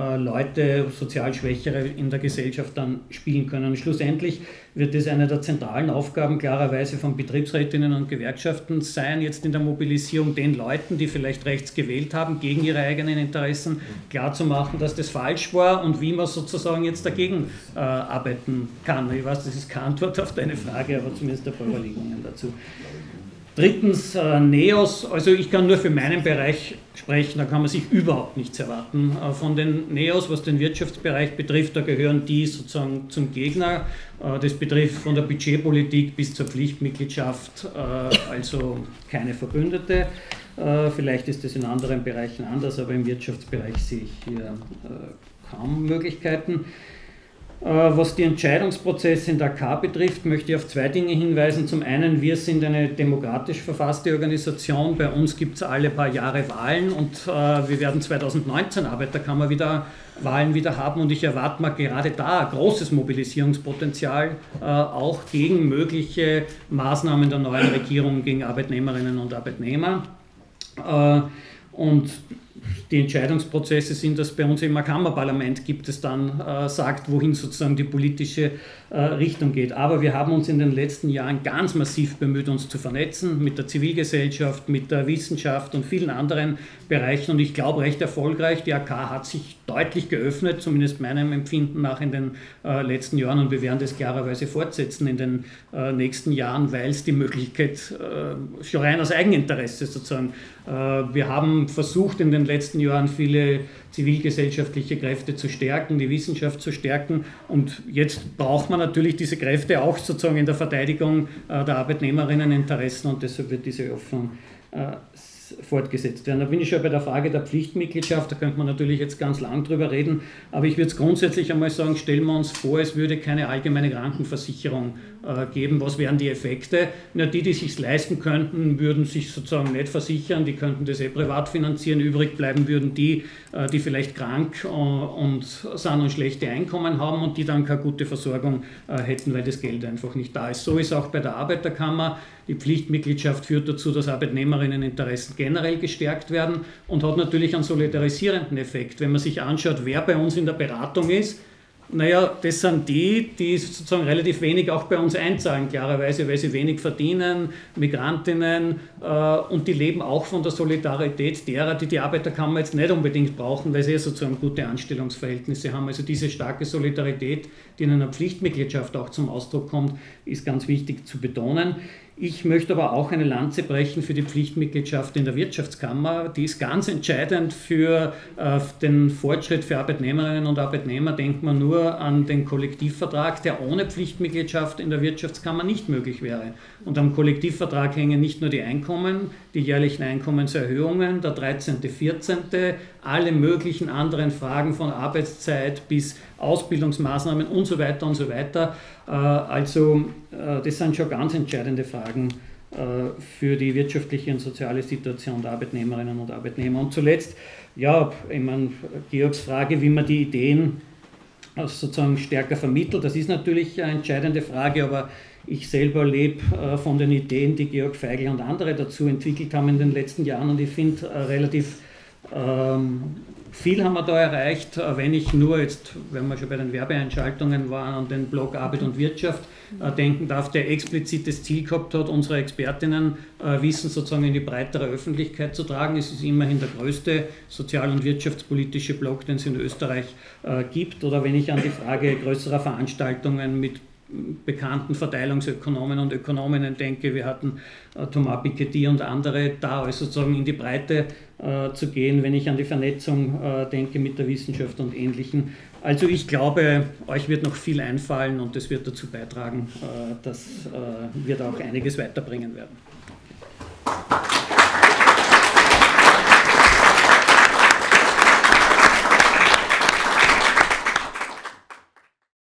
Leute, sozial Schwächere in der Gesellschaft dann spielen können. Und schlussendlich wird es eine der zentralen Aufgaben klarerweise von Betriebsrätinnen und Gewerkschaften sein, jetzt in der Mobilisierung den Leuten, die vielleicht rechts gewählt haben, gegen ihre eigenen Interessen klarzumachen, dass das falsch war und wie man sozusagen jetzt dagegen äh, arbeiten kann. Ich weiß, das ist keine Antwort auf deine Frage, aber zumindest ein paar Überlegungen dazu. Drittens, äh, Neos, also ich kann nur für meinen Bereich sprechen, da kann man sich überhaupt nichts erwarten äh, von den Neos, was den Wirtschaftsbereich betrifft, da gehören die sozusagen zum Gegner, äh, das betrifft von der Budgetpolitik bis zur Pflichtmitgliedschaft, äh, also keine Verbündete. Äh, vielleicht ist das in anderen Bereichen anders, aber im Wirtschaftsbereich sehe ich hier äh, kaum Möglichkeiten. Was die Entscheidungsprozesse in der A K betrifft, möchte ich auf zwei Dinge hinweisen. Zum einen, wir sind eine demokratisch verfasste Organisation. Bei uns gibt es alle paar Jahre Wahlen, und äh, wir werden zweitausendneunzehn Arbeiterkammer wieder Wahlen wieder haben, und ich erwarte mal gerade da ein großes Mobilisierungspotenzial, äh, auch gegen mögliche Maßnahmen der neuen Regierung gegen Arbeitnehmerinnen und Arbeitnehmer. Äh, und die Entscheidungsprozesse sind, dass bei uns im Kammerparlament gibt es dann äh, sagt, wohin sozusagen die politische äh, Richtung geht. Aber wir haben uns in den letzten Jahren ganz massiv bemüht, uns zu vernetzen mit der Zivilgesellschaft, mit der Wissenschaft und vielen anderen Bereichen, und ich glaube recht erfolgreich. Die A K hat sich deutlich geöffnet, zumindest meinem Empfinden nach, in den äh, letzten Jahren, und wir werden das klarerweise fortsetzen in den äh, nächsten Jahren, weil es die Möglichkeit äh, schon rein aus Eigeninteresse sozusagen. Äh, wir haben versucht in den letzten Jahren viele zivilgesellschaftliche Kräfte zu stärken, die Wissenschaft zu stärken, und jetzt braucht man natürlich diese Kräfte auch sozusagen in der Verteidigung äh, der Arbeitnehmerinneninteressen, und deshalb wird diese Öffnung äh, fortgesetzt werden. Da bin ich schon bei der Frage der Pflichtmitgliedschaft, da könnte man natürlich jetzt ganz lang drüber reden, aber ich würde es grundsätzlich einmal sagen, stellen wir uns vor, es würde keine allgemeine Krankenversicherung äh, geben. Was wären die Effekte? Na, die, die es sich leisten könnten, würden sich sozusagen nicht versichern, die könnten das eh privat finanzieren, übrig bleiben würden die, äh, die vielleicht krank äh, und sind und schlechte Einkommen haben und die dann keine gute Versorgung äh, hätten, weil das Geld einfach nicht da ist. So ist auch bei der Arbeiterkammer. Die Pflichtmitgliedschaft führt dazu, dass Arbeitnehmerinneninteressen generell gestärkt werden und hat natürlich einen solidarisierenden Effekt. Wenn man sich anschaut, wer bei uns in der Beratung ist, naja, das sind die, die sozusagen relativ wenig auch bei uns einzahlen, klarerweise, weil sie wenig verdienen, Migrantinnen, äh, und die leben auch von der Solidarität derer, die die Arbeiterkammer jetzt nicht unbedingt brauchen, weil sie ja sozusagen gute Anstellungsverhältnisse haben. Also diese starke Solidarität, die in einer Pflichtmitgliedschaft auch zum Ausdruck kommt, ist ganz wichtig zu betonen. Ich möchte aber auch eine Lanze brechen für die Pflichtmitgliedschaft in der Wirtschaftskammer. Die ist ganz entscheidend für äh, den Fortschritt für Arbeitnehmerinnen und Arbeitnehmer. Denkt man nur an den Kollektivvertrag, der ohne Pflichtmitgliedschaft in der Wirtschaftskammer nicht möglich wäre. Und am Kollektivvertrag hängen nicht nur die Einkommen, die jährlichen Einkommenserhöhungen, der dreizehnte, vierzehnte, alle möglichen anderen Fragen von Arbeitszeit bis Ausbildungsmaßnahmen und so weiter und so weiter. Also das sind schon ganz entscheidende Fragen für die wirtschaftliche und soziale Situation der Arbeitnehmerinnen und Arbeitnehmer. Und zuletzt, ja, ich meine, Georgs Frage, wie man die Ideen sozusagen stärker vermittelt, das ist natürlich eine entscheidende Frage, aber ich selber lebe von den Ideen, die Georg Feigl und andere dazu entwickelt haben in den letzten Jahren, und ich finde relativ ähm, viel haben wir da erreicht, wenn ich nur jetzt, wenn wir schon bei den Werbeeinschaltungen waren, an den Blog Arbeit und Wirtschaft äh, denken darf, der explizit das Ziel gehabt hat, unsere Expertinnen äh, Wissen sozusagen in die breitere Öffentlichkeit zu tragen. Es ist immerhin der größte sozial- und wirtschaftspolitische Blog, den es in Österreich äh, gibt. Oder wenn ich an die Frage größerer Veranstaltungen mit bekannten Verteilungsökonomen und Ökonominnen denke, wir hatten äh, Thomas Piketty und andere, da also sozusagen in die Breite äh, zu gehen, wenn ich an die Vernetzung äh, denke mit der Wissenschaft und Ähnlichem. Also ich glaube, euch wird noch viel einfallen und das wird dazu beitragen, äh, dass äh, wir da auch einiges weiterbringen werden.